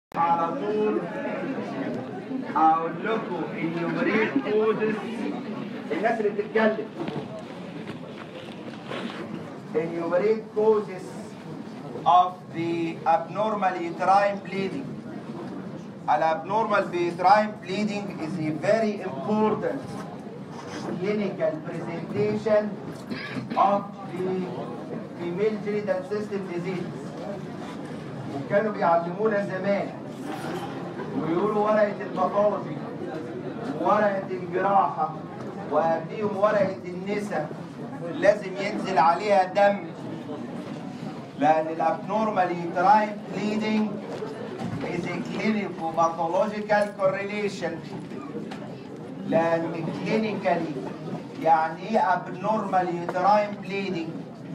على طول اقول لكم النيوميريك كودز. الناس اللي بتتكلم النيوميريك كودز of the abnormal uterine bleeding. An abnormal uterine bleeding is a very important clinical presentation of the female genital system disease. وكانوا بيعلمونا زمان ويقولوا ورقة الباثولوجي وورقة الجراحة وقبليهم ورقة النساء لازم ينزل عليها دم، لأن الابنورمال يوتراين bleeding is a clinical pathological correlation. لأن clinically يعني إيه abnormal uterine bleeding؟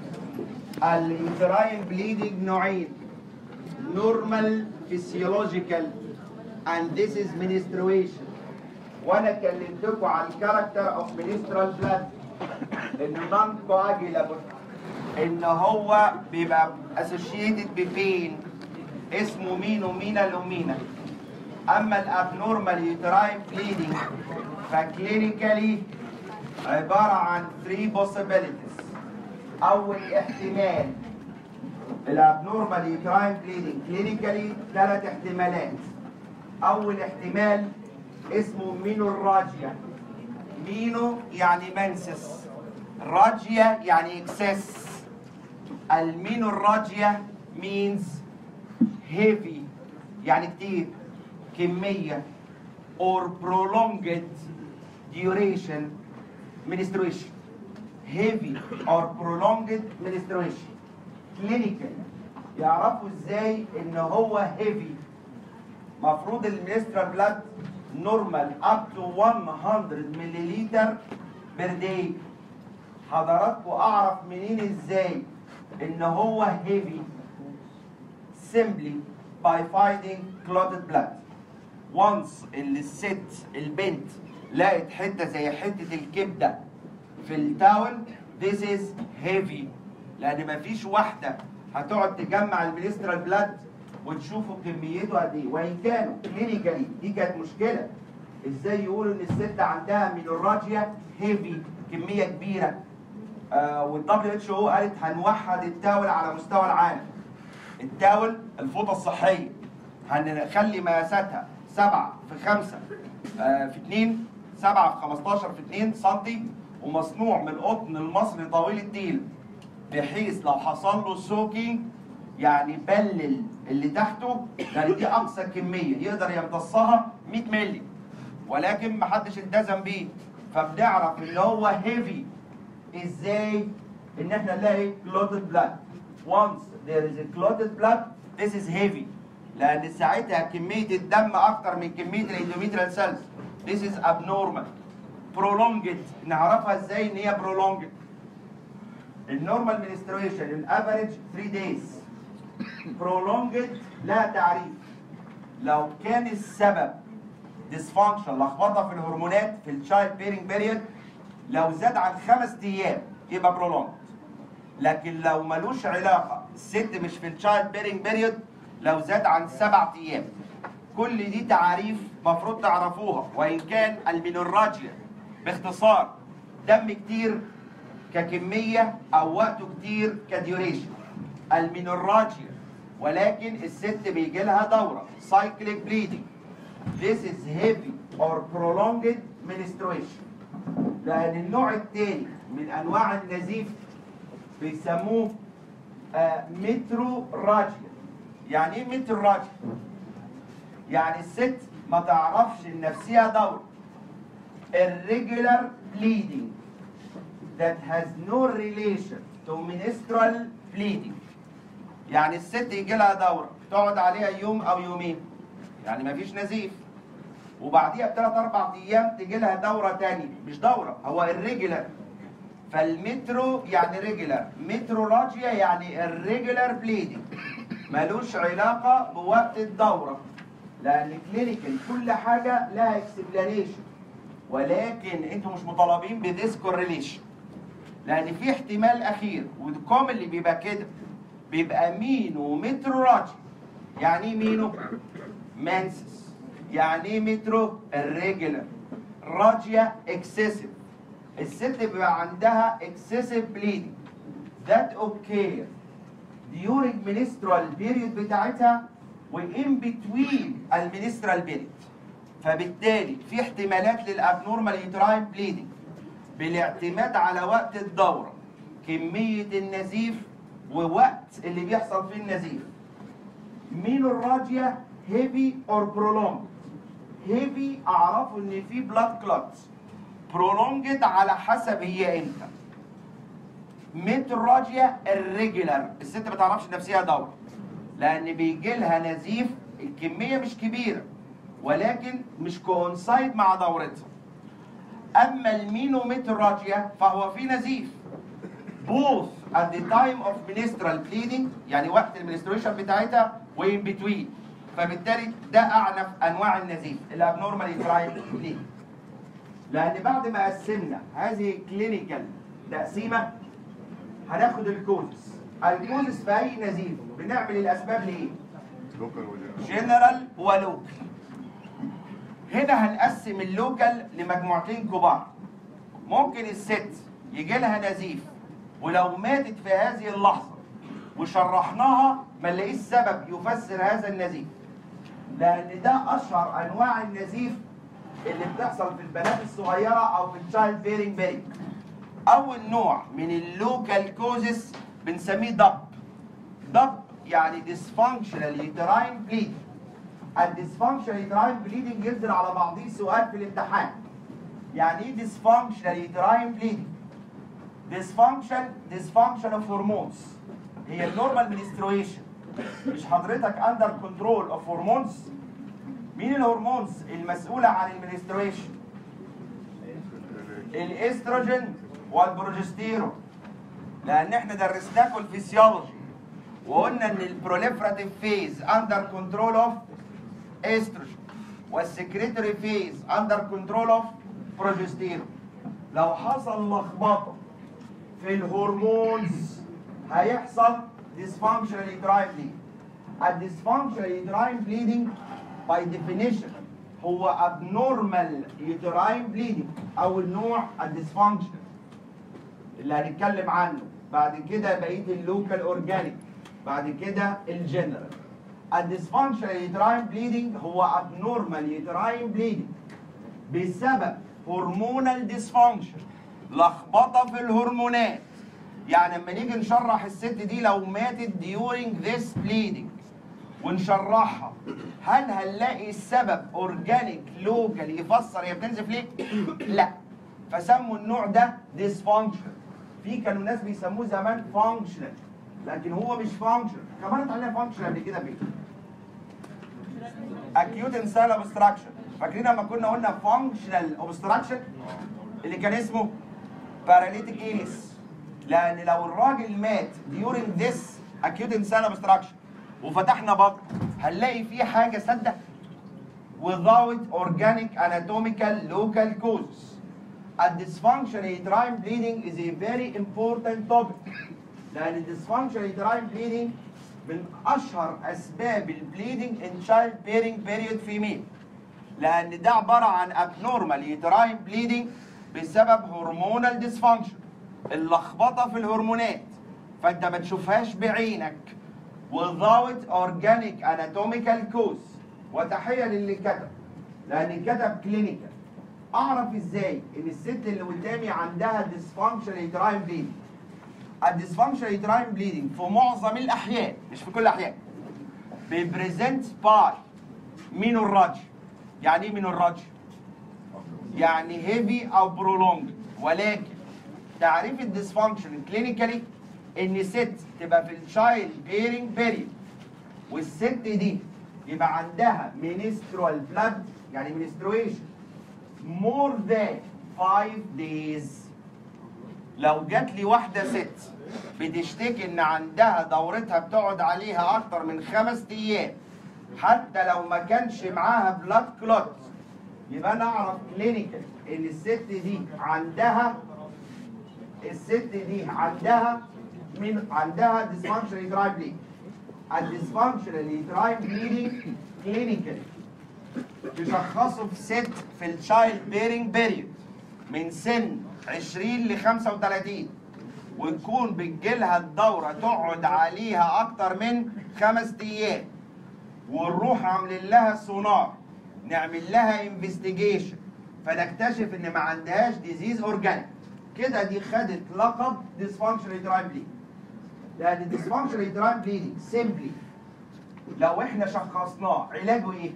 اليوتراين bleeding نوعين: normal physiological and this is menstruation. وانا كلمتكم عن character of menstrual blood انه non coagulable، ان هو بيبقى associated ببين اسمه مينو مينا لومينا. اما الابنورمال يوتراين bleeding فكلينيكالي عباره عن 3 possibilities. اول احتمال الابنورمال يوتراين بليدنج كلينيكالي 3 احتمالات. اول احتمال اسمه مينوراجيا. مينو يعني منسس، راجيا يعني اكسس. المينوراجيا means heavy يعني كتير، كمية or prolonged duration menstruation. heavy or prolonged menstruation. كلينيكال يعرفوا ازاي ان هو هيفي. مفروض المنسترال بلاد نورمال اب تو 100 ملليلتر بير داي. حضراتكم اعرف منين ازاي ان هو هيفي؟ simply by finding clotted blood. once الست البنت لقت حته زي حته الكبده في التاول this is heavy، لأن مفيش واحدة هتقعد تجمع المنسترال بلاد وتشوفوا كميته قد إيه. وإن كانوا كلينيكالي دي كانت مشكلة، إزاي يقولوا إن الست عندها مينوراجيا هيفي كمية كبيرة؟ والWHO قالت هنوحد التاول على مستوى العالم. التاول الفوطة الصحية هنخلي مقاساتها 7 في 5 في 2، 7 في 15 في 2 سنتي، ومصنوع من القطن المصري طويل التيل، بحيث لو حصل له سوكينج يعني بلل اللي تحته، لان دي اقصى كميه يقدر يمتصها 100 مللي، ولكن ما حدش التزم بيه. فبنعرف ان هو هيفي ازاي؟ ان احنا نلاقي clotted blood. once there is a clotted blood this is heavy، لان ساعتها كميه الدم اكتر من كميه الاندوميتريال سيلز. this is abnormal. prolonged نعرفها ازاي ان هي prolonged؟ النورمال منسترويشن الافريج 3 دايز. prolonged لا تعريف. لو كان السبب ديسفانكشن لخبطه في الهرمونات في الشايلد بيرنج بيريود، لو زاد عن 5 ايام يبقى prolonged. لكن لو ملوش علاقه، الست مش في الشايلد بيرنج بيريود، لو زاد عن 7 ايام. كل دي تعاريف مفروض تعرفوها. وان كان المينوراجيا باختصار دم كتير ككمية أو وقته كتير كديوريشن. المينوراجيا ولكن الست بيجي لها دورة cyclic bleeding. This is heavy or prolonged menstruation. لأن النوع الثاني من أنواع النزيف بيسموه متروراجيا. يعني إيه متروراجيا؟ يعني الست ما تعرفش إن نفسها دورة. irregular bleeding that has no relation to menstrual bleeding. يعني الست يجي لها دورة تقعد عليها يوم أو يومين، يعني مفيش نزيف، وبعديها ب3 4 أيام تجي لها دورة تانية، مش دورة، هو irregular. فالمترو يعني regular، متروراجيا يعني irregular bleeding، ملوش علاقة بوقت الدورة، لأن كلينيكال كل حاجة لها explanation، ولكن انتوا مش مطالبين بذيس كورليشن، لان في احتمال اخير والكوم اللي بيبقى كده بيبقى مينو متروراجي. يعني ايه مينو؟ منسس. يعني ايه مترو؟ الريجولار. راجيا اكسسيف. الست بيبقى عندها اكسسيف بليدنج ذات اوكي during menstrual period بتاعتها وان بتوين المينسترال بيريد. فبالتالي في احتمالات للابنورمال يوتراين بليدنج بالاعتماد على وقت الدوره، كميه النزيف ووقت اللي بيحصل فيه النزيف. مين الراجيا؟ هيفي اور برولونج. هيفي اعرفه ان في بلاد كلوتس، برولونجد على حسب هي امتى. ميتراجيا الريجولار، الست ما تعرفش نفسها دوره لان بيجي لها نزيف، الكميه مش كبيره ولكن مش كونسايد مع دورتها. اما المينوميتراجيا فهو في نزيف both at the time of menstrual bleeding يعني وقت المنستريشن بتاعتها وين بتوين. فبالتالي ده اعنف انواع النزيف الابنورمال يوتراين بليدنج. لان بعد ما قسمنا هذه كلينيكال تقسيمه هناخد الكوزس. الكوزس في اي نزيف بنعمل الاسباب لايه؟ جنرال ولوكال. هنا هنقسم اللوكال لمجموعتين كبار. ممكن الست يجي لها نزيف ولو ماتت في هذه اللحظه وشرحناها ما نلاقيش سبب يفسر هذا النزيف، لان ده اشهر انواع النزيف اللي بتحصل في البنات الصغيره او في التشايلد بيرنج بيرنج. اول نوع من اللوكال كوزس بنسميه ضب. ضب يعني dysfunctional uterine bleeding. الديسفانكشنال يوتراين بليدنج ينزل على بعضيه سؤال في الامتحان. يعني ايه dysfunctional uterine bleeding؟ dysfunction of hormones. هي النورمال منسترويشن مش حضرتك اندر كنترول اوف هرمونز. مين الهرمونز المسؤوله عن المنسترويشن؟ الاستروجين والبروجستيرون. لان احنا درسناكم الفسيولوجي وقلنا ان البروليفراتيف فيز اندر كنترول اوف استروجين والسكريتوري فيز اندر كنترول اوف بروجستيرون. لو حصل لخبطه في الهرمونز هيحصل dysfunctional uterine bleeding. الديسفانكشنال يوتراين بليدنج باي ديفينيشن هو abnormal uterine bleeding او النوع الديسفانكشنال اللي هنتكلم عنه بعد كده. بقيه اللوكال اورجانيك بعد كده الجنرال. الديسفانكشنال يوتراين بليدنج هو abnormal uterine bleeding بسبب هرمونال ديسفانكشن، لخبطه في الهرمونات. يعني لما نيجي نشرح الست دي لو ماتت during this bleeding ونشرحها، هل هنلاقي السبب اورجانيك لوكال يفسر هي بتنزف ليه؟ لا. فسموا النوع ده dysfunction. في كانوا ناس بيسموه زمان functional لكن هو مش functional. كمان اتعلمنا functional قبل كده فين؟ acute intestinal obstruction. فاكرين لما كنا قلنا functional obstruction اللي كان اسمه paralytic illness؟ لان لو الراجل مات during this acute intestinal obstruction وفتحنا بطن هنلاقي فيه حاجه سده without organic anatomical local causes. الديسفانكشنال يوتراين بليدنج is a very important topic لان الديسفانكشنال يوتراين بليدنج من اشهر اسباب البليدنج in child bearing period female، لان ده عباره عن abnormal uterine bleeding بسبب هرمونال ديسفانكشن، اللخبطه في الهرمونات. فانت ما تشوفهاش بعينك without organic anatomical cause. وتحيه للي كتب لان كتب كلينيكال. اعرف ازاي ان الست اللي قدامي عندها dysfunctional uterine bleeding؟ الديسفانكشنال uterine bleeding في معظم الاحيان مش في كل الاحيان بيبريزنت باي مينوراجيا. يعني ايه مينوراجيا؟ يعني هيفي او برولونج. ولكن تعريف الديسفانكشن كلينيكالي ان ست تبقى في الشايلد بيرنج بيريد والست دي يبقى عندها منسترال بلاد يعني منسترويشن more than 5 days. لو جات لي واحده ست بتشتكي ان عندها دورتها بتقعد عليها اكتر من 5 ايام حتى لو ما كانش معاها بلاد كلوت، يبقى انا اعرف كلينيكال ان الست دي عندها عندها ديسفانكشن يوتراين بليدنج. الديسفانكشنال يوتراين بليدنج كلينيكال تشخصه في ست في الشايلد بيرنج بيريود من سن 20 ل 35 ويكون بتجيلها الدوره تقعد عليها اكتر من 5 ايام ونروح عاملين لها سونار نعمل لها انفستيجيشن فنكتشف ان ما عندهاش ديزيز اورجانيك كده دي خدت لقب ديسفانكشنال يوتراين بليدنج. لان الديسفانكشنال يوتراين بليدنج سيمبلي لو احنا شخصناه علاجه ايه؟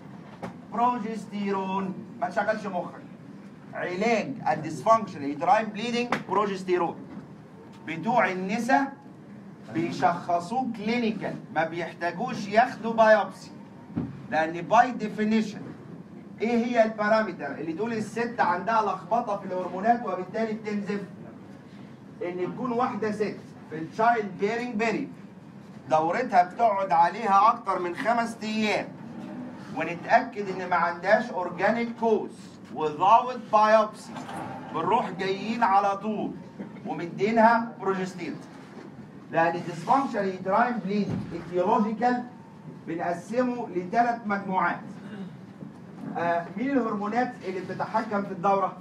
بروجستيرون. ما تشغلش مخك. علاج الديسفانكشنال يوتراين بليدنج بروجستيرون. بتوع النساء بيشخصوه كلينيكال ما بيحتاجوش ياخدوا بايوبسي لان باي ديفينيشن ايه هي البارامتر اللي تقول الست عندها لخبطه في الهرمونات وبالتالي بتنزف؟ ان يكون واحده ست في التشايلد بيرنج بيريود دورتها بتقعد عليها اكتر من 5 ايام ونتاكد ان ما عندهاش اورجانيك كوز without بايوبسي بنروح جايين على طول ومدينها بروجستيرون. لان الديسفانكشنال يوتراين بليدنج ايتيولوجيكال بنقسمه ل3 مجموعات. مين الهرمونات اللي بتتحكم في الدوره؟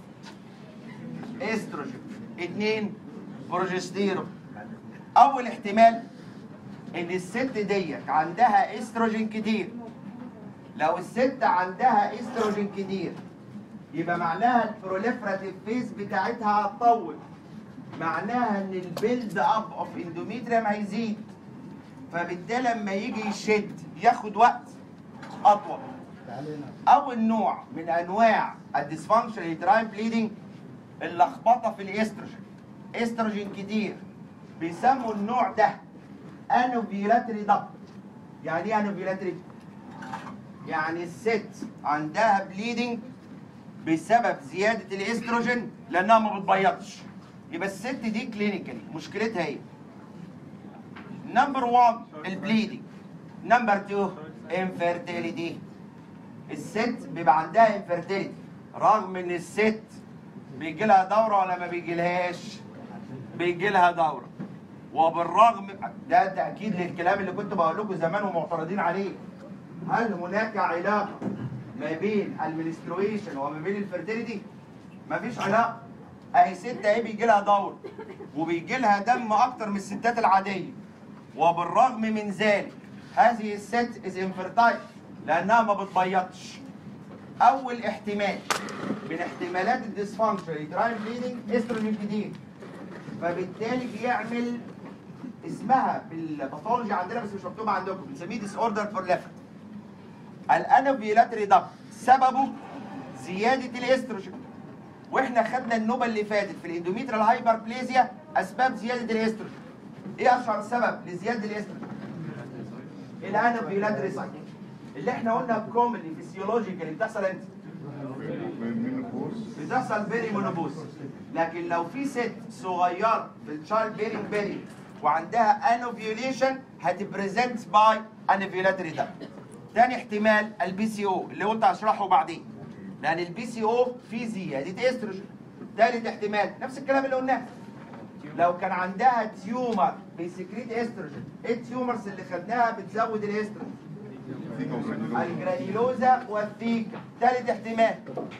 استروجين. 2 بروجستيرون. اول احتمال ان الست ديت عندها استروجين كتير. لو الست عندها استروجين كتير يبقى معناها البروليفراتيف فيز بتاعتها هتطول، معناها ان البيلد اب اوف اندوميتريوم هيزيد، فبالتالي لما يجي يشد ياخد وقت اطول. اول نوع من انواع الديسفانكشنال يوتراين بليدنج اللخبطه في الاستروجين. استروجين كتير بيسموا النوع ده انوفيولاتري دكت. يعني ايه انوفيولاتري؟ يعني الست عندها بليدنج بسبب زياده الاستروجين لانها ما بتبيضش. يبقى الست دي كلينيكالي مشكلتها ايه؟ نمبر 1 البليدنج. نمبر 2 انفيرتيليتي. الست بيبقى عندها انفيرتيليتي رغم ان الست بيجي لها دوره ولا ما بيجيلهاش؟ بيجي لها دوره. وبالرغم ده تاكيد للكلام اللي كنت بقول لكم زمان ومعترضين عليه. هل هناك علاقه ما بين المنسترويشن وما بين الفيرتيليتي؟ مفيش علاقه. اهي ست اهي بيجي لها دوره وبيجي لها دم اكتر من الستات العاديه وبالرغم من ذلك هذه الست از انفيرتايل لانها ما بتبيضش. اول احتمال من احتمالات الديسفانكشن يوتراين بليدنج استروجين كتير، فبالتالي بيعمل اسمها بالباثولوجي عندنا بس مش مكتوبه عندكم، بنسميه ديس اوردر فور ليفت. الانوفيولاتري دكت سببه زياده الاستروجين، واحنا خدنا النوبه اللي فاتت في الاندوميتريال هايبربليزيا اسباب زياده الاستروجين. ايه اشهر سبب لزياده الاستروجين؟ الانوفيولاتري سايكل اللي احنا قلنا كومنلي فيسيولوجيكالي بتحصل امتى؟ بتحصل بيري مونوبوز. لكن لو في ست صغيره في التشايلد بيرنج بيريود وعندها انوفيوليشن هتبريزنت باي انوفيولاتري دكت. تاني احتمال البي سي او اللي قلت هشرحه بعدين، لان البي سي او فيه زياده استروجين. تالت احتمال نفس الكلام اللي قلناه، لو كان عندها تيومر بيسكريت استروجين. ايه التيومرز اللي خدناها بتزود الاستروجين؟ الجرانيلوزا والثيكا. تالت احتمال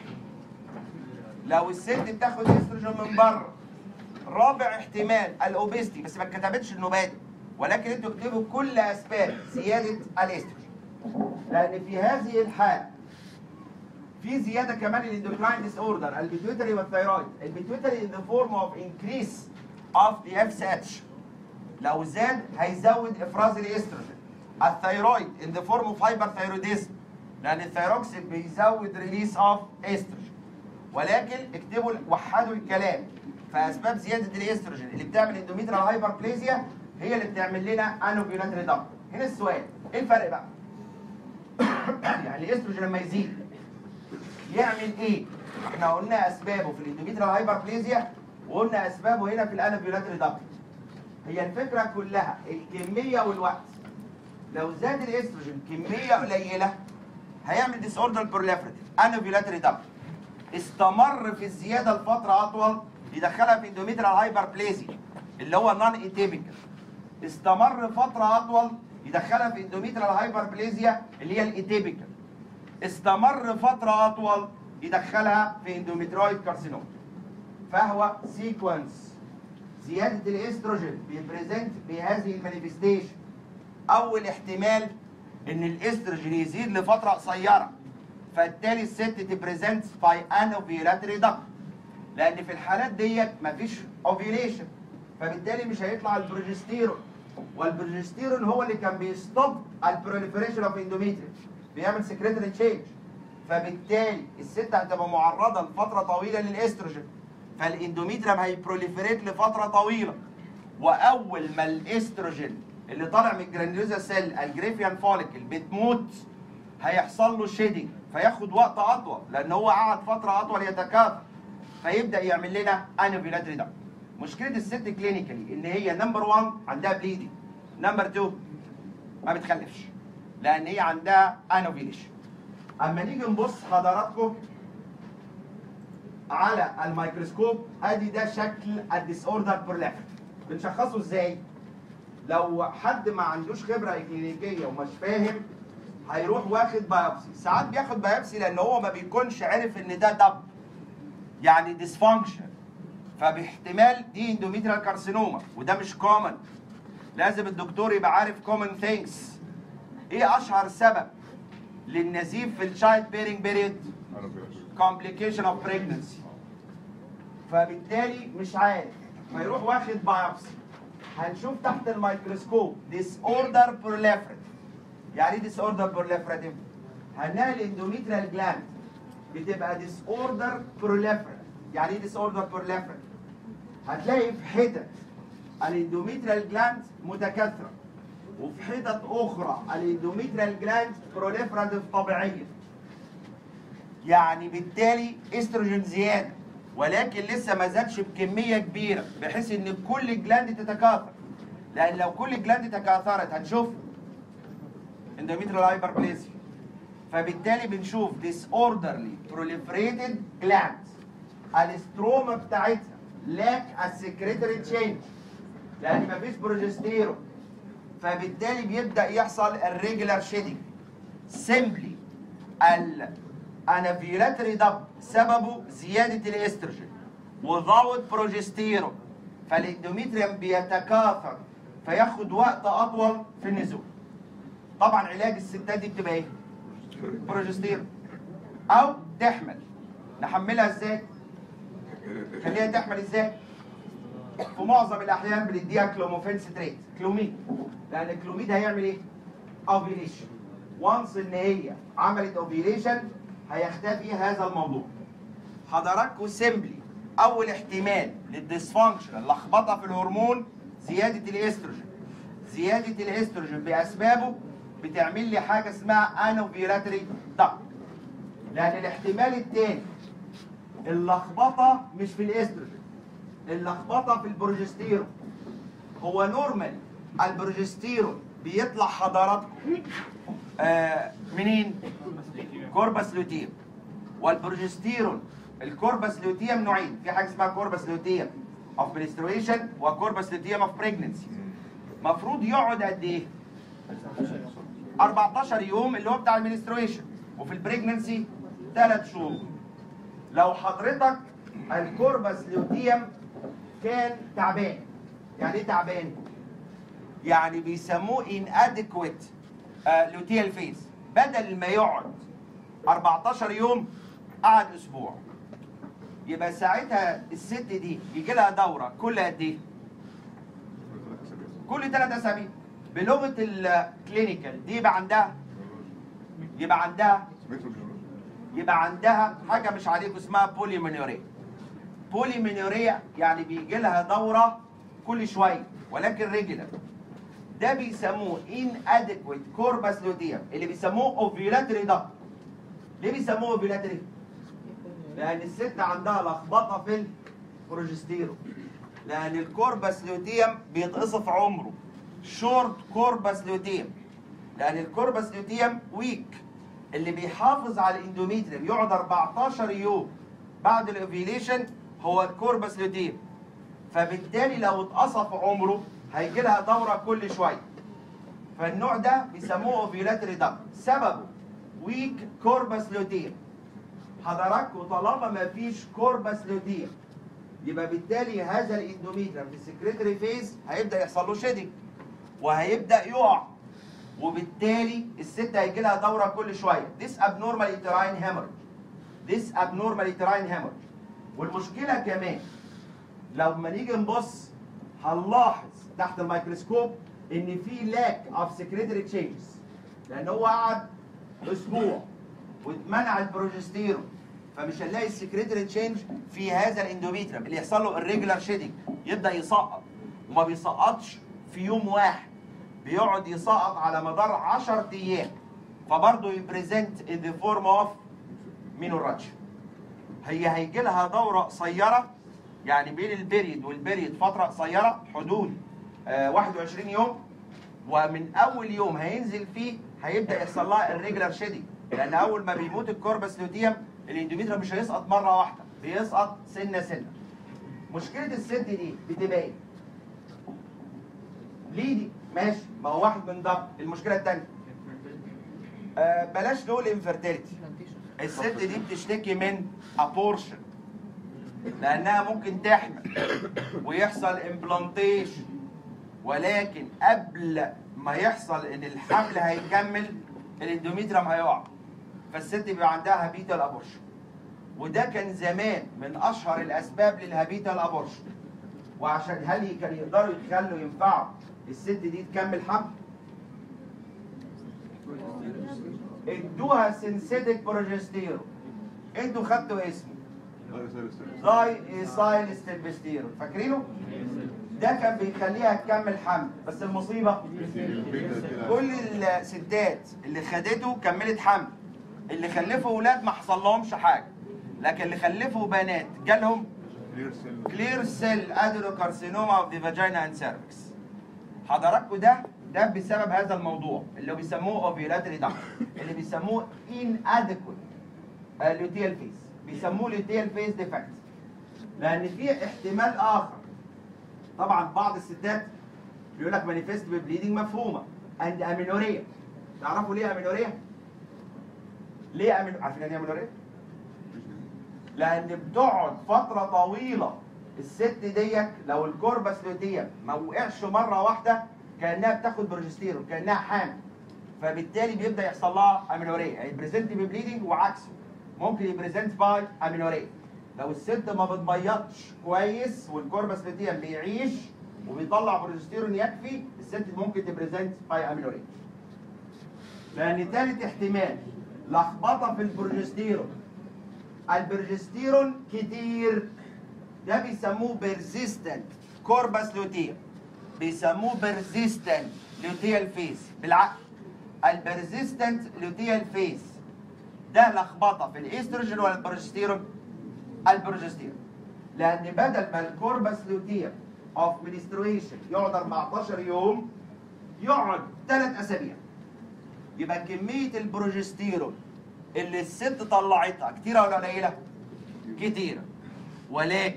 لو الست بتاخد استروجين من بره. رابع احتمال الاوبستي، بس ما اتكتبتش النوبات ولكن انتوا اكتبوا كل اسباب زياده الاستروجين، لان في هذه الحاله في زياده كمان الاندوكراين ديس اوردر البيتويتري والثيرويد. البيتويتري ان ذا فورم اوف انكريس اوف ذا اف اس اتش، لو زاد هيزود افراز الاستروجين. الثيرويد ان ذا فورم اوف هايبرثيروديزم، لان الثيروكسين بيزود ريليس اوف استروجين. ولكن اكتبوا وحدوا الكلام، فاسباب زياده الاستروجين اللي بتعمل اندوميتريال هايبربليزيا هي اللي بتعمل لنا انوفيولاتري دكت. هنا السؤال، ايه الفرق بقى؟ يعني الاستروجين لما يزيد يعمل ايه؟ احنا قلنا اسبابه في الاندوميتريال هايبربليزيا وقلنا اسبابه هنا في الانوفيولاتري دكت. هي الفكره كلها الكميه والوقت. لو زاد الاستروجين كميه قليله هيعمل ديس اوردر بروليفريتيف انوفيولاتري دكت. استمر في الزياده لفتره اطول يدخلها في اندوميتريال هايبربليزيا اللي هو نون ايتيبيكال. استمر فتره اطول يدخلها في اندوميتريال هايبربليزيا اللي هي الاتيبيكال. استمر فتره اطول يدخلها في اندوميترويد كارسينوم. فهو سيكونس زياده الاستروجين بيبريزنت بهذه المانيفستيشن. اول احتمال ان الاستروجين يزيد لفتره قصيره، فبالتالي الست تبريزنت باي انوفيلاتري دكت، لان في الحالات ديت مفيش اوفيليشن، فبالتالي مش هيطلع البروجستيرون، والبروجستيرون هو اللي كان بيستوب البروليفريشن اوف اندوميتريوم، بيعمل سكريتري تشينج، فبالتالي الست هتبقى معرضه لفتره طويله للاستروجين، فالاندوميتريوم هيبروليفريت لفتره طويله. واول ما الاستروجين اللي طالع من الجرانيولوزا سيل الجريفيان فوليكل بتموت، هيحصل له شيدنج، فياخد وقت اطول لان هو قعد فتره اطول يتكاثر، فيبدا يعمل لنا انوفيلاتري دكت. مشكله الست كلينيكالي ان هي نمبر 1 عندها بليدنج، نمبر 2 ما بتخلفش لان هي عندها انوفيليشن. اما نيجي نبص حضراتكم على الميكروسكوب، ادي ده شكل الديس اوردر بروليفريتيف. بنشخصه ازاي؟ لو حد ما عندوش خبره كلينيكيه ومش فاهم، هيروح واخد بايوبسي. ساعات بياخد بايوبسي لان هو ما بيكونش عارف ان ده دب، يعني ديسفانكشن، فباحتمال دي اندوميتريال كارسينوما، وده مش كومن. لازم الدكتور يبقى عارف كومن ثينجز. ايه اشهر سبب للنزيف في الشايلد بيرنج بيريد؟ complication of pregnancy. فبالتالي مش عارف، فيروح واخد بايوبسي. هنشوف تحت الميكروسكوب disorder proliferative. يعني ايه disorder proliferative؟ هنلاقي الاندوميتريال جلاند بتبقى disorder proliferative. يعني ايه disorder proliferative؟ هتلاقي في حتت الاندوميتريال جلاند متكاثره، وفي حتت اخرى الاندوميتريال جلاند بروليفراتيف طبيعيه. يعني بالتالي استروجين زياده، ولكن لسه ما زادش بكميه كبيره بحيث ان كل جلاند تتكاثر، لان لو كل جلاند تكاثرت هنشوف اندوميتريال هايبربليزيا. فبالتالي بنشوف disorderly proliferated glands. الاستروما بتاعتها لاك السكريتري تشينج لان مفيش بروجستيرون، فبالتالي بيبدا يحصل الريجولار شيدنج. سيمبلي الانافيلاتري دب سببه زياده الاستروجين وضغط بروجستيرون، فالاندوميتريوم بيتكاثر فياخد وقت اطول في النزول. طبعا علاج الستات دي بتبقى ايه؟ بروجستيرون. او تحمل. نحملها ازاي؟ خليها تحمل ازاي؟ في معظم الاحيان بنديها كلوموفين ستريت، كلوميد، لان الكلوميد هيعمل ايه؟ اوفيليشن. وانس ان هي عملت اوفيليشن هيختفي هذا الموضوع. حضراتكم سيمبلي اول احتمال للديسفانكشن، اللخبطه في الهرمون، زياده الاستروجين. زياده الاستروجين باسبابه بتعمل لي حاجه اسمها انوفيلاتري دكت. لان الاحتمال الثاني اللخبطه مش في الاستروجين، اللخبطه في البروجستيرون. هو نورمال البروجستيرون بيطلع حضراتكم منين؟ كوربس لوتيم. والبروجستيرون الكوربس لوتيم نوعين، في حاجه اسمها كوربس لوتيم اوف منسترويشن وكوربس لوتيم اوف بريجننسي. مفروض يقعد قد ايه؟ 14 يوم اللي هو بتاع المنسترويشن، وفي البريجننسي 3 شهور. لو حضرتك الكوربس لوتيم كان تعبان، يعني ايه تعبان؟ يعني بيسموه inadequate لوتيال فيز، بدل ما يقعد 14 يوم قعد اسبوع. يبقى ساعتها الست دي يجي لها دوره كل قد ايه؟ كل 3 اسابيع. بلغه الكلينيكال دي يبقى عندها حاجه مش عليكم اسمها بوليمينوريا. بوليمينوريا يعني بيجي لها دوره كل شويه ولكن ريجولار. ده بيسموه inadequate كوربس لوتيم، اللي بيسموه اوفيلاتري دكت. ليه بيسموه اوفيلاتري؟ لان الست عندها لخبطه في البروجستيرون، لان الكوربس لوتيم بيتقصف عمره، شورت كوربس لوتيم، لان الكوربس لوتيم ويك. اللي بيحافظ على الاندوميتريوم يقعد 14 يوم بعد الاوفيليشن هو الكوربس لوتيم، فبالتالي لو اتقصف عمره هيجي لها دوره كل شويه. فالنوع ده بيسموه اوفيولاتري داكت، سببه ويك كوربس لوتيم. حضراتكم طالما ما فيش كوربس لوتيم يبقى بالتالي هذا الاندوميتريوم في السكريتري فيز هيبدا يحصل له شيدنج وهيبدا يقع، وبالتالي الست هيجي لها دوره كل شويه. This abnormal uterine hemorrhage. والمشكله كمان لما نيجي نبص هنلاحظ تحت الميكروسكوب ان في lack of secretory changes، لان هو قعد اسبوع واتمنع البروجستيرون، فمش هنلاقي السكريتري تشينج في هذا الاندوميتريوم اللي يحصل له الريجولار شيدنج، يبدا يسقط، وما بيسقطش في يوم واحد، بيقعد يسقط على مدار 10 ايام، فبرضه يبريزنت ان ذا فورم اوف مينوراتش. هيجي لها دوره قصيره، يعني بين البيريد والبيريد فتره قصيره حدود 21 يوم، ومن اول يوم هينزل فيه هيبدا يحصل لها الريجولار شيدنج، لان اول ما بيموت الكوربس لوتيوم الاندوميتريوم مش هيسقط مره واحده، بيسقط سنه سنه. مشكله الست دي بتبقى ايه؟ ليه دي؟ ماشي، ما هو واحد من ضمن. المشكله الثانيه بلاش نقول انفيرتيلتي، الست دي بتشتكي من ابورشن، لانها ممكن تحمل ويحصل امبلانتيشن، ولكن قبل ما يحصل ان الحمل هيكمل الاندوميتريوم هيقع، فالست بيبقى عندها هابيتال ابورشن. وده كان زمان من اشهر الاسباب للهابيتال ابورشن. وعشان هل كانوا يقدروا يخلوا ينفعوا الست دي تكمل حمل؟ ادوها سينثيتك بروجستيرون، انتوا خدتوا اسمه داي ايسايل ستيلبستيرون، فاكرينه؟ ده كان بيخليها تكمل حمل، بس المصيبه كل الستات اللي خدته كملت حمل، اللي خلفوا اولاد ما حصلهمش حاجه، لكن اللي خلفوا بنات جالهم كلير سيل ادينوكارسينوما اوف ذا فاجينا اند سيرفكس. حضراتكم ده بسبب هذا الموضوع اللي بيسموه اوفيولاتري داكت، اللي بيسموه inadequate لوتيال فيز، بيسموه لوتيال فيز ديفكت. لان في احتمال اخر، طبعا بعض الستات بيقول لك مانيفيست ببليدنج مفهومه اند امينوريا. تعرفوا ليه امينوريا؟ ليه عارفين يعني ايه امينوريا؟ لان بتقعد فتره طويله الست ديت لو الكوربس لوتيم ما وقعش مره واحده كانها بتاخد بروجستيرون، كانها حامل، فبالتالي بيبدا يحصل لها امينوريا، يبريزنت ببليدنج، وعكسه ممكن يبريزنت باي امينوريا. لو الست ما بتبيضش كويس والكوربس لوتيم بيعيش وبيطلع بروجستيرون يكفي، الست ممكن تبريزنت باي امينوريا. لان ثالث احتمال لخبطه في البروجستيرون، البروجستيرون كتير، ده بيسموه بيرزيستنت كوربس لوتيم، بيسموه بيرزيستنت لوتيال فيس. بالعقل البيرزيستنت لوتيال فيس ده لخبطه في الاستروجين ولا البروجستيرون؟ البروجستيرون. لان بدل ما الكوربس لوتيم اوف منسترويشن يقعد 14 يوم يقعد 3 اسابيع، يبقى كميه البروجستيرون اللي الست طلعتها كتيره ولا قليله؟ كتيره. ولكن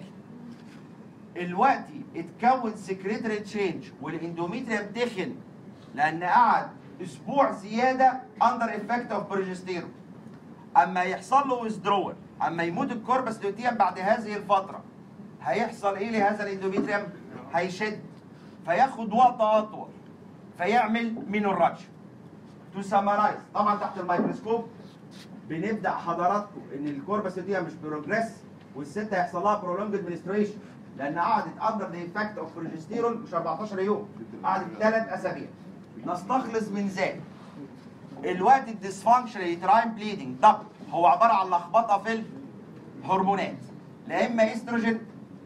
الوقت اتكون سكريتري تشينج والاندوميتريوم تخن لان قعد اسبوع زياده اندر افكت اوف بروجستيرون. اما يحصل له ويزدرول، اما يموت الكوربس لوتيم بعد هذه الفتره، هيحصل ايه لهذا الاندوميتريوم؟ هيشد، فياخد وقت اطول، فيعمل مينوراتش. تو سامرايز، طبعا تحت الميكروسكوب بنبدا حضراتكم ان الكوربس لوتيم مش بروجريس، والست هيحصل لها برولونجد منستريشن لان قعدت اندر ذا افكت اوف بروجستيرون مش 14 يوم، قعدت 3 اسابيع. نستخلص من ذلك الوقت الديسفانكشنال يوتراين بليدنج ده هو عباره عن لخبطه في الهرمونات، لا اما استروجين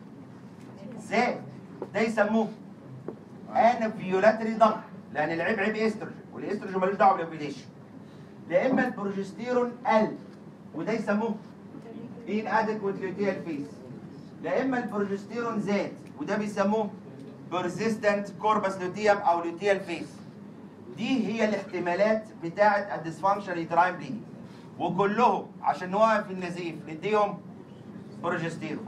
زاد، ده يسموه انفيولاتري ضغط لان العيب عيب استروجين، والاستروجين ملوش دعوه بالاوفيليشن، لا اما البروجستيرون قل وده يسموه inadequate luteal phase، لا اما البروجستيرون زاد وده بيسموه persistent corpus luteum او luteal phase. دي هي الاحتمالات بتاعه الديسفانكشن يوتراين بليدنج، وكلهم عشان نوقف النزيف نديهم بروجستيرون.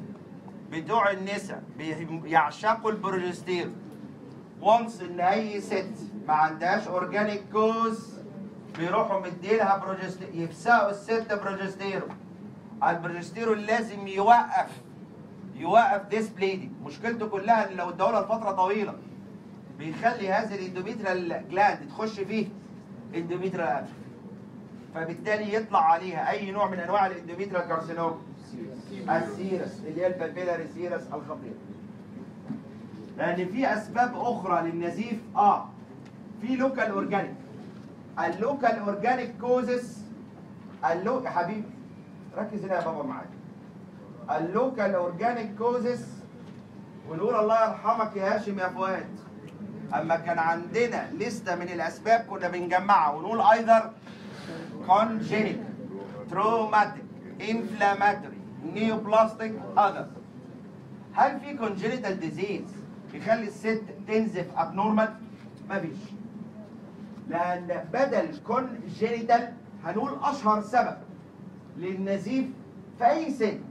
بتوع النساء بيعشقوا البروجستيرون، وانس ان اي ست ما عندهاش اورجانيك كوز بيروحوا مديلها بروجستيرون، يفسقوا الست بروجستيرون. البروجستيرون لازم يوقف ديس بليدنج. مشكلته كلها ان لو اداهولها لفتره طويله بيخلي هذه الاندوميتريال جلاند تخش فيه اندوميتريال اتروفي، فبالتالي يطلع عليها اي نوع من انواع الاندوميتريال كارسينوم، السيرس اللي هي البابيلاري سيرس الخطير. لان في اسباب اخرى للنزيف. في لوكال اورجانيك. اللوكال اورجانيك كوزس يا حبيبي ركز هنا يا بابا معايا. اللوكال اورجانيك كوزس، ونقول الله يرحمك يا هاشم يا فؤاد، اما كان عندنا لسته من الاسباب كنا بنجمعها ونقول ايذر كونجينيتال، تروماتيك، انفلاماتوري، نيوبلاستيك، اذر. هل في كونجينيتال ديزيز يخلي الست تنزف ابنورمال؟ مفيش. لان بدل كونجينيتال هنقول اشهر سبب للنزيف في اي سن،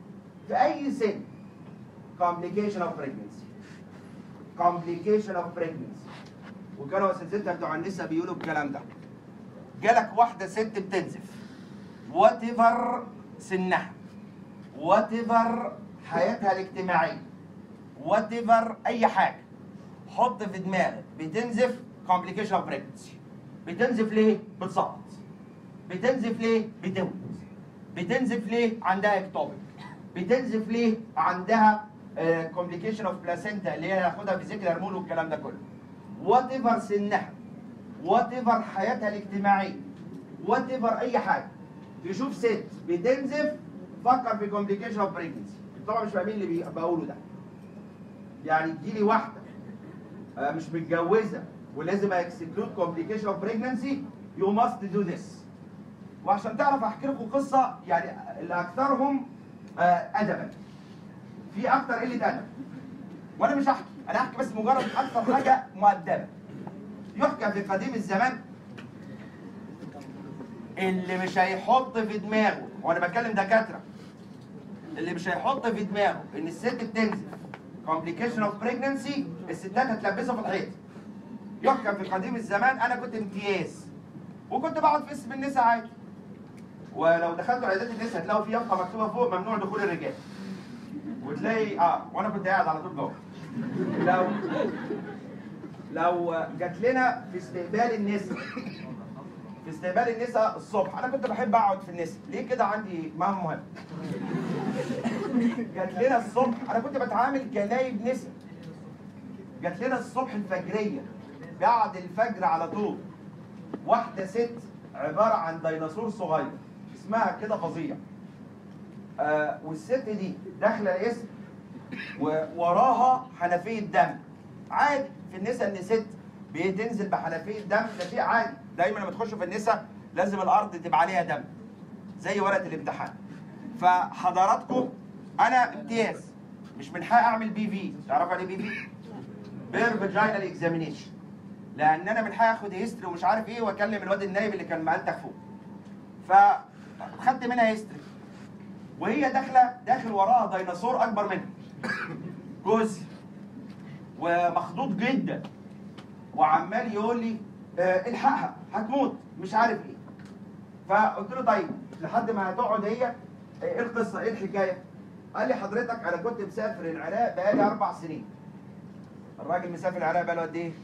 complication of pregnancy. complication of pregnancy. وكانوا اساتذتنا بتوع النساء بيقولوا الكلام ده. جالك واحده ست بتنزف، وات ايفر سنها، وات ايفر حياتها الاجتماعيه، وات ايفر اي حاجه، حط في دماغك بتنزف complication of pregnancy. بتنزف ليه؟ بتسقط. بتنزف ليه؟ بتولد. بتنزف ليه؟ عندها اكتوبك. بتنزف ليه؟ عندها كومبليكيشن اوف بلاسينتا اللي هي هياخدها فيزيكال هرمون والكلام ده كله. وات ايفر سنها، وات ايفر حياتها الاجتماعيه، وات ايفر اي حاجه، تشوف ست بتنزف فكر في كومبليكيشن اوف بريجنسي. طبعا مش فاهمين اللي بقوله ده. يعني تجيلي واحده مش متجوزه ولازم اكسكلود كومبليكيشن اوف بريجنسي، يو ماست دو ذس. وعشان تعرف احكي لكم قصه، يعني اللي اكثرهم ادبا، في اكتر قله ادب، وانا مش هحكي، انا هحكي بس مجرد اكتر حاجه مؤدبه. يحكى في قديم الزمان اللي مش هيحط في دماغه، وانا بتكلم دكاتره، اللي مش هيحط في دماغه ان الست بتنزف complication of pregnancy الستات هتلبسها في الحيط. يحكى في قديم الزمان انا كنت امتياز وكنت بقعد في اسم النساء عادي، ولو دخلتوا عيادات النساء هتلاقوا في يافطه مكتوبه فوق ممنوع دخول الرجال، وتلاقي وانا كنت قاعد على طول جوه. لو جات لنا في استقبال النساء الصبح، انا كنت بحب اقعد في النساء ليه كده، عندي مهام مهم. جات لنا الصبح، انا كنت بتعامل كنايب نساء، جات لنا الصبح الفجريه بعد الفجر على طول واحده ست عباره عن ديناصور صغير اسمها كده فظيع. والست دي داخله الاسم ووراها حنفيه دم. عادي في النساء ان ست بتنزل بحنفيه دم، ده شيء عادي، دايما لما تخشوا في النساء لازم الارض تبقى عليها دم زي ورقه الامتحان. فحضراتكم انا امتياز مش من حقي اعمل بي في. تعرفوا يعني بي في؟ بير فاجينال اكزامينيشن، لان انا من حقي اخد هيستوري ومش عارف ايه واكلم الواد النايب اللي كان مأنتخ فوق. فخدت منها هيستوري وهي داخل وراها ديناصور اكبر منها جوزي ومخضوض جدا وعمال يقول لي الحقها هتموت مش عارف ايه. فقلت له طيب لحد ما هتقعد هي ايه القصه ايه الحكايه؟ قال لي حضرتك انا كنت مسافر العراق بقالي 4 سنين. الراجل مسافر العراق بقاله قد ايه؟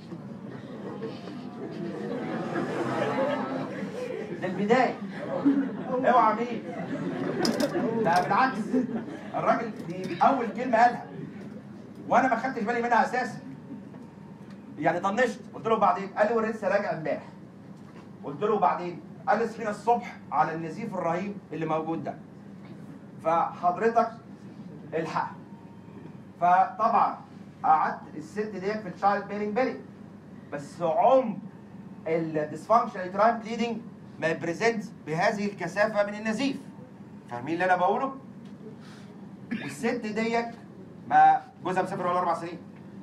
ده البدايه، اوعى مين؟ لا بالعكس، الراجل دي اول كلمه قالها وانا ما خدتش بالي منها اساسا، يعني طنشت. قلت له بعدين؟ قال لي ولسه راجع امبارح. قلت له بعدين؟ قال لي صحينا الصبح على النزيف الرهيب اللي موجود ده، فحضرتك الحق. فطبعا قعدت الست ديت في الشايلد بيرنج بيري، بس عمر الديسفانكشن يوتراين بليدنج ما يبريزنت بهذه الكثافه من النزيف. فاهمين اللي انا بقوله؟ والست ديت ما جوزها مسافر ولا 4 سنين.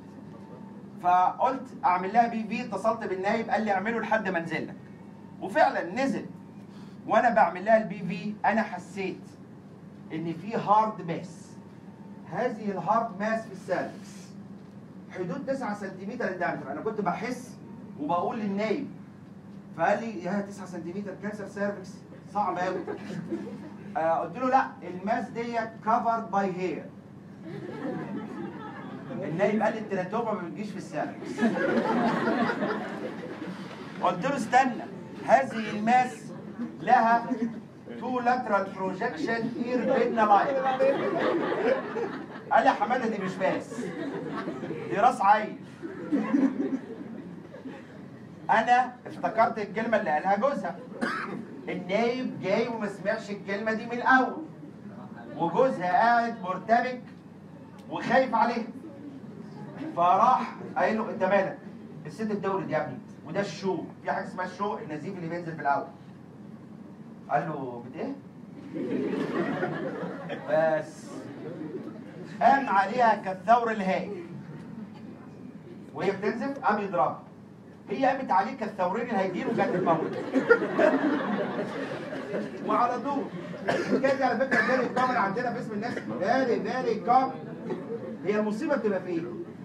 فقلت اعمل لها بي في، اتصلت بالنايب قال لي اعمله لحد ما انزل لك، وفعلا نزل. وانا بعمل لها البي في انا حسيت ان في هارد ماس. هذه الهارد ماس في السيرفكس حدود 9 سنتيمتر الدايمتر. انا كنت بحس وبقول للنايب، فقال لي يا 9 سنتيمتر كانسر سيرفكس صعب قوي. قلت له لا، الماس ديت كفرد باي هير. النايب قال لي التراتوما ما بتجيش في السيرفكس. قلت له استنى، هذه الماس لها 2 lateral projection here بين لاين. قال لي يا حماده دي مش ماس، دي راس عين. انا افتكرت الكلمه اللي قالها جوزها. النايب جاي وما سمعش الكلمه دي من الاول، وجوزها قاعد مرتبك وخايف عليها، فراح قايل له انت مالك؟ الست بتولد يا ابني، وده الشو، في حاجه اسمها الشو، النزيف اللي بينزل في الاول. قال له بت ايه؟ بس قام عليها كالثور الهائل، وهي بتنزف قام يضربها، هي قامت عليه كالثورين الهايلين وجت تموت. وعلى طول الحكايه دي على فكره فيري كومن عندنا في اسم الناس، فيري كومن. هي المصيبه بتبقى في ايه؟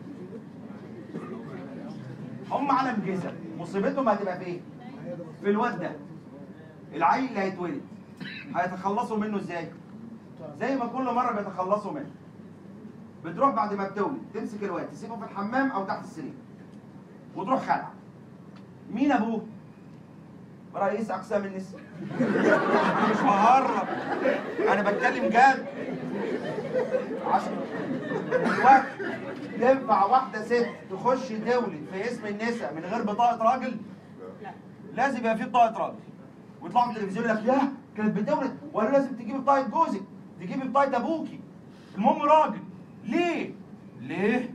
هم عالم جزم، مصيبتهم هتبقى في ايه؟ في الواد ده، العيل اللي هيتولد هيتخلصوا منه ازاي؟ زي ما كل مره بيتخلصوا منه، بتروح بعد ما بتولد تمسك الواد تسيبه في الحمام او تحت السرير وتروح خلع. مين ابوه؟ رئيس اقسام النساء. انا مش بهرب، انا بتكلم جد. عشان الوقت ينفع واحده ست تخش تولد في اسم النساء من غير بطاقه راجل؟ لا، لازم يبقى في بطاقه راجل. ويطلعوا في التلفزيون يقول لك لا كانت بتولد، ولا لازم تجيبي بطاقه جوزك، تجيبي بطاقه ابوكي، المهم راجل. ليه؟ ليه؟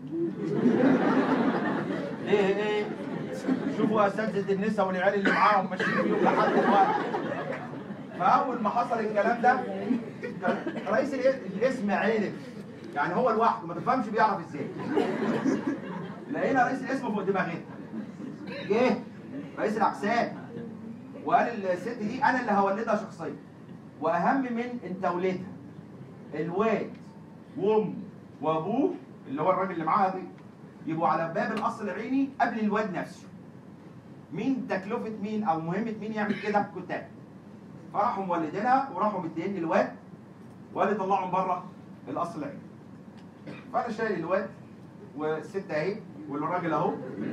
ليه ايه؟ شوفوا اساتذه النساء والعيال اللي معاهم ماشيين فيهم لحد دلوقتي. فاول ما حصل الكلام ده رئيس الاسم عرف، يعني هو لوحده ما تفهمش بيعرف ازاي. لقينا رئيس الاسم فوق دماغنا. جه رئيس الاقسام وقال الست دي انا اللي هولدها شخصيا، واهم من انت ولدها الواد وامه وابوه اللي هو الراجل اللي معاها دي يبقوا على باب القصر العيني قبل الواد نفسه. مين تكلفه مين او مهمه مين يعمل كده؟ كتاب. فراحوا مولدينها وراحوا مدين الواد وقال لي طلعهم بره القصر العيني. فانا شايل الواد والست اهي والراجل اهو.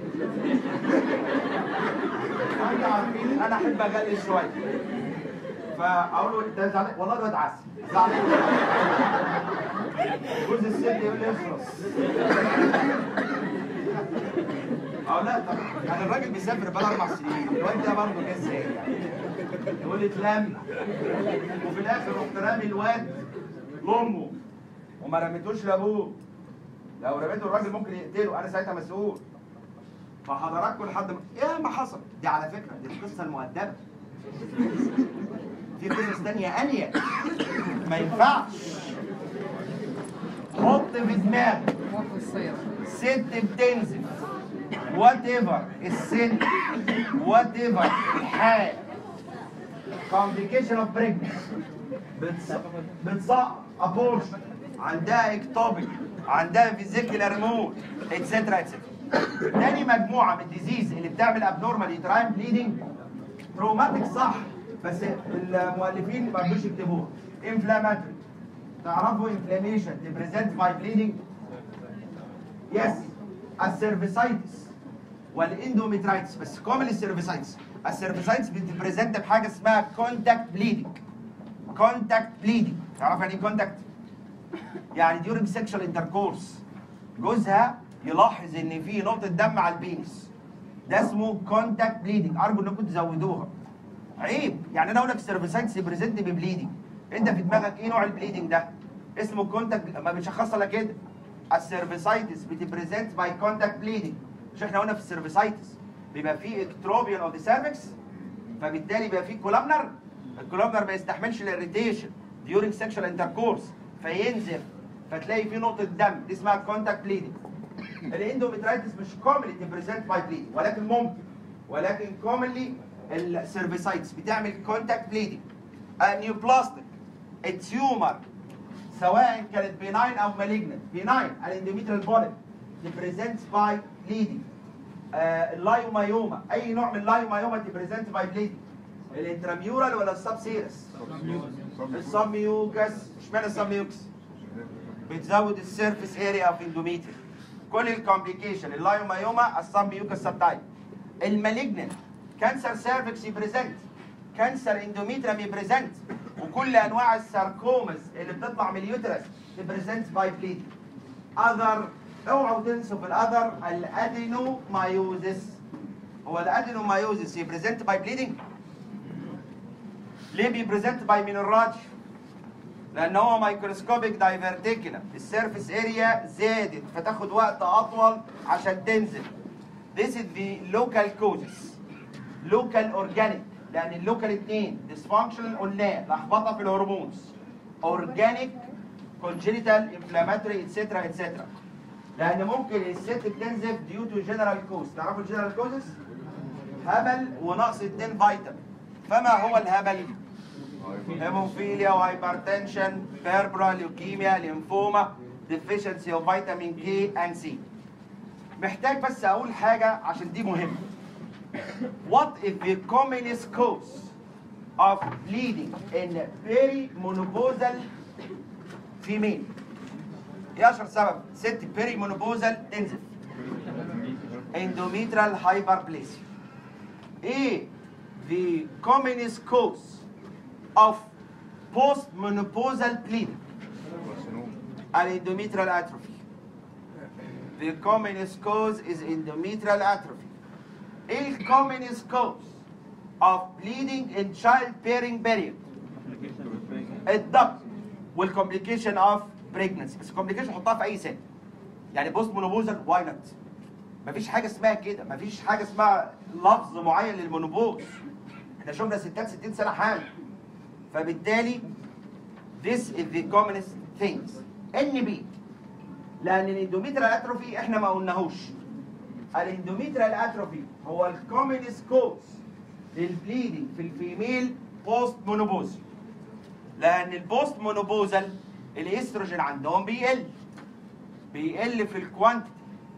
انتوا عارفين انا احب اغلس شويه، فاقول له انت زعلان؟ والله الواد عسل زعلان. جوز الست يقول لي اخلص. لا طب يعني الراجل بيسافر بقى 4 سنين، الواد ده برضه جه ازاي يعني؟ يقول لي اتلم، وفي الاخر رحت رامي الواد لامه وما رميتوش لابوه. لو رميته الراجل ممكن يقتله، انا ساعتها مسؤول. فحضراتكم لحد ما حصل دي على فكره دي القصه المؤدبه. في قصص ثانيه انيق ما ينفعش. حط في دماغك ست بتنزل وات ايفر السن، وات ايفر الحال، complication of pregnancy، بتصعب ابورشن، عندها اكتوبيك، عندها فيزيكولار مود، اتسترا اتسترا. تاني مجموعه من الديزيز اللي بتعمل ابنورمال يوتراين بليدنج، تروماتيك صح بس المؤلفين ما رضوش يكتبوها. انفلاماتوري، تعرفوا انفلاميشن تبريزنت باي بليدنج؟ يس. السيرفيسايتس والاندوميترايتس، بس كومن السيرفيسايتس. السيرفيسايتس بتبريزنت بحاجه اسمها كونتاكت بليدنج. كونتاكت بليدنج، تعرف يعني ايه كونتاكت؟ يعني ديورنج سيكشوال انتركورس جوزها يلاحظ ان في نقطه دم على البينس، ده اسمه كونتاكت بليدنج. ارجو انكم تزودوها، عيب. يعني انا اقول لك السيرفيسايتس بريزنت ببليدنج، انت في دماغك ايه نوع البليدنج ده؟ اسمه كونتاكت، ما بنشخصها الا كده. السيرفيسايتس بتبريزنت باي كونتاكت بليدنج. مش احنا قلنا في السيرفيسايتس بيبقى فيه اكتروبيان اوف ذا سيرفكس، فبالتالي بيبقى فيه كولامنر. الكولامنر ما يستحملش الاريتيشن ديورنج سيكشوال انتركورس فينزف، فتلاقي فيه نقطه دم، دي اسمها كونتاكت بليدنج. الاندوميترايتس مش كومنلي تبريزنت باي بليدنج، ولكن ممكن، ولكن كومنلي السيرفيسايتس بتعمل كونتاكت بليدنج. النيوبلاستيك التيومر سواء كانت بيناين او مالجنت. بيناين الاندوميتريال بوليب تبريزنت باي بليدنج. اللايومايوما، اي نوع من اللايومايوما تبريزنت باي بليدنج؟ الانتراميورال ولا السب سيرس؟ السبميوكس. اشمعنى السبميوكس؟ بتزود السيرفيس اريا اوف اندوميتريوم. كل الكومبليكيشن اللايومايوما السبميوكس سب تايب. المالجننت كانسر سيرفكس يبريزنت، كانسر اندوميتريوم يبريزنت، وكل انواع الساركومز اللي بتطلع من اليوترس تبريزنت باي بليدنج. اذر، اوعوا تنسوا في الاذر الادينومايوزس. هو الادينومايوزس يبريزنت باي بليدنج؟ ليه بيبريزنت باي مينوراج؟ لان هو مايكروسكوبيك دايفرتيكولم، السيرفيس اريا زادت فتاخد وقت اطول عشان تنزل. This is the local causes. local organic، لان اللوكال اتنين dysfunctional قلناه، لخبطه في الهرمونز. organic congenital inflammatory etc etc. لان ممكن الست بتنزف due to general cause. تعرفوا الجنرال كوزز؟ هبل ونقص 2 فيتامين. فما هو الهبل؟ هيموفيليا وهايبرتنشن، بيربرا، ليوكيميا، ليمفوما، deficiency of vitamin K and C. محتاج بس اقول حاجه عشان دي مهمه. What is the commonest cause of bleeding in perimenopausal female؟ ايه اشهر سبب ست perimenopausal تنزف؟ endometrial hyperplasia. ايه the commonest cause of postmenopausal bleeding؟ endometrial atrophy. The commonest cause is endometrial atrophy. A commonest cause of bleeding in childbearing period. الضغط والcomplication of pregnancy. بس الcomplication حطها في أي سن. يعني post menopausal why not؟ مفيش حاجة اسمها كده، مفيش حاجة اسمها لفظ معين للمونوبوز. احنا شفنا ستات 60 سنة حامل. فبالتالي this is the commonest things. NB، لأن الاندوميتريال اتروفي احنا ما قلناهوش. الاندوميتريال اتروفي هو الكومنست كوز للبليدنج في الفيميل بوست مونوبوز. لأن البوست مونوبوزال الاستروجين عندهم بيقل في الكوانتيتي.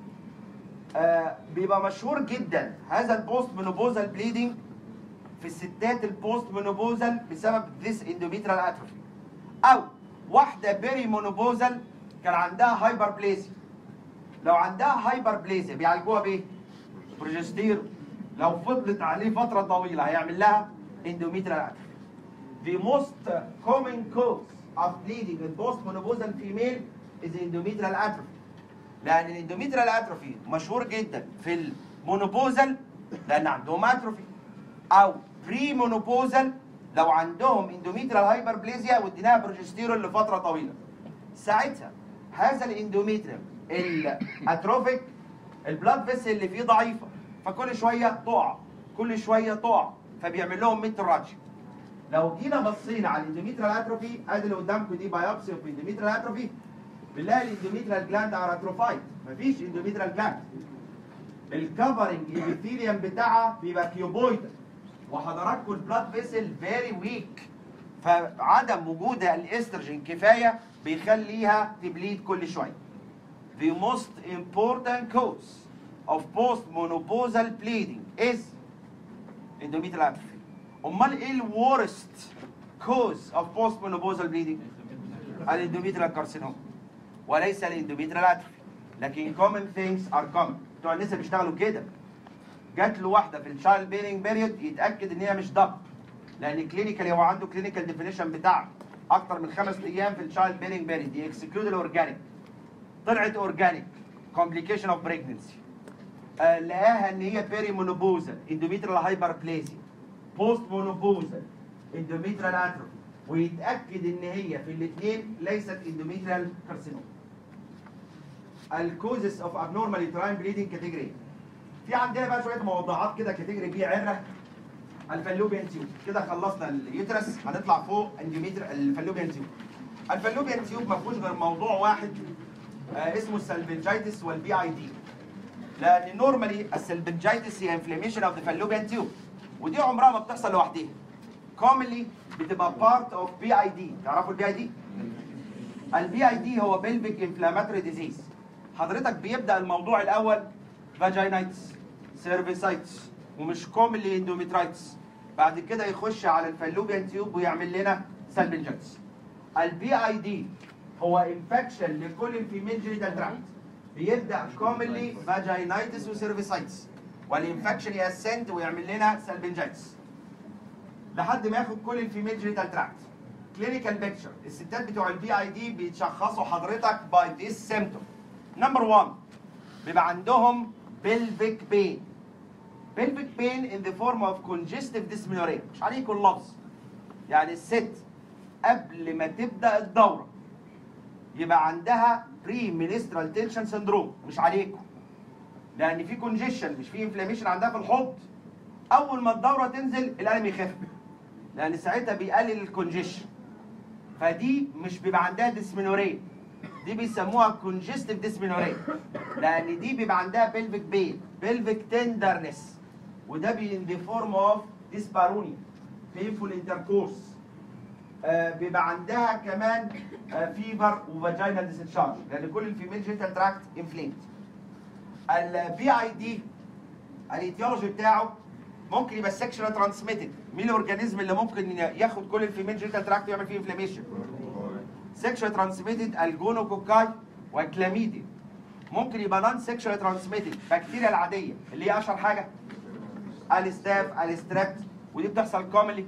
بيبقى مشهور جدا هذا البوست مونوبوزال بليدنج في الستات البوست مونوبوزال بسبب ذيس اندوميتريال اتروفي. أو واحدة بيري مونوبوزال كان عندها هايبربليزيا. لو عندها هايبربليزيا بيعالجوها بايه؟ بروجستيرون. لو فضلت عليه فترة طويلة هيعمل لها endometrial atrophy. The most common cause of bleeding in postmenopausal female is endometrial atrophy. لأن الاندوميتريال اتروفي مشهور جدا في المونوبوزال لأن عندهم اتروفي، أو بري مونوبوزال لو عندهم اندوميتريال هايبربليزيا واديناها بروجستيرون لفترة طويلة. ساعتها هذا الاندوميتريوم الاتروفيك البلاد فيسل اللي فيه ضعيفه، فكل شويه تقع كل شويه تقع، فبيعمل لهم ميتراج. لو جينا بصينا على الاندوميتريال اتروفي، ادي اللي قدامكم دي بايوبسي اوف اندوميتريال اتروفي، بنلاقي الاندوميتريال جلاند ار اتروفايد، مفيش اندوميتريال جلاند. الكفرنج الابيثيليوم بتاعها بيبقى كيوبويدال، وحضراتكم البلاد فيسل فيري ويك، فعدم وجود الاستروجين كفايه بيخليها تبليد كل شويه. The most important cause of postmenopausal bleeding is endometrial atrophy. امال ايه الورست cause of postmenopausal bleeding؟ الاندوميتريال كارسينوم وليس الاندوميتريال اتروفي. لكن common things are common. بتوع الناس اللي بيشتغلوا كده جات له واحده في الشايلد بيرنج بيريود يتاكد ان هي مش ضغط، لان كلينيكالي هو عنده كلينيكال ديفينيشن بتاعه اكتر من 5 ايام في الشايلد بيرنج بيريود، دي اكسكلود الاورجانيك. طلعت اورجانيك كومبليكيشن اوف بريجنسي، لقاها ان هي بيري مونوبوزال اندوميتريال هايبربليزيا بوست مونوبوزال اندوميتريال اتروفي، ويتاكد ان هي في الاثنين ليست اندوميتريال كارسينوم. الكوزس اوف ابنورمال يوتراين بليدنج كاتيجوري. في عندنا بقى شويه موضوعات كده كاتيجوري بي عره. الفالوبيان تيوب، كده خلصنا اليوترس، هنطلع فوق الفالوبيان تيوب. الفالوبيان تيوب ما فيهوش غير موضوع واحد اسمه السلبنجايتس والبي اي دي. لان نورمالي السلبنجايتس هي انفلاميشن اوف ذا فالوبيان تيوب، ودي عمرها ما بتحصل لوحدها. كومنلي بتبقى بارت اوف بي اي دي. تعرفوا البي اي دي؟ البي اي دي هو بيلفيك انفلاماتوري ديزيز. حضرتك بيبدا الموضوع الاول فاجينايتس، سيرفيسايتس ومش كومنلي اندوميترايتس. بعد كده يخش على الفالوبيان تيوب ويعمل لنا سالبنجايتس. البي اي دي هو انفكشن لكل الفيميل جينيتال تراكت، بيبدا كومنلي فاجينايتس وسيرفيسايتس، والانفكشن ياسند ويعمل لنا سالبنجايتس لحد ما ياخد كل الفيميل جينيتال تراكت. كلينيكال بيكتشر، الستات بتوع البي اي دي بيتشخصوا حضرتك باي ذيس سيمتوم. نمبر 1 بيبقى عندهم pelvic pain. pelvic pain in the form of congestive dysmenorrhea. مش عليكم اللفظ. يعني الست قبل ما تبدا الدوره يبقى عندها pre-menstrual tension syndrome، مش عليكم. لان في congestion مش في inflammation عندها في الحوض. اول ما الدوره تنزل الالم يخف، لان ساعتها بيقلل الكونجيشن. فدي مش بيبقى عندها ديسمينوريا، دي بيسموها congestive dysmenorrhea، لان دي بيبقى عندها pelvic pain pelvic tenderness، وده in the form of dyspareunia painful intercourse. بيبقى عندها كمان فيفر وفاجينال ديسشارج، لان كل الفيميل جينيتال تراكت انفليمد. البي اي دي الايتيولوجي بتاعه ممكن يبقى سكشوال ترانسميتد. مين الاورجانيزم اللي ممكن ياخد كل الفيميل جينيتال تراكت ويعمل فيه انفلاميشن؟ سكشوال ترانسميتد الجونوكوكاي وكلاميديا. ممكن يبقى نون سكشوال ترانسميتد بكتيريا العاديه اللي هي اشهر حاجه الستاف الستريبت، ودي بتحصل كومنلي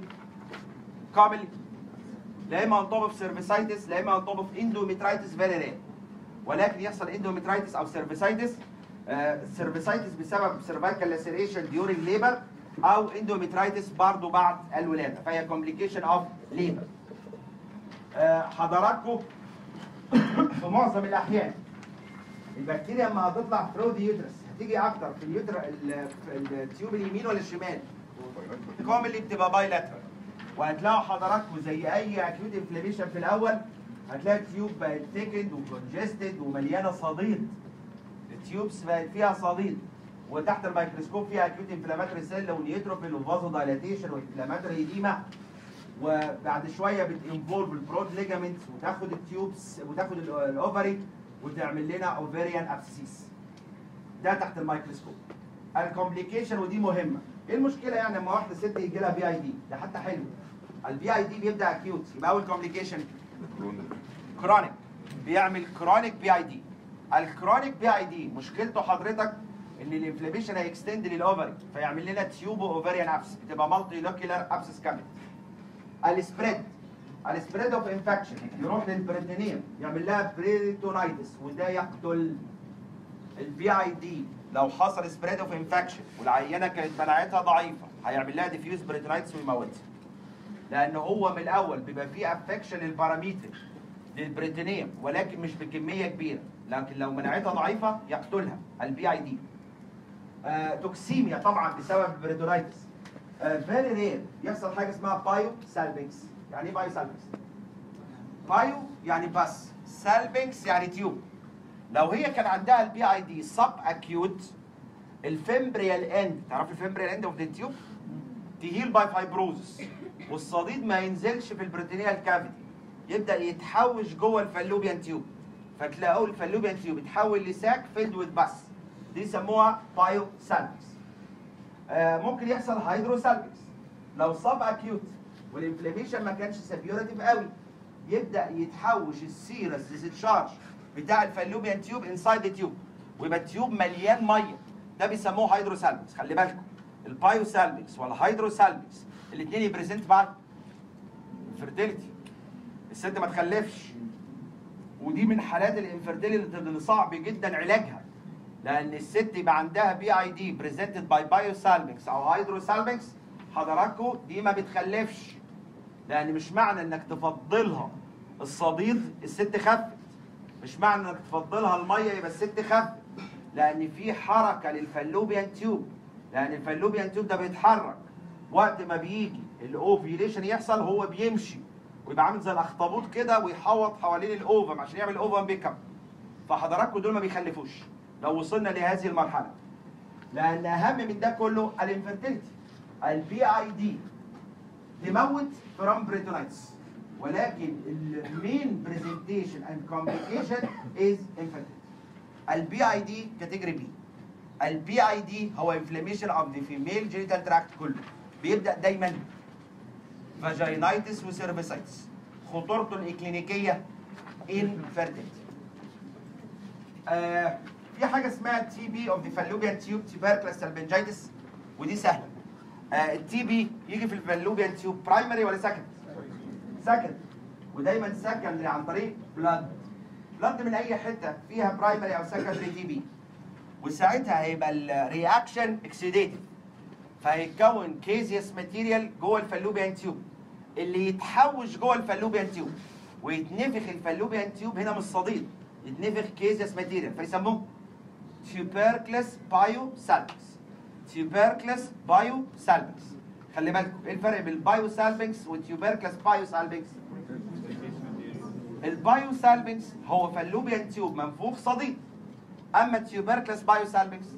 لا اما on top of cervicitis لا اما on top of endometritis very rare، ولكن يحصل endometritis او cervicitis. cervicitis بسبب cervical laceration during labor او endometritis برضه بعد الولاده، فهي complication of labor. حضراتكم في معظم الاحيان البكتيريا لما هتطلع ثرو ذا يوترس هتيجي اكتر في التيوب اليمين ولا الشمال؟ كومنلي بتبقى بايلاترال. وهتلاقوا حضراتكم زي اي اكيوت انفلاميشن في الاول هتلاقي التيوب بقت ثيكند وكونجستد ومليانه صديد. التيوبس بقت فيها صديد، وتحت الميكروسكوب فيها اكيوت انفلاماتوري سيل ونيوتروفيل وفازو دايلاتيشن وانفلاماتوري ايديما. وبعد شويه بتنفولف البرود ليجامنتس وتاخد التيوبس وتاخد الاوفري وتعمل لنا اوفريان ابسيس. ده تحت الميكروسكوب. الكومبليكيشن ودي مهمه. ايه المشكله يعني لما واحده ست يجي لها بي اي دي؟ ده حتى حلو. البي اي دي بيبدا اكيوت، يبقى اول كومبليكيشن كرونيك، بيعمل كرونيك بي اي دي. الكرونيك بي اي دي مشكلته حضرتك ان الانفلاميشن هيكستند للاوفري فيعمل لنا تيوبو اوفريان ابس، بتبقى مالتي لوكيولار ابسس كامل. السبريد اوف انفكشن يروح للبريتونيوم يعمل لها بريتونايتس وده يقتل. البي اي دي لو حصل سبريد اوف انفكشن والعينه كانت مناعتها ضعيفه هيعمل لها ديفيوز بريتونايتس ويموتها، لان هو من الاول بيبقى فيه افكشن للباراميتر للبريتونيوم ولكن مش بكميه كبيره، لكن لو مناعتها ضعيفه يقتلها البي اي دي. توكسيميا طبعا بسبب البريتونايتس. فيري رير يحصل حاجه اسمها بايو سالبنكس. يعني ايه بايو سالبنكس؟ بايو يعني بس، سالبنكس يعني تيوب. لو هي كان عندها البي اي دي سب اكيوت الفيمبريال اند، تعرف الفيمبريال اند اوف ذا تيوب تهيل باي فايبروزس، والصديد ما ينزلش في البريتونيال كافيتي، يبدا يتحوش جوه الفالوبيان تيوب، فتلاقوا الفالوبيان تيوب يتحول لساك فيلد وذ بس، دي يسموها بايو سالبنكس. ممكن يحصل هيدرو سالبنكس لو سب اكيوت والانفلاميشن ما كانش سبيورتيف قوي، يبدا يتحوش السيرس ديسشارج بتاع الفالوبيان تيوب انسايد التيوب ويبقى التيوب مليان ميه، ده بيسموه هيدرو سالبنكس. خلي بالكم البايو سالبنكس والهيدرو سالبنكس الاثنين يبريزنت بعد الفيرتيليتي، الست ما تخلفش، ودي من حالات الانفيرتيليتي اللي صعب جدا علاجها، لان الست يبقى عندها بي اي دي بريزنتد باي بايو سالبنكس او هيدرو سالبنكس حضراتكم دي ما بتخلفش، لان مش معنى انك تفضلها الصديد الست خفت، مش معنى انك تفضلها الميه يبقى الست خفت، لان في حركه للفالوبيان تيوب، لان الفالوبيان تيوب ده بيتحرك وقت ما بيجي الاوفيليشن يحصل، هو بيمشي ويبقى عامل زي الاخطبوط كده ويحوط حوالين الاوفم عشان يعمل اوفم بيك اب. فحضراتكم دول ما بيخلفوش لو وصلنا لهذه المرحله، لان اهم من ده كله الانفيرتيليتي. البي اي دي تموت فروم بريتونايتس، ولكن المين بريزنتيشن اند كومبليكيشن از انفيرتيليتي. البي اي دي كاتيجوري بي. البي اي دي هو انفلاميشن اوف ذا فيميل جينيتال تراكت كله، بيبدا دايما فاجينايتس وسيرفيسايتس. خطورته الاكلينيكيه انفيرتيلتي. في حاجه اسمها تي بي اوف ذا فالوبيان تيوب، تيبركلس سالبنجايتس، ودي سهله. التي بي يجي في الفالوبيان تيوب برايمري ولا سكند؟ سكند، ودايما سكندري عن طريق بلاد من اي حته فيها برايمري او سكندري تي بي، وساعتها هيبقى الرياكشن اكسيديتيف، فهيتكون كيزيوس ماتيريال جوه الفالوبيان تيوب اللي يتحوش جوه الفالوبيان تيوب ويتنفخ الفالوبيان تيوب هنا من الصديد، يتنفخ كيزيوس ماتيريال فيسموه تيوبركلس بايو سالبنكس. تيوبركلس بايو سالبنكس. خلي بالكم ايه الفرق بين البايو سالبنكس والتيوبركلس بايو سالبنكس؟ البايو سالبنكس هو فالوبيان تيوب منفوخ صديد، اما التيوبركلس بايو سالبنكس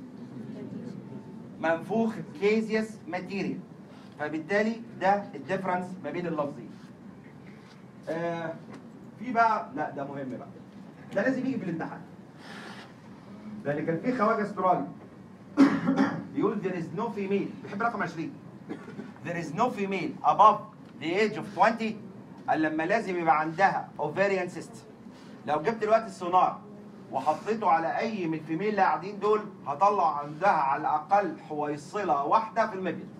منفوخ كيزيوس ماتيريال، فبالتالي ده الديفرنس ما بين اللفظين. في بقى، لا ده مهم بقى، ده لازم يجي في الامتحان، لان كان في خواجه استرالي بيقول there is no female، بيحب رقم 20، there is no female above the age of 20 الا لما لازم يبقى عندها ovarian cyst. لو جبت دلوقتي السونار وحطيته على اي من الفيميل اللي قاعدين دول هطلع عندها على الاقل حويصله واحده في المبيض.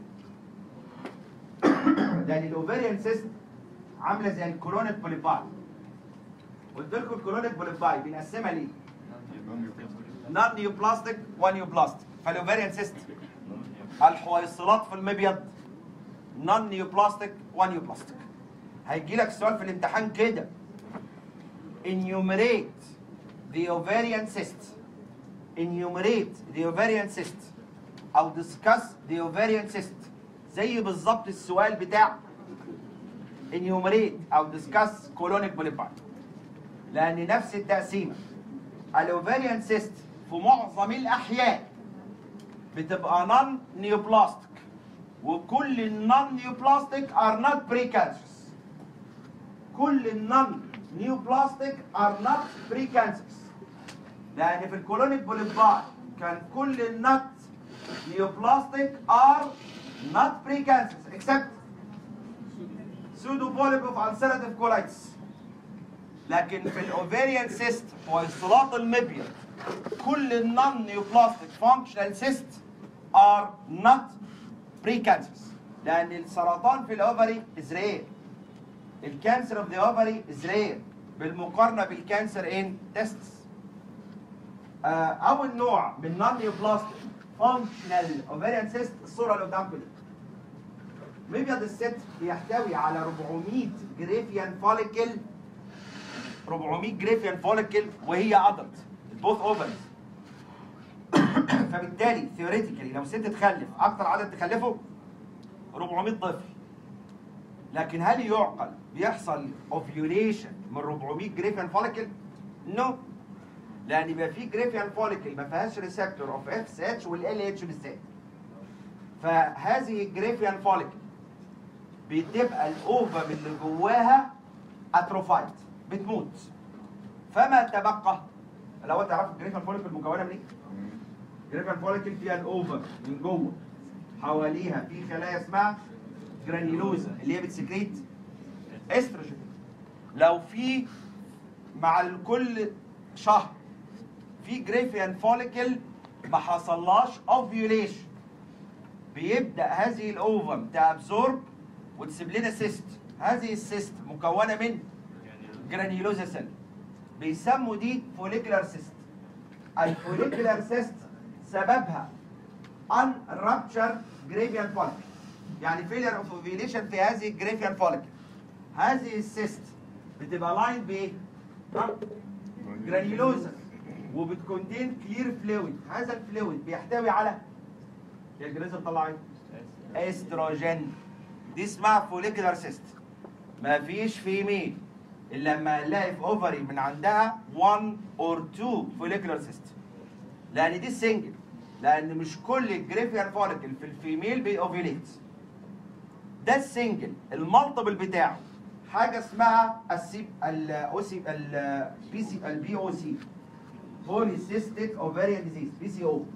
لان الاوفاريان سيست عامله زي الكولونيك بوليباي. قلت لكم الكولونيك بوليباي بنقسمها ليه؟ نون نيوبلاستيك ونيوبلاستيك. فالاوفاريان سيست الحويصلات في المبيض نون نيوبلاستيك ونيوبلاستيك. هيجي لك سؤال في الامتحان كده، enumerate the ovarian cyst. enumerate the ovarian cyst او discuss the ovarian cyst، زي بالظبط السؤال بتاع enumerate او discuss colonic polypi، لان نفس التقسيمه. الاوفاريان سيست في معظم الاحيان بتبقى نون نيوبلاستيك، وكل النون نيوبلاستيك ار نوت بريكانسرز. كل النون نيوبلاستيك ار نوت بريكانسرز، لان في الكولونيك بوليباي كان كل النوت نيوبلاستيك ار نوت بريكانسرز اكسبت سودو بوليب اوف ulcerative colitis. لكن في الاوفاريان سيست وصلات المبيض كل النون نيوبلاستيك فانكشنال سيست ار نوت بريكانسرز، لان السرطان في الاوفري از رير. الكانسر اوف ذا اوفري از رير بالمقارنه بالكانسر ان تيستس. اول نوع من نون نيوبلاستيك فانكشنال اوفاريان سيست الصوره اللي قدامكم دي. مبيض الست بيحتوي على 400 جريفيان فوليكل، 400 جريفيان فوليكل وهي ادلت بوث اوفرز. فبالتالي ثيوريتيكالي لو ست تخلف اكتر عدد تخلفه 400 طفل. لكن هل يعقل بيحصل اوفيوليشن من 400 جريفيان فوليكل؟ نو، لان يبقى في جريفيان فوليكل ما فيهاش ريسبتور اوف اف اس اتش والال اتش بالذات. فهذه الجريفيان فوليكل بتبقى الاوفم اللي جواها اتروفايت، بتموت. فما تبقى، لو تعرفوا الجريفيان فوليكل مكونه من ايه؟ الجريفيان فوليكل فيها الاوفم من جوه، حواليها في خلايا اسمها جرانيولوزا اللي هي بتسكريت استروجين. لو في مع كل شهر في جريفيان فوليكل ما حصلهاش اوفيوليشن، بيبدا هذه الاوفم تابزورب وتسيب لنا سيست. هذه السيست مكونه من جرانيولوزا سيل، بيسموا دي فوليكولار سيست. الفوليكولار سيست سببها ان رابتشر جريفيان فوليكل، يعني فيلير اوف اوفيوليشن في هذه الجريفيان فوليكل. هذه السيست بتبقى لاين بايه؟ جرانيولوزا، وبتكونتين كلير فلويد. هذا الفلويد بيحتوي على الجريزة بتطلع ايه؟ استروجين. دي اسمها فوليكولار سيست. مفيش فيميل الا لما نلاقي في اوفري من عندها 1 or 2 فوليكولار سيست، لان دي سنجل، لان مش كل الجريفيان فوليكل في الفيميل بيأوفيليت. ده السنجل. المالتيبل بتاعه حاجه اسمها البي او سي، بوليسيستيك اوفاريان ديزيز، بي سي او.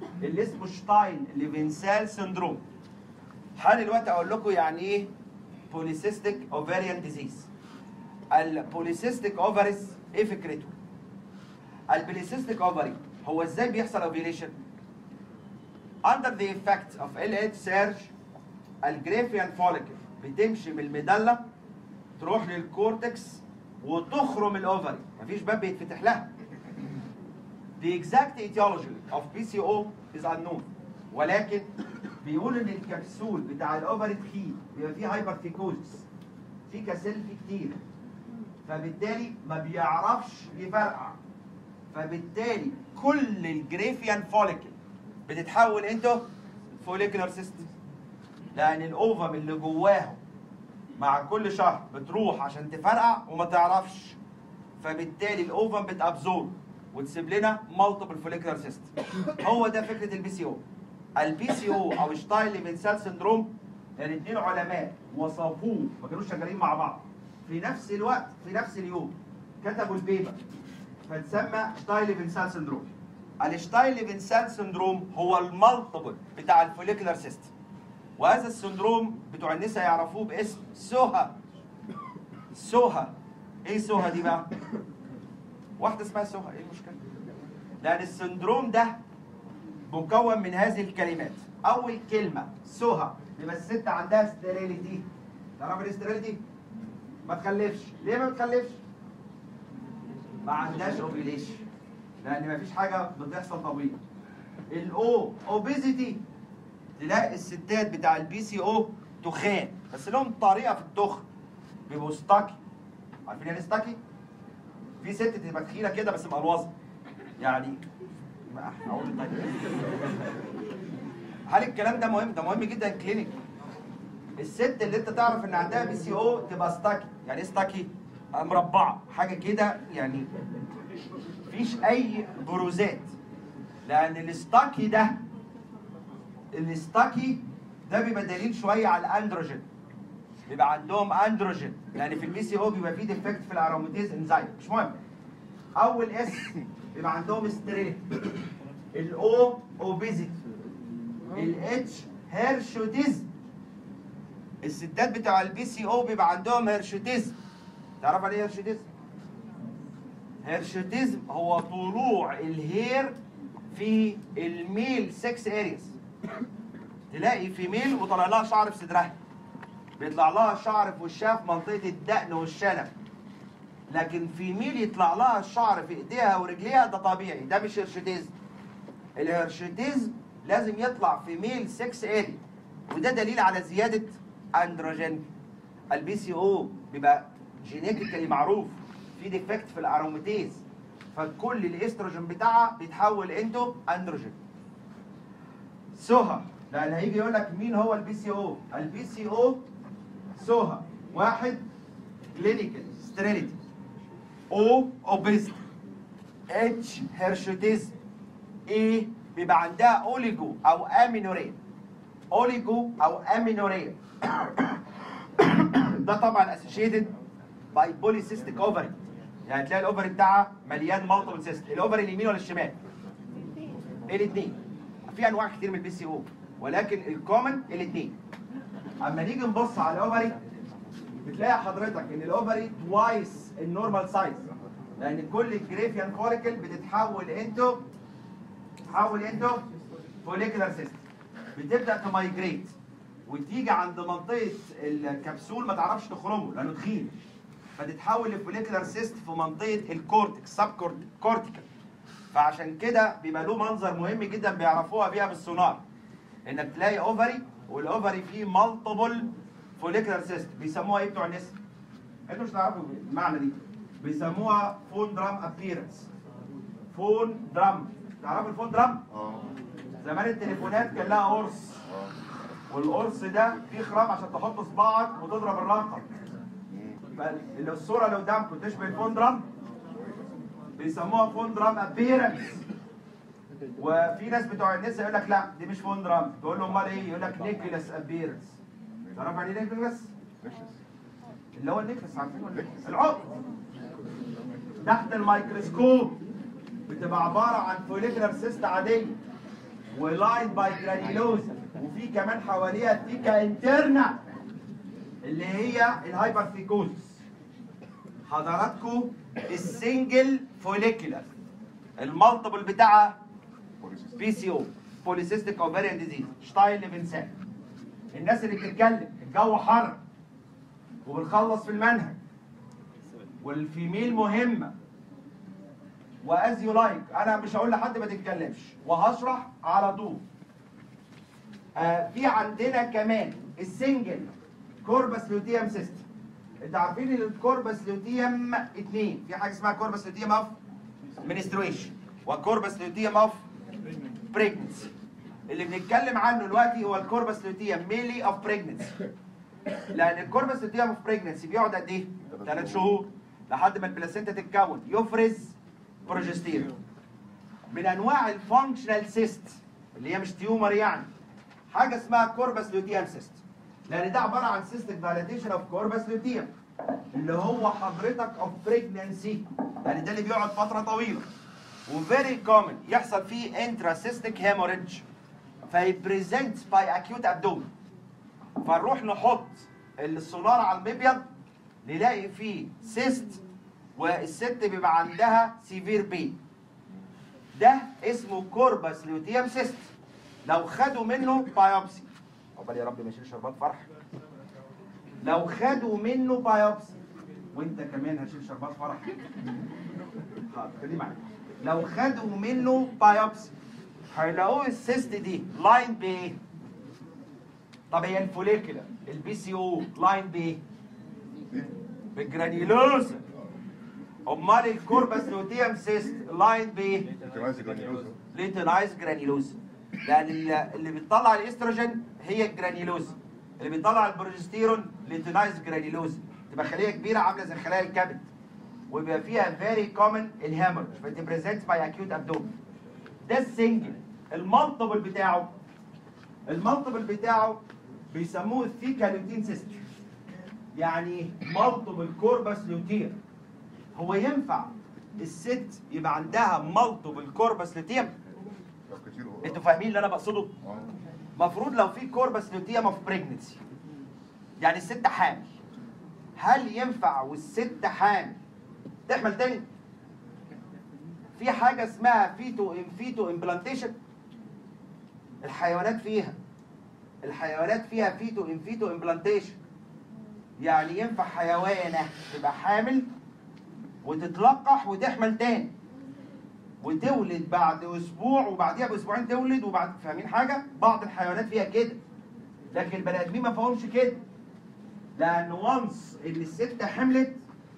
اللي اسمه شتاين ليفنسال سندروم. حالي دلوقتي اقول لكم يعني ايه بوليسيستيك اوفاريان ديزيز. البوليسيستيك اوفاريز ايه فكرته؟ البوليسيستيك اوفاري هو ازاي بيحصل اوفيليشن؟ under the effects of LH surge الجريفيان فوليكل بتمشي من الميدالة تروح للكورتكس وتخرم الاوفري، مفيش باب بيتفتح لها. The exact etiology of PCO is unknown، ولكن بيقول ان الكبسول بتاع الاوفري تخين، بيبقى فيه هايبرتيكوزس، فيه كاسيلفي كتير، فبالتالي ما بيعرفش يفرقع، فبالتالي كل الجريفيان فوليكل بتتحول انتو فوليكولار سيستم، لان الاوفم اللي جواهم مع كل شهر بتروح عشان تفرقع وما تعرفش، فبالتالي الاوفم بتابزورب وتسيب لنا مالتيبل فوليكولار سيستم. هو ده فكره البي سي او. البي سي او او شتاين ليفنسال سندروم الاثنين علماء وصفوه، ما كانوش شغالين مع بعض في نفس الوقت في نفس اليوم كتبوا البيبر، فتسمى شتاين ليفنسال سندروم. الشتاين ليفنسال سندروم هو المالتيبل بتاع الفوليكولار سيستم، وهذا السندروم بتوع النساء يعرفوه باسم سوها. سوها ايه سوها دي بقى؟ واحده اسمها سوها، ايه المشكله؟ لان السندروم ده مكون من هذه الكلمات. اول كلمه سوها يبقى الست عندها ستيريليتي. تعرف الاستيريليتي؟ ما تخلفش. ليه ما بتخلفش؟ ما عندهاش اوفيليشن، لان ما فيش حاجه بتحصل طبيعي. الاو اوبيزيتي، تلاقي الستات بتاع البي سي او تخان، بس لهم طريقه في التخن، بيبقوا ستاكي. عارفين يعني ستاكي؟ في ست تبقى تخينه كده بس مقلوظه، يعني اقول طيب. هل الكلام ده مهم؟ ده مهم جدا كلينيك. الست اللي انت تعرف ان عندها بي سي او تبقى ستاكي. يعني ايه ستاكي؟ مربعه حاجه كده، يعني مفيش اي بروزات، لان الستاكي ده بيبقى دليل شويه على الاندروجين، بيبقى عندهم اندروجين، يعني في البي سي او بيبقى فيه ديفكت في الاروماتيز انزايم، مش مهم. اول اس بيبقى عندهم ستريت، الاو اوبيزيتي، الاتش هيرشوتيزم. الستات بتوع البي سي او بيبقى عندهم هيرشوتيزم. تعرف عليه هيرشوتيزم؟ هيرشوتيزم هو طلوع الهير في الميل 6 ارياس. تلاقي في ميل وطلع لها شعر في صدرها، بيطلع لها شعر في وشها في منطقه الدقن والشنب، لكن في ميل يطلع لها الشعر في ايديها ورجليها، ده طبيعي، ده مش هيرشوتيزم. الهيرشوتيزم لازم يطلع في ميل 6 اريا، وده دليل على زياده اندروجين. البي سي او بيبقى جينيتيكالي معروف في ديفكت في الاروماتيز، فكل الاستروجين بتاعها بيتحول انتو اندروجين. سوها، لان هيجي يقول لك مين هو البي سي او؟ البي سي او سوها، واحد كلينيكال ستيريليتي، او اوبيزيتي، اتش هيرشوتيزم، ايه بيبقى عندها اوليجو او امينوريا. اوليجو او امينوريا ده طبعا اسوشيتد باي بوليسيستيك اوفري، يعني تلاقي الاوفري بتاعها مليان مالتيبل سيست. الاوفري اليمين ولا الشمال؟ الاثنين. في انواع كتير من البي سي او، ولكن الكومن الاثنين. اما نيجي نبص على الاوفري بتلاقي حضرتك ان الاوفري توايس النورمال سايز، لان كل الجريفيان فوليكل بتتحول انتو فوليكولار سيستم، بتبدا تمايجريت وتيجي عند منطقه الكبسول ما تعرفش تخرمه لانه تخين، فتتحول لفوليكولار سيست في منطقه الكورتكس سب كورتيكال. فعشان كده بيبقى له منظر مهم جدا بيعرفوها بيها بالسونار، انك تلاقي اوفري والاوفري فيه مالتيبل فوليكولار سيست. بيسموها ايه بتوع النساء؟ انتوا مش تعرفوا المعنى دي، بيسموها فون درام ابييرنس. فون درام، تعرفوا الفون درام؟ زمان التليفونات كان لها قرص، والقرص ده فيه خرام عشان تحط صباعك وتضرب الرقم. فالصوره اللي قدامكم تشبه الفون درام، بيسموها فون درام ابييرنس. وفي ناس بتوع النساء يقول لك لا دي مش فون درام، تقول له امال ايه؟ يقول لك نيكلس ابييرنس. تعرف يعني ايه نيكلس؟ اللي هو النيكلس، عارفين ولا العقد تحت الميكروسكوب بتبقى عباره عن فوليكولار سيست عاديه، ولاين باي جرانيولوزا، وفي كمان حواليها الثيكا انترنا اللي هي الهايبرثيكوزس. حضراتكم السنجل فوليكولار المالتيبل بتاعها بي سي او بوليسيستيك اوفاريان ديزيز شتاين ليفنسان. الناس اللي بتتكلم الجو حر وبنخلص في المنهج والفيميل مهمه واز يو لايك، انا مش هقول لحد ما تتكلمش وهشرح على طول. في عندنا كمان السنجل كوربس لوتيوم سيستم. انتوا عارفين ان الكوربس لوتيوم اثنين، في حاجه اسمها كوربس لوتيوم اوف منسترويشن وكوربس لوتيوم اوف بريجنسي. اللي بنتكلم عنه دلوقتي هو الكوربس لوتيوم ميلي اوف بريجنسي، لان الكوربس لوتيوم اوف بريجنسي بيقعد قد ايه؟ 3 شهور لحد ما البلاسينتا تتكون يفرز بروجستيرون. من انواع الفانكشنال سيست اللي هي مش تيومر يعني حاجه اسمها كوربس لوتيوم سيست، لان ده عباره عن سيستك دايلاتيشن اوف كوربس لوتيوم اللي هو حضرتك اوف بريجنسي، يعني ده اللي بيقعد فتره طويله وفيري كومن يحصل فيه انتراسيستيك هيموريدج فيبريزنت باي اكيوت ابدومن. فنروح نحط السونار على المبيض نلاقي فيه سيست والست بيبقى عندها سيفير بين. ده اسمه كوربس لوتيوم سيست. لو خدوا منه بايوبسي، عقبال يا رب ما يشيل شربات فرح، لو خدوا منه بايوبسي وانت كمان هشيل شربات فرح حاضر خليه معايا، لو خدوا منه بايوبسي هيلاقوه السيست دي لاين بايه؟ طب هي الفوليكولا البي سي او لاين بايه؟ بالجرانيولوزا. امال الكوربس لوتيوم سيست لاين بايه؟ ليتنايز جرانيولوزا، لان اللي بتطلع الاستروجين هي الجرانيولوزا، اللي بيطلع البروجستيرون ليتنايز جرانيولوزا، تبقى خليه كبيره عامله زي خلايا الكبد ويبقى فيها فيري كومن الهيموريج فتبريزنت باي اكيوت ابدومن. ده السنجل. المالتيبل بتاعه بيسموه الثيكا لوتين سيستم، يعني مالتيبل كوربس لوتير. هو ينفع الست يبقى عندها مالتيبل كوربس لوتيم؟ انتوا فاهمين اللي انا بقصده؟ المفروض لو في كوربس لوتيم اوف بريجنسي يعني الست حامل، هل ينفع والست حامل تحمل تاني؟ في حاجه اسمها فيتو امبلانتيشن. الحيوانات فيها فيتو امبلانتيشن، يعني ينفع حيوانه تبقى حامل وتتلقح وتحمل تاني وتولد بعد اسبوع وبعديها باسبوعين تولد وبعد، فاهمين حاجه؟ بعض الحيوانات فيها كده، لكن البني ادمين ما فيهمش كده، لان وانس ان الست حملت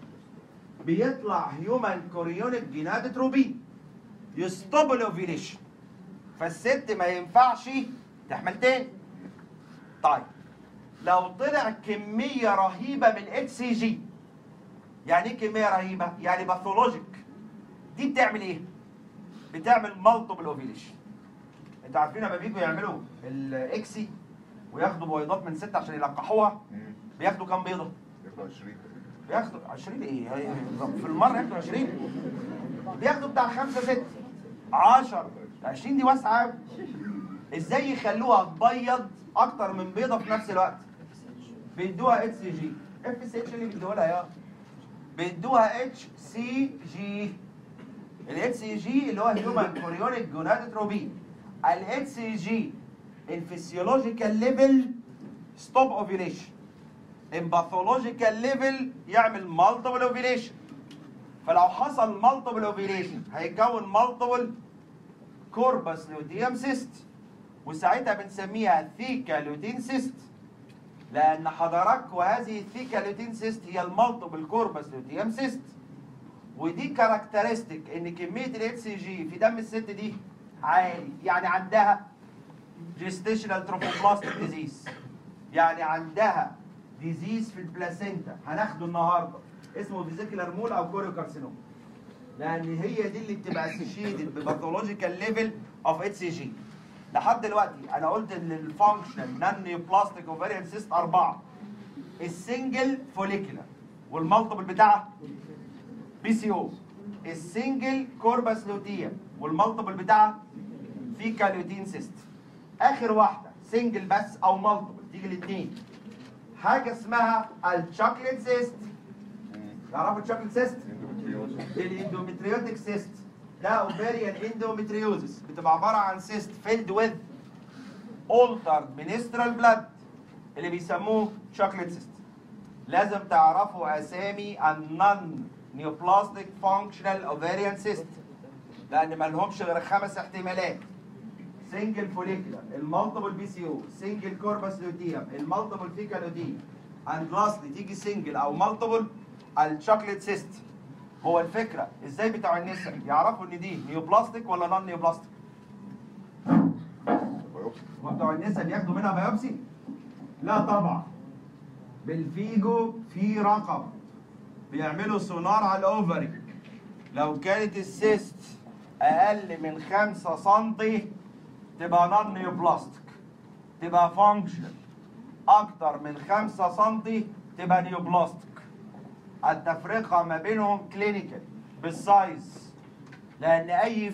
بيطلع هيومن كوريونيك جينادوتروبين يستوب الاوفيليشن، فالست ما ينفعش تحمل تاني. طيب لو طلع كميه رهيبه من اتش سي جي، يعني ايه كميه رهيبه؟ يعني باثولوجيك، دي بتعمل ايه؟ بتعمل مالتيبل اوفيليشن. انتوا عارفين لما بييجوا يعملوا الاكسي وياخدوا بيضات من ست عشان يلقحوها بياخدوا كام بيضه؟ بياخدوا 20 ايه؟ في المره ياخدوا 20، بياخدوا بتاع 5 6 10 20 دي واسعه قوي. ازاي يخلوها تبيض اكتر من بيضه في نفس الوقت؟ بيدوها اتش سي جي. اف اس اتش اللي بيدوها لها يا بيدوها اتش سي جي. الاتش سي جي اللي هو هيومن كوريونيك جونادوتروبين. الاتش سي جي الفسيولوجيكال ليفل ستوب اوفيليشن، ان باثولوجيكال ليفل يعمل مالتيبل اوفيليشن. فلو حصل مالتيبل اوفيليشن هيتكون مالتيبل كوربس لوتيوم سيست، وساعتها بنسميها ثيكا لوتين سيست، لان حضراتكم هذه الثيكا لوتين سيست هي المالتيبل كوربس لوتيوم سيست. ودي كاركترستيك ان كميه الاتش سي جي في دم الست دي عالي، يعني عندها جيستيشنال تروفوبلاستيك ديزيز، يعني عندها ديزيز في البلاسينتا هناخده النهارده اسمه فيزيكولار مول او كوريوكارسينوم، لان هي دي اللي بتبقى اسوشيتد بباثولوجيكال ليفل اوف اتش سي جي. لحد دلوقتي انا قلت ان الفانكشنال نون نيوبلاستيك اوفاريان سيست 4، السنجل فوليكولار والمالتيبل بتاعها بي سي او، السنجل كوربس لوتيوم والمالتيبل بتاعها فيكال يوتين سيست. اخر واحده سنجل بس او مالتيبل، تيجي الاثنين. حاجه اسمها الشوكليت سيست. تعرفوا الشوكليت سيست؟ الاندومتريوتيك سيست ده اوفيريان اندومتريوزس، بتبقى عباره عن سيست فيلد وذ altered menstrual blood اللي بيسموه شوكليت سيست. لازم تعرفوا اسامي النون نيوبلاستيك فانكشنال اوفيريان سيست، لان ما لهمش غير 5 احتمالات: سنجل فوليكولار، المالتيبل بي سي او، سنجل كوربس لوتيوم، المالتيبل فيكال لوتيوم، اند لاستلي تيجي سنجل او مالتيبل الشوكليت سيست. هو الفكره ازاي بتوع النساء يعرفوا ان دي نيوبلاستيك ولا نون نيوبلاستيك؟ بتوع النساء بياخدوا منها بايوبسي؟ لا طبعا. بالفيجو في رقم بيعملوا سونار على الاوفري، لو كانت السيست اقل من 5 سم تبقى نون نيوبلاستيك، تبقى فانكشنال. اكتر من 5 سم تبقى نيوبلاستيك. التفرقه ما بينهم كلينيكال بالسايز، لان اي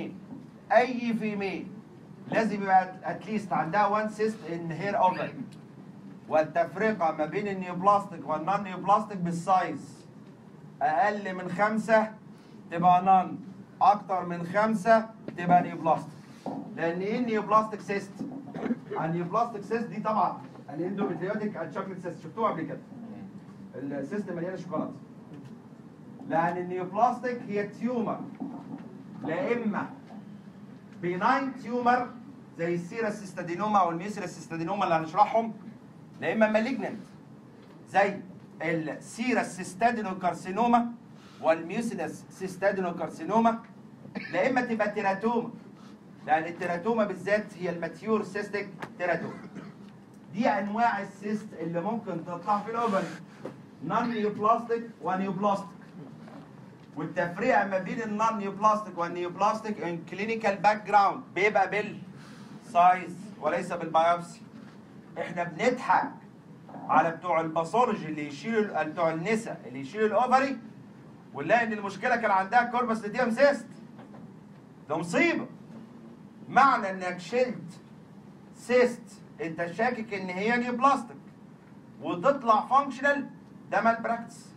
فيميل لازم يبقى اتليست عندها 1 سيست ان هير اوفري. والتفرقه ما بين النيوبلاستيك والنون نيوبلاستيك بالسايز، اقل من 5 تبقى نون، اكتر من 5 تبقى نيوبلاستيك. لان ايه النيوبلاستيك سيست؟ النيوبلاستيك سيست دي طبعا الاندومتريوتيك الشوكليت سيست، شفتوها قبل كده، السيست مليانه شوكولاته. لان النيوبلاستيك هي تيومر، لا اما بيناين تيومر زي السيرس سيستادينوما او الميوسيرس سيستادينوما اللي هنشرحهم، لا اما مالجننت زي السيرس سيستادينوكارسينوما والميوسيرس سيستادينوكارسينوما، لا اما تبقى تيراتوما، لان التيراتوما بالذات هي الماتيور سيستيك تيراتوما. دي انواع السيست اللي ممكن تطلع في الاوفري، نون نيوبلاستيك ونيوبلاستيك. والتفرقه ما بين النون نيوبلاستيك والنيوبلاستيك ان كلينيكال باك جراوند بيبقى بالسايز وليس بالبيوبسي. احنا بنضحك على بتوع الباثولوجي اللي يشيلوا، بتوع النساء اللي يشيلوا الاوفري ونلاقي ان المشكله كان عندها كوربس لوتيوم سيست. ده مصيبه. معنى انك شلت سيست انت شاكك ان هي نيوبلاستيك وتطلع فانكشنال، ده مال براكتس.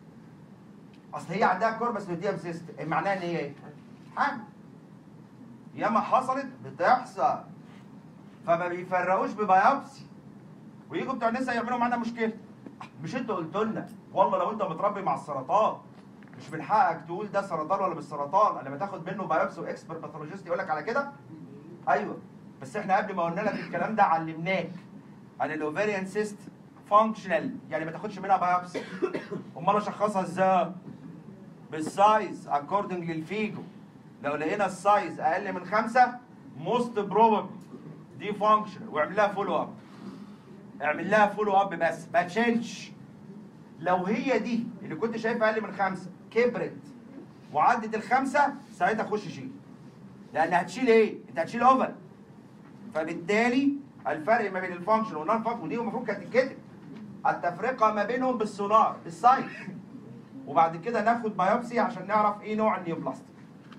اصل هي عندها كوربس لوتيوم سيست، معناها ان هي ايه؟ حامل. ياما حصلت بتحصل، فما بيفرقوش ببيوبسي. ويجوا بتوع النساء يعملوا معانا مشكله. مش انتوا قلتوا لنا والله لو انت متربي مع السرطان مش من حقك تقول ده سرطان ولا مش سرطان، لما تاخد منه بايوبسي واكسبرت باثولوجيست يقول لك على كده؟ ايوه، بس احنا قبل ما قلنا لك الكلام ده علمناك عن الاوفيريان سيست فانكشنال، يعني ما تاخدش منها بايوبسي. امال اشخصها ازاي؟ بالسايز اكوردنج للفيجو. لو لقينا السايز اقل من 5 موست بروبابل دي فانكشنال، واعمل لها فولو اب. اعمل لها فولو اب بس ما تشيلش. لو هي دي اللي كنت شايفها اقل من 5 كبرت وعدت ال5 ساعتها خش شيل. لان هتشيل ايه؟ انت هتشيل اوفر. فبالتالي الفرق ما بين الفانكشن والنون فانكشن، ودي المفروض كانت تتكتب، التفرقه ما بينهم بالسونار بالسايز، وبعد كده ناخد بايوبسي عشان نعرف ايه نوع النيوبلاستيك.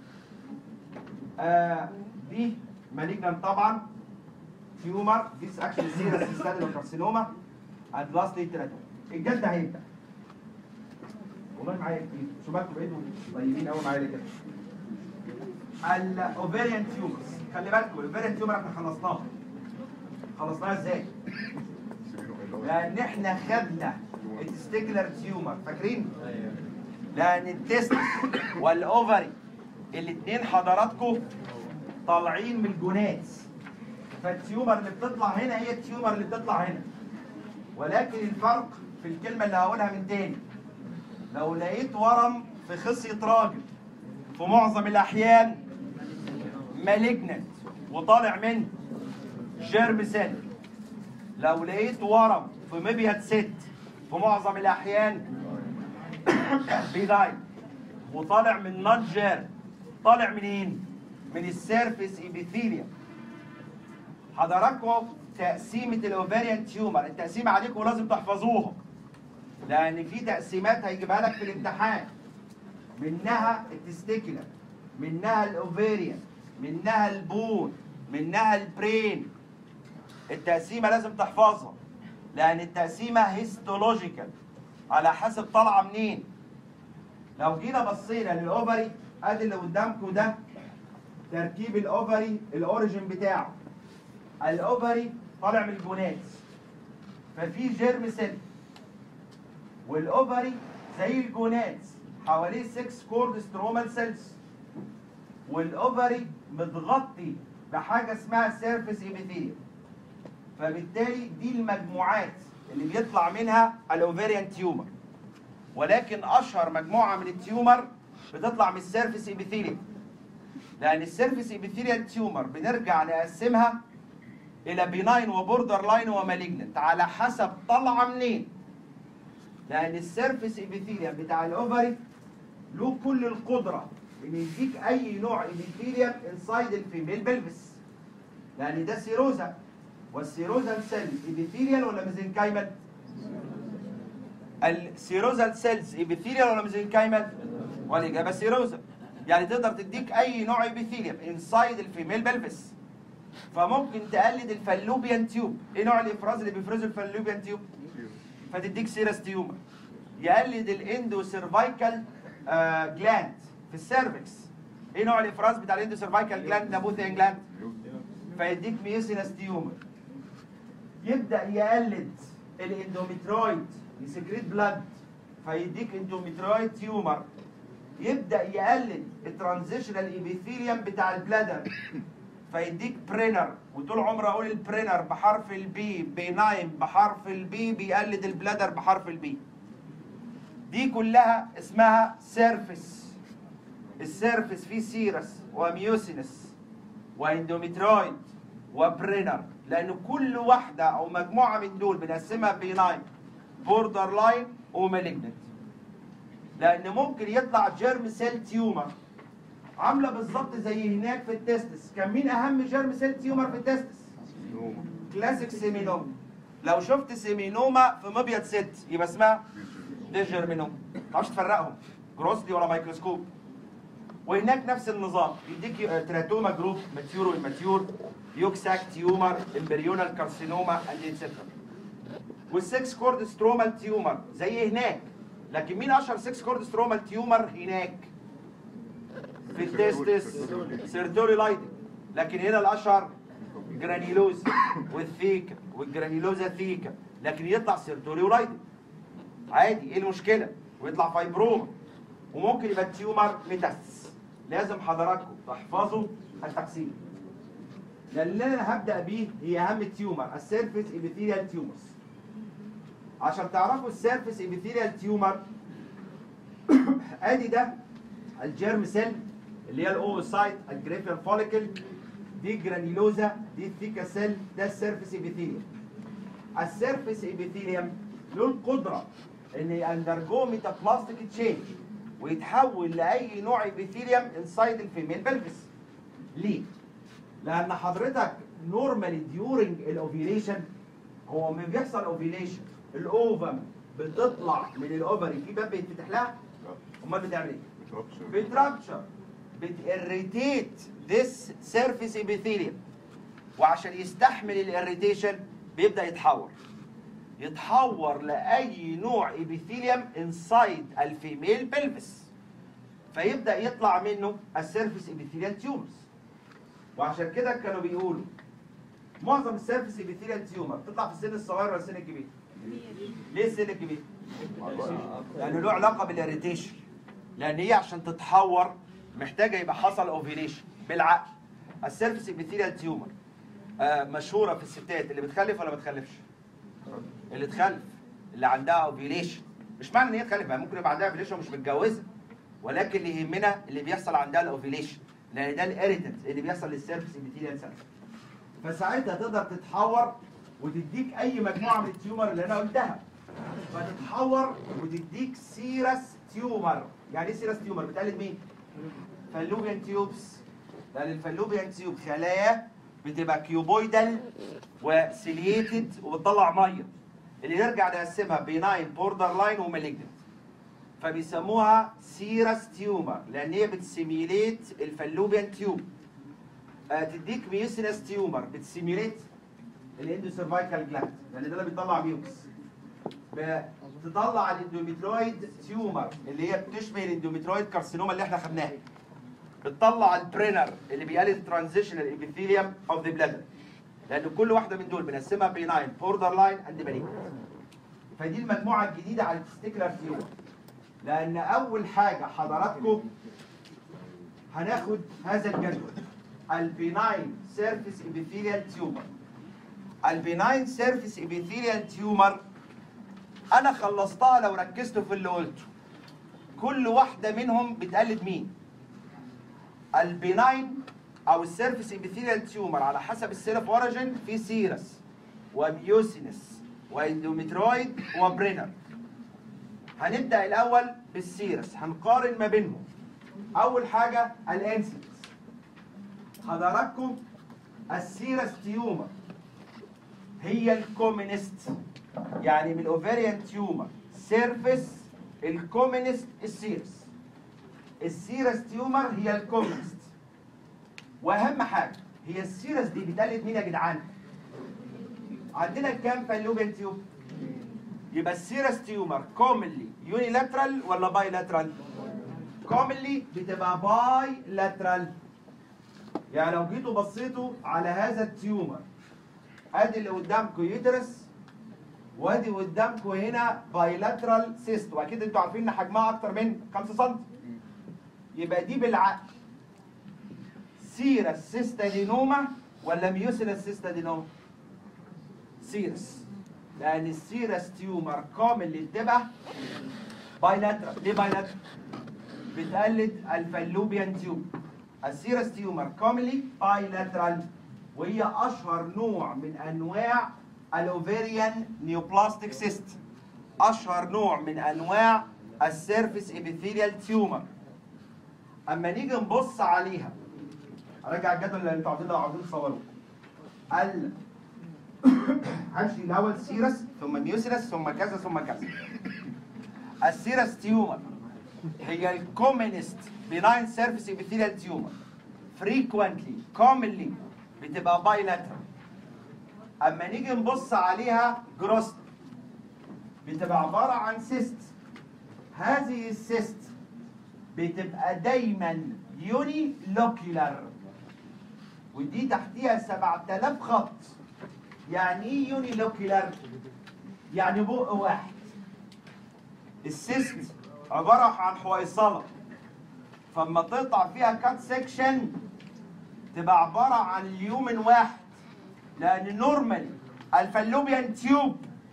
دي مالجنان طبعا تيومر، دي اكشن سيرس سيستادينوكارسينوما اند لاستلي تيراتوما. الجد هيبدا والله معايا كتير، شو بالكم بقيتوا طيبين قوي معايا كده. الاوفيريان تيومرز، خلي بالكم الاوفيريان تيومر احنا خلصناها ازاي؟ لان احنا خدنا التستيكولار تيومر، فاكرين؟ لان التست والاوفري الاثنين حضراتكم طالعين من الجونات، فالتيومر اللي بتطلع هنا هي التيومر اللي بتطلع هنا. ولكن الفرق في الكلمه اللي هقولها من تاني، لو لقيت ورم في خصيه راجل في معظم الاحيان مالجنت وطالع منه جيرم سيل، لو لقيت ورم في مبيض ست في معظم الاحيان بيداين وطالع من نون جيرم، طالع منين؟ من السيرفيس ايبيثيليوم. حضراتكم تقسيمه الاوفيريان تيومر التقسيمه عليكم لازم تحفظوها، لان في تقسيمات هيجيبها لك في الامتحان، منها التستيكولار، منها الاوفيريان، منها البون، منها البرين. التقسيمه لازم تحفظها لان التقسيمه هيستولوجيكال على حسب طالعه منين. لو جينا بصينا للاوفري، ادي اللي قدامكم ده تركيب الاوفري، الاوريجين بتاعه. الاوفري طالع من الجونادز، ففي جيرم سيل، والاوفري زي الجونادز حواليه 6 كورد سترومال سيلز، والاوفري متغطي بحاجه اسمها سيرفيس ايبيثيليوم. فبالتالي دي المجموعات اللي بيطلع منها الاوفريان تيومر، ولكن اشهر مجموعه من التيومر بتطلع من السيرفيس ايبيثيليوم، لان السيرفيس ايبيثيليال تيومر بنرجع نقسمها الى بيناين وبوردر لاين ومالجنت على حسب طالعه منين. لان السيرفيس ايبيثيليوم بتاع الاوفري له كل القدره ان يديك اي نوع ايبيثيليوم انسايد الفيميل بلفس، لان ده سيروزا، والسيروزال سيل ايبيثيليال ولا ميزنكايمال؟ السيروزال سيلز ايبيثيليال ولا ميزنكايمال؟ والاجابه سيروزا. يعني تقدر تديك اي نوع ايبيثيليوم انسايد الفيميل بلفس. فممكن تقلد الفالوبيان تيوب. ايه نوع الافراز اللي بيفرزه الفالوبيان تيوب؟ فتديك سيرس تيومر. يقلد الاندو سيرفايكال جلاند في السيرفكس. ايه نوع الافراز بتاع الاندو سيرفايكال جلاند؟ نابوثيان جلاند. فيديك ميوسينس تيومر. يبدا يقلد الاندوميترويد، يسكريت بلاد، فيديك اندوميترويد تيومر. يبدا يقلد الترانزيشنال ايبيثيليوم بتاع البلادر، فيديك برينر. وطول عمري اقول البرينر بحرف البي، بيناين بحرف البي، بيقلد البلادر بحرف البي. دي كلها اسمها سيرفيس. السيرفيس فيه سيرس وميوسينس واندوميترويد وبرينر، لان كل واحده او مجموعه من دول بنقسمها بيناين، بوردر لاين، ومالجنت. لان ممكن يطلع جيرم سيل تيومر عامله بالظبط زي هناك في التستس. كان مين اهم جيرم سيل تيومر في التستس؟ كلاسيك سيمينوما. لو شفت سيمينوما في مبيض ست يبقى اسمها دي جيرمينوما. ما تعرفش تفرقهم جروسلي ولا مايكروسكوب. وهناك نفس النظام، يديك تراتوما جروب، ماتيور واماتيور، يوكساك تيومر، امبريونال كارسينوما اند اتسترا. وال6 كورد سترومال تيومر زي هناك. لكن مين اشهر 6 كورد سترومال تيومر هناك؟ في التستس سيرتوري لايدنج. لكن هنا الاشهر جرانيلوزا والثيكا والجرانيلوزا ثيكا، لكن يطلع سيرتوري ولايدنج عادي. ايه المشكله؟ ويطلع فايبروما. وممكن يبقى التيومر ميتاستس. لازم حضراتكم تحفظوا التقسيم، لان اللي انا هبدا بيه هي اهم التيومر، السيرفيس ايبيثيليال تيومرز. عشان تعرفوا السيرفيس ايبيثيليال تيومر، ادي ده الجيرم سيل اللي هي الاوسايت، الجريفيال فوليكل، دي جرانيلوزا، دي الثيكا سيل، ده السيرفيس ايبيثيليوم. السيرفيس ايبيثيليوم له القدره ان يندرجو ميتابلاستيك تشينج ويتحول لاي نوع ايبيثيليوم انسايد الفيميل بلفس. ليه؟ لان حضرتك نورمالي ديورنج الاوفيليشن، هو ما بيحصل اوفيليشن الاوفم بتطلع من الاوفري في باب بيتفتح لها؟ امال بتعمل ايه؟ بترابشر، بتirritate this surface epithelium. وعشان يستحمل الاريتيشن بيبدا يتحور لاي نوع ابيثيليوم انسايد الفيميل بلفس، فيبدا يطلع منه السيرفيس ابيثيليال تيومرز. وعشان كده كانوا بيقولوا معظم السيرفيس ابيثيليال تيومر تطلع في السن الصغير ولا السن الكبير؟ ليه السن الكبير؟ لانه له علاقه بالاريتيشن، لان هي عشان تتحور محتاجه يبقى حصل اوفيليشن. بالعقل السيرفيس ابيثيليال تيومر مشهوره في الستات اللي بتخلف ولا ما بتخلفش؟ اللي تخلف، اللي عندها اوفيليشن. مش معنى ان هي تخلف، ممكن يبقى عندها اوفيليشن ومش متجوزه، ولكن اللي يهمنا اللي بيحصل عندها الاوفيليشن، لان ده الاريتنت اللي بيحصل للسيرفيس ابيثيليال سيل. فساعتها تقدر تتحور وتديك اي مجموعه من التيومر اللي انا قلتها، فتتحور وتديك سيرس تيومر. يعني ايه سيرس تيومر؟ بتقلد مين؟ فالوبيان تيوبس. لان الفالوبيان تيوب خلايا بتبقى كيوبويدال وسيلييتد وبتطلع ميه، اللي نرجع نقسمها بيناين، بوردر لاين، ومالجنت. فبيسموها سيرس تيومر لان هي بتسيميليت الفالوبيان تيوب. تديك ميوسينس تيومر بتسيميوليت الاندو سيرفايكال جلاند، يعني ده اللي بيطلع ميوكس. بتطلع الاندوميترويد تيومر اللي هي بتشبه الاندوميترويد كارسينوما اللي احنا خدناها. بتطلع البرينر اللي بيقلل ترانزيشنال ابيثيليوم اوف ذا بلادر، لان كل واحده من دول بنقسمها بيناين بوردر لاين اند مالين. فدي المجموعه الجديده على التستيكولار تيومر. لان اول حاجه حضراتكم هناخد هذا الجدول، البيناين سيرفيس ابيثيليال تيومر. البيناين سيرفيس ابيثيليال تيومر انا خلصتها لو ركزتوا في اللي قلته. كل واحده منهم بتقلد مين؟ البيناين او السيرفيس ابيثيليال تيومر على حسب السيلف اوريجين في سيرس وميوسينس واندوميترويد وبرينر. هنبدا الاول بالسيرس، هنقارن ما بينهم. اول حاجه الانسيدنس. حضراتكم السيرس تيومر هي الكومينست، يعني من الاوفيريان تيومر سيرفيس الكومينست السيرس. السيرس تيومر هي الكومينست. واهم حاجه هي السيرس دي بتقلد مين يا جدعان؟ عندنا كام فالوبيان تيوب؟ يبقى السيرس تيومر كومنلي يونيلاترال ولا باي لاترال؟ كومنلي بتبقى باي لاترال. يعني لو جيتوا بصيتوا على هذا التيومر، ادي اللي قدامكم يوترس، وادي قدامكم هنا بايلاترال سيست، واكيد انتوا عارفين ان حجمها اكتر من 5 سم. يبقى دي بالعقل سيرس سيستادينوما ولا ميوسينس سيستادينوما؟ سيرس، لان السيرس تيومر كومنلي بتبقى بايلاترال. ليه بايلاترال؟ بتقلد الفالوبيان تيوب. السيرس تيومر كومنلي بايلاترال، وهي اشهر نوع من انواع الاوفيريان نيوبلاستيك سيست، اشهر نوع من انواع السيرفيس ابيثيليال تيومر. اما نيجي نبص عليها، ارجع الجدول اللي انتوا عاوزين تصوروه. همشي الاول سيرس ثم ميوسينس ثم كذا ثم كذا. السيرس تيومر هي الكومنست بناين سيرفيس ابيثيليال تيومر، فريكوينتلي كومنلي بتبقى بايلاترال. اما نيجي نبص عليها جروست بتبقى عباره عن سيست. هذه السيست بتبقى دايما يوني لوكيولار، ودي تحتيها 7000 خط. يعني ايه يوني لوكيولار؟ يعني بق واحد. السيست عباره عن حويصله، فاما تقطع فيها كات سيكشن تبقى عباره عن اليومن واحد، لان نورمالي الفالوبيان تيوب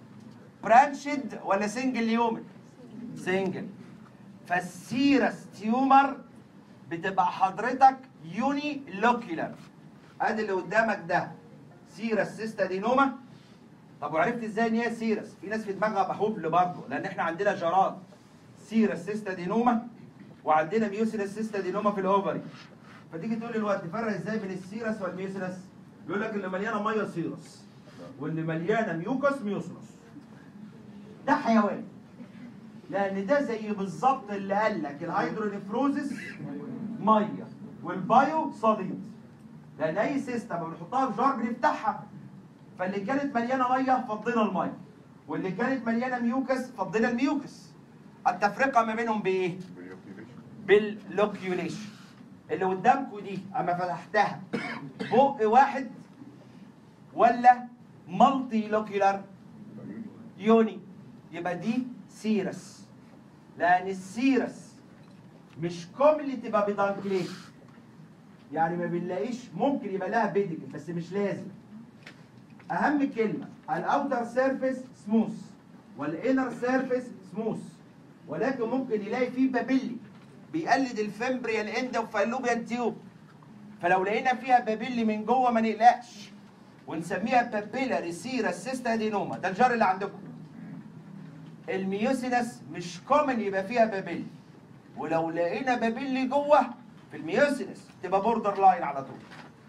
برانشد ولا سنجل يومن؟ سنجل. فالسيرس تيومر بتبقى حضرتك يوني لوكيولار. ادي اللي قدامك ده سيرس سيستادينوما. طب وعرفت ازاي ان هي سيرس؟ في ناس في دماغها بحبل برضه، لان احنا عندنا جراد سيرس سيستادينوما وعندنا ميوسينس سيستادينوما في الاوفري. فتيجي تقول لي الوقت تفرق ازاي بين السيرس والميوسينس؟ يقول لك اللي مليانه ميه سيرس واللي مليانه ميوكس ميوسينس. ده حيوان، لان ده زي بالظبط اللي قال لك الهيدرونيفروزس ميه والبايو صديد. لان اي سيستم بنحطها في جار بنفتحها، فاللي كانت مليانه ميه فضينا الميه، واللي كانت مليانه ميوكس فضينا الميوكس. التفرقه ما بينهم بايه؟ باللوكيوليشن. اللي قدامكم دي اما فتحتها بق واحد ولا مالتي لوكيولار؟ يوني. يبقى دي سيرس، لان السيرس مش كومنلي تبقى بدانكليت، يعني ما بنلاقيش. ممكن يبقى لها بيديكل بس مش لازم. اهم كلمه الاوتر سيرفيس سموث والانر سيرفيس سموث، ولكن ممكن يلاقي فيه بابيلي بيقلد الفمبريال اند وفالوبيان تيوب. فلو لقينا فيها بابيلي من جوه ما نقلقش، ونسميها بابيلاري سيرس سيستادينوما. ده الجار اللي عندكم. الميوسينس مش كومن يبقى فيها بابيلي، ولو لقينا بابيلي جوه في الميوسينس تبقى بوردر لاين على طول.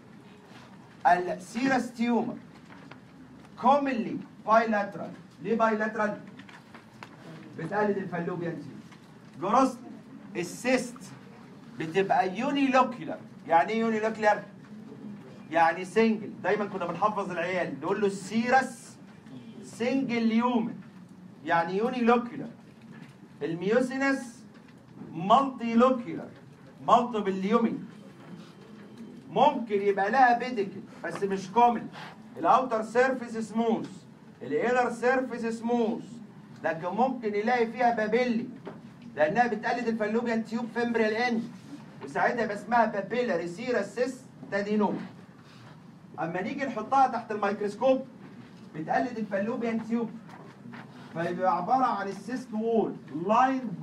السيرس تيومر كومنلي بايلاترال. ليه بايلاترال؟ بتقلد الفالوبيان تيوب. جروست السيست بتبقى يوني لوكيولار. يعني ايه يوني لوكيولار؟ يعني سنجل. دايما كنا بنحفظ العيال نقول له السيرس سنجل يومن يعني يوني لوكيولار. الميوسينس مالتي لوكيولار مالتيبل يومن. ممكن يبقى لها بيديكل بس مش كومن. الاوتر سيرفيس سموث، الانر سيرفيس سموث، لكن ممكن يلاقي فيها بابيلي لانها بتقلد الفالوبيان تيوب فيمبريال اند، وساعتها يبقى اسمها بابيلاري سيرس سيستادينوما. اما نيجي نحطها تحت الميكروسكوب بتقلد الفالوبيان تيوب، فيبقى عباره عن السيست وول لايند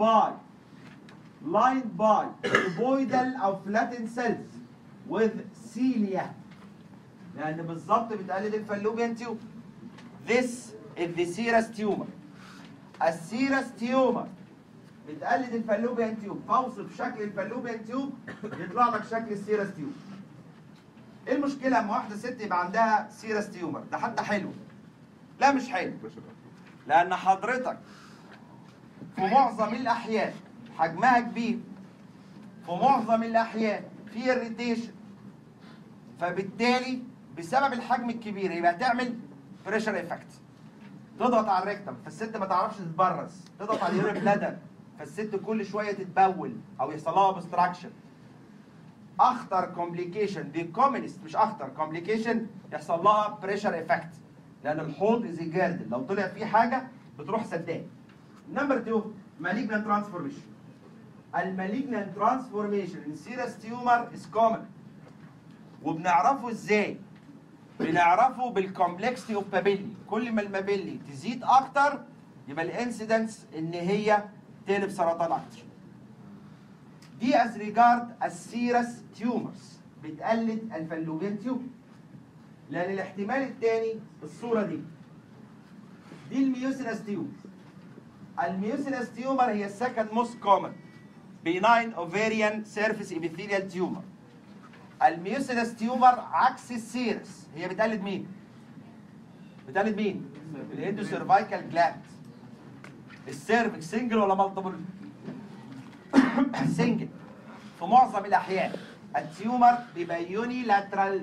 باي cuboidal او flattened cells with cilia، لان بالظبط بتقلد الفالوبيان تيوب. This is the serous tumor. السيرس تيومر بتقلد الفالوبيان تيوب، فاوصف شكل الفالوبيان تيوب يطلع لك شكل السيرس تيوب. ايه المشكله اما واحده ست يبقى عندها سيرس تيومر؟ ده حتى حلو. لا مش حلو، لان حضرتك في معظم الاحيان حجمها كبير، في معظم الاحيان في اريتيشن، فبالتالي بسبب الحجم الكبير يبقى تعمل بريشر افكت، تضغط على الريكتم فالست ما تعرفش تتبرز، تضغط على اليورين بلادر فالست كل شويه تتبول او يحصل لها اوبستراكشن. اخطر كومبليكيشن دي كومنست، مش اخطر كومبليكيشن يحصل لها بريشر افكت، لان الحوض زي جاردل لو طلع فيه حاجه بتروح سداد. نمبر 2 مالجنانت ترانسفورميشن. المالجنانت ترانسفورميشن ان سيرس تيومر از كومن، وبنعرفه ازاي؟ بنعرفه بالكومبلكسيتي اوف بابيلي. كل ما المابيلي تزيد اكتر يبقى الانسيدنس ان هي تقلب سرطان اكتر. دي از ريجارد السيرس تيومرز بتقلد الفالوبيان تيوب، لان الاحتمال الثاني الصوره دي الميوسينس تيوب. الميوسينس تيومر هي السكند موست كومن بيناين اوفيريان سيرفيس ابيثيليال تيومر. الميوسينس تيومر عكس السيرس، هي بتقلد مين؟ بتقلد مين؟ الاندو سيرفايكال جلاند. السيرفكس سنجل ولا مالتيبل؟ سنجل. في معظم الاحيان التيومر بيبقى يوني لاترال.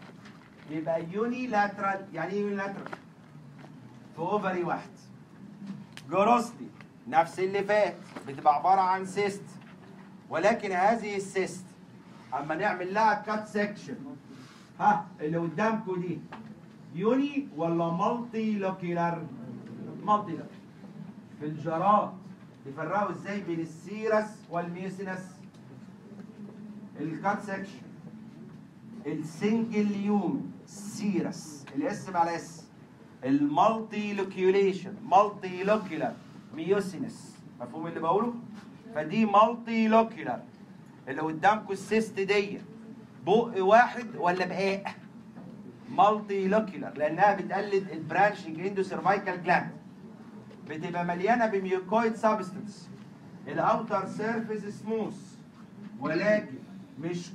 يعني ايه يوني لاترال؟ في اوفري واحد. جروسلي نفس اللي فات بتبقى عباره عن سيست، ولكن هذه السيست اما نعمل لها كات سكشن، اللي قدامكم دي يوني ولا مالتي لوكيلر؟ مالتي لوكيلر. في الجرات يفرقوا ازاي بين السيرس والميوسينس؟ الكات سكشن السنجل يوم سيرس الاس مع الاس، المالتي لوكيوليشن مالتي لوكيلر ميوسينس. مفهوم اللي بقوله؟ فدي مالتي لوكيلر. اللي قدامكم السيست دي بق واحد ولا بقاق؟ مالتي لوكيلر، لانها بتقلد البرانشنج اندو سيرفايكال جلاند، بتبقى مليانه بميوكويد سابستنس، الاوتر سيرفيس سموث، ولكن مش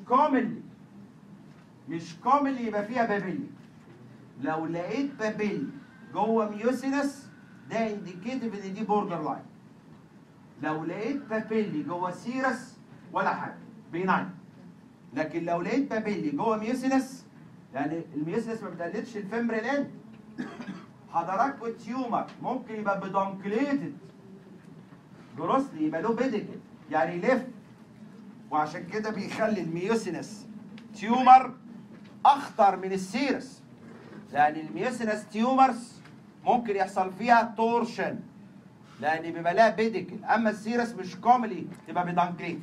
كومنلي يبقى فيها بابيلي. لو لقيت بابيلي جوه ميوسينس ده انديكيتيف ان دي بوردر لاين. لو لقيت بابيلي جوه سيرس ولا حاجه بيناين، لكن لو لقيت بابيلي جوه ميوسينس، يعني الميوسينس ما بتقلدش الفيمبريال اند، حضراتكم التيومر ممكن يبقى بدونكليتد جروسلي، يبقى له بيديكل يعني يلف، وعشان كده بيخلي الميوسينس تيومر اخطر من السيرس، لان الميوسينس تيومرز ممكن يحصل فيها تورشن لان بيبقى لها بيديكل، اما السيرس مش كوملي تبقى بدونكليتد.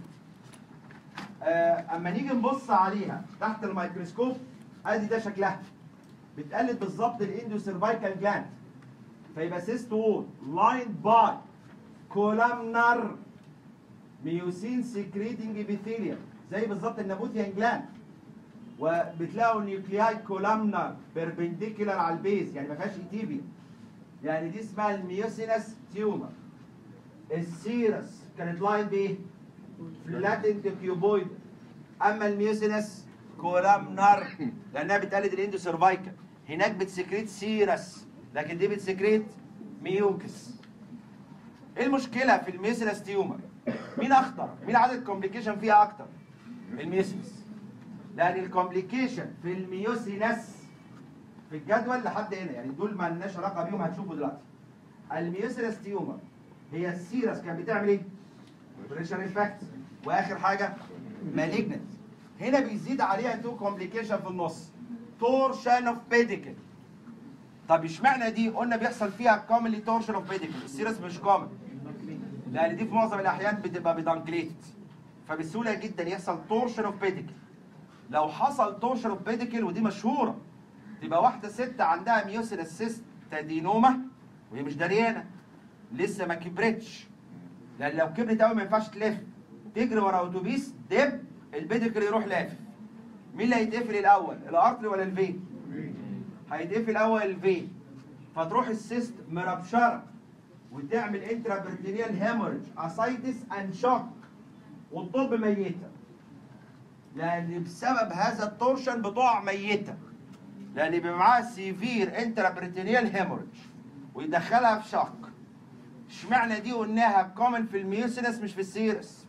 اما نيجي نبص عليها تحت الميكروسكوب ادي ده شكلها، بتقلد بالظبط الاندو سيرفايكال جلاند، فيبقى سيست وول لايند باي كولامنر ميوسين سكريتنج ابيثيليوم زي بالظبط النابوثيان جلاند، وبتلاقوا النيوكلياي كولامنر بيربنديكولار على البيز يعني ما فيهاش ايتيبيا، يعني دي اسمها الميوسينس تيومر. السيرس كانت لاين بايه؟ فلاتنت كيوبويد، اما الميوسينس كولامنر لانها بتقلد الاندو سيرفايكال، هناك بتسكريت سيرس لكن دي بتسكريت ميوكس. ايه المشكله في الميوسينس تيومر؟ مين اخطر؟ مين عدد كومبليكيشن فيها اكتر؟ الميوسينس. لان الكومبليكيشن في الميوسينس في الجدول لحد هنا، يعني دول ما لناش علاقه بيهم هتشوفوا دلوقتي. الميوسينس تيومر هي السيرس كانت بتعمل ايه؟ بريشر افكت، واخر حاجه مالجنت. هنا بيزيد عليها تو كومبليكيشن في النص، تورشن اوف بيديكل. طب اشمعنى دي قلنا بيحصل فيها كومنلي تورشن اوف بيديكل؟ السيرس مش كومن لان دي في معظم الاحيان بتبقى بدانكليتد، فبسهوله جدا يحصل تورشن اوف بيديكل. لو حصل تورشن اوف بيديكل، ودي مشهوره، تبقى واحده ست عندها ميوسينس سيستادينوما وهي مش دريانه، لسه ما كبرتش، لان لو كبرت قوي ما ينفعش تلف، تجري ورا اتوبيس دب البيديكل يروح لافف. مين اللي هيتقفل الاول، الارتري ولا الفين؟ هيتقفل الاول الفين، فتروح السيست مربشره وتعمل انترابرتينيال هيموريج اسايتس اند شوك والطب ميته، لان بسبب هذا التورشن بتقع ميته، لان بيبقى معاها سيفير انترابرتينيال هيموريج ويدخلها في شوك. اشمعنى دي قلناها كومن في الميوسينس مش في السيرس؟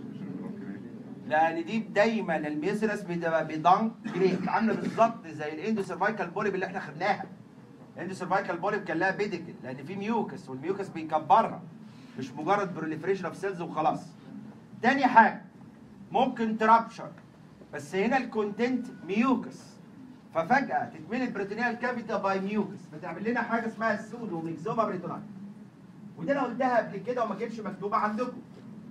لان دي دايما الميوسينس بتبقى بدانك جريد، عامله بالظبط زي الاندوسيرفايكال بوليب اللي احنا خدناها. الاندوسيرفايكال بوليب كان لها بيديكل لان في ميوكس، والميوكس بيكبرها مش مجرد بروليفريشن اوف سيلز وخلاص. تاني حاجه ممكن ترابشر، بس هنا الكونتنت ميوكس، ففجاه تتملي البريتونيال كافيتا باي ميوكس، فتعمل لنا حاجه اسمها السودو ميكزوما بريتوناي. ودي انا قلتها قبل كده وما كانتش مكتوبه عندكم.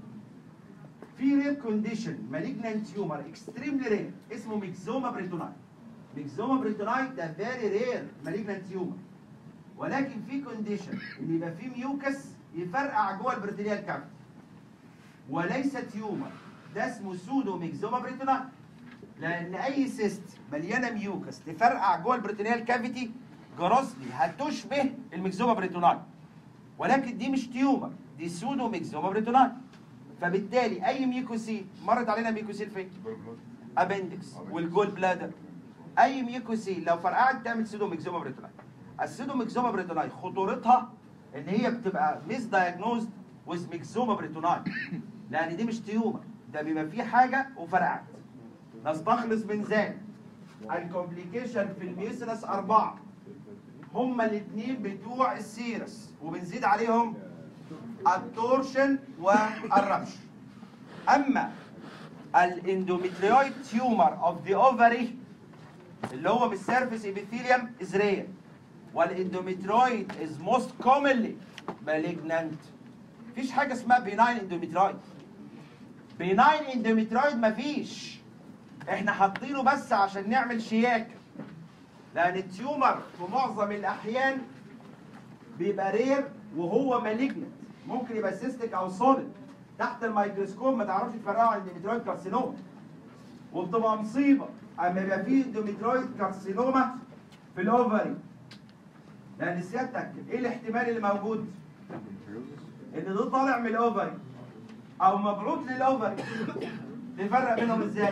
في رير كونديشن مالجنانت تيومر اكستريملي رير اسمه ميكزوما بريتوناي. ميكزوما بريتوناي ده فيري رير مالجنانت تيومر، ولكن في كونديشن ان يبقى في ميوكس يفرقع جوه البريتونيال كافيتي وليس تيومر، ده اسمه سودو ميكزوما بريتوناي. لان اي سيست مليانه ميوكس تفرقع جوه البريتونيال كافيتي جروسلي هتشبه الميكزوما بريتوناي، ولكن دي مش تيومر، دي سودو ميكزوما بريتوناي. فبالتالي اي ميوكوسيل، مرت علينا ميوكوسيل فين؟ ابندكس والجول بلادر. اي ميوكوسيل لو فرقعت تعمل سودو ميكزوما بريتوناي. السودو ميكزوما بريتوناي خطورتها ان هي بتبقى ميس دايجنوزد ويز ميكزوما بريتوناي، لان دي مش تيومر، ده بيبقى فيه حاجه وفرقعت. نستخلص من ذلك الكومبليكيشن في الميوسينس 4 هما الاثنين بتوع السيرس، وبنزيد عليهم التورشن والربش. اما الاندوميتريويد تيومر اوف ذا اوفري اللي هو بالسيرفيس ابيثيليوم از رير، والاندوميتريويد از موست كومنلي مالجنانت. مفيش حاجه اسمها بيناين اندوميتريويد. بيناين اندوميتريويد مفيش، احنا حاطينه بس عشان نعمل شياكه، لان التيومر في معظم الاحيان بيبقى رير وهو مالجنت، ممكن يبقى سيستيك او سوليد تحت الميكروسكوب ما تعرفش تفرقه عن الاندوميتريويد كارسينوما، وبتبقى مصيبه اما يبقى فيه اندوميتريويد كارسينوما في الاوفري، لان سيادتك ايه الاحتمال اللي موجود؟ ان ده طالع من الاوفري او مبعوث للاوفري. نفرق بينهم ازاي؟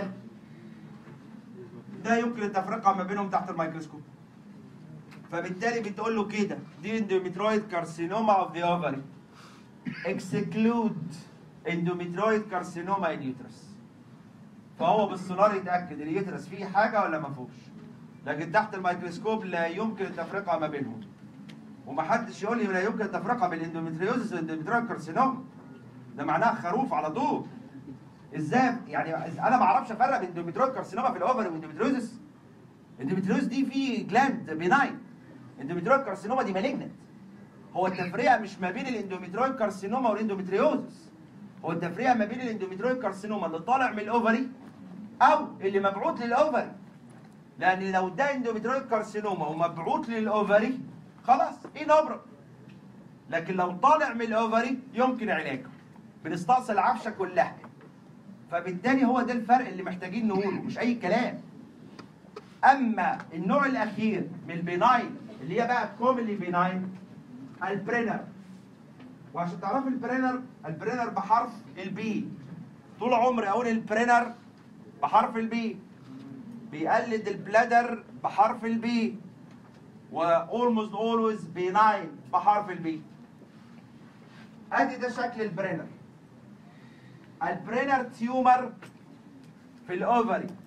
ده يمكن التفرقه ما بينهم تحت الميكروسكوب. فبالتالي بتقول له كده دي اندوميتريويد كارسينوما اوف ذا اوفري، اكسكلود اندوميتريويد كارسينوما ان يوترس. فهو بالسونار يتاكد اليوترس فيه حاجه ولا ما فيهوش، لكن تحت الميكروسكوب لا يمكن التفرقه ما بينهم. ومحدش يقول لي لا يمكن التفرقه بين الاندوميتريوزس والاندوميتريويد كارسينوما، ده معناها خروف على طول. ازاي يعني انا ما اعرفش افرق بين اندوميتريويد كارسينوما في الاوفري واندوميتريوزس؟ الاندوميتريوز دي في جلاند بيناين، اندوميتريويد كارسينوما دي مالجنت. هو التفرقه مش ما بين الاندوميتريويد كارسينوما والاندوميتريوزس، هو التفرقه ما بين الاندوميتريويد كارسينوما اللي طالع من الاوفري او اللي مبعوث للاوفري. لان لو ده اندوميتريويد كارسينوما ومبعوث للاوفري خلاص ايه نبره، لكن لو طالع من الاوفري يمكن علاجه، بنستأصل العفشه كلها. فبالتالي هو ده الفرق اللي محتاجين نقوله، مش اي كلام. اما النوع الاخير من البيناين اللي هي بقى كومنلي بيناين، البرينر. وعشان تعرفوا البرينر بحرف البي، طول عمري اقول البرينر بحرف البي، بيقلد البلادر بحرف البي، واولموست اولويز بيناين بحرف البي. ادي ده شكل البرينر. البرينر تيومر في الاوفري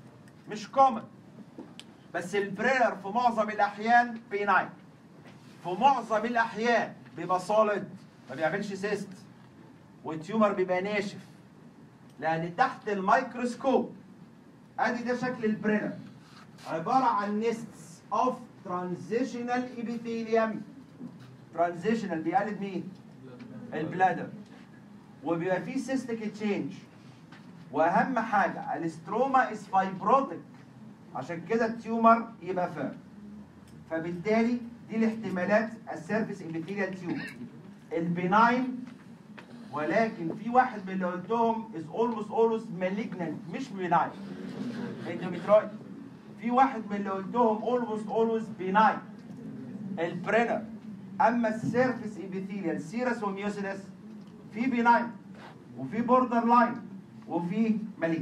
مش كومن، بس البرينر في معظم الاحيان بيناين، في معظم الاحيان بيبقى سوليد ما بيعملش سيست، والتيومر بيبقى ناشف، لان تحت الميكروسكوب ادي ده شكل البرينر، عباره عن نيستس اوف ترانزيشنال ابيثيليوم. ترانزيشنال بيقلد مين؟ البلادر، وبيبقى فيه سيستيك تشينج، واهم حاجه الاستروما از فايبروتيك، عشان كده التيومر يبقى فيرم. فبالتالي دي الاحتمالات السيرفيس ابيثيليال تيومر البناين، ولكن في واحد من اللي قلتهم از اولموست اولويز مالجنانت مش بناين، اندوميترويد. في واحد من اللي قلتهم اولموست اولويز بناين، البرينر. اما السيرفيس ابيثيليال سيرس وميوسينس في بناين وفي بوردر لاين وفي مالجنانت.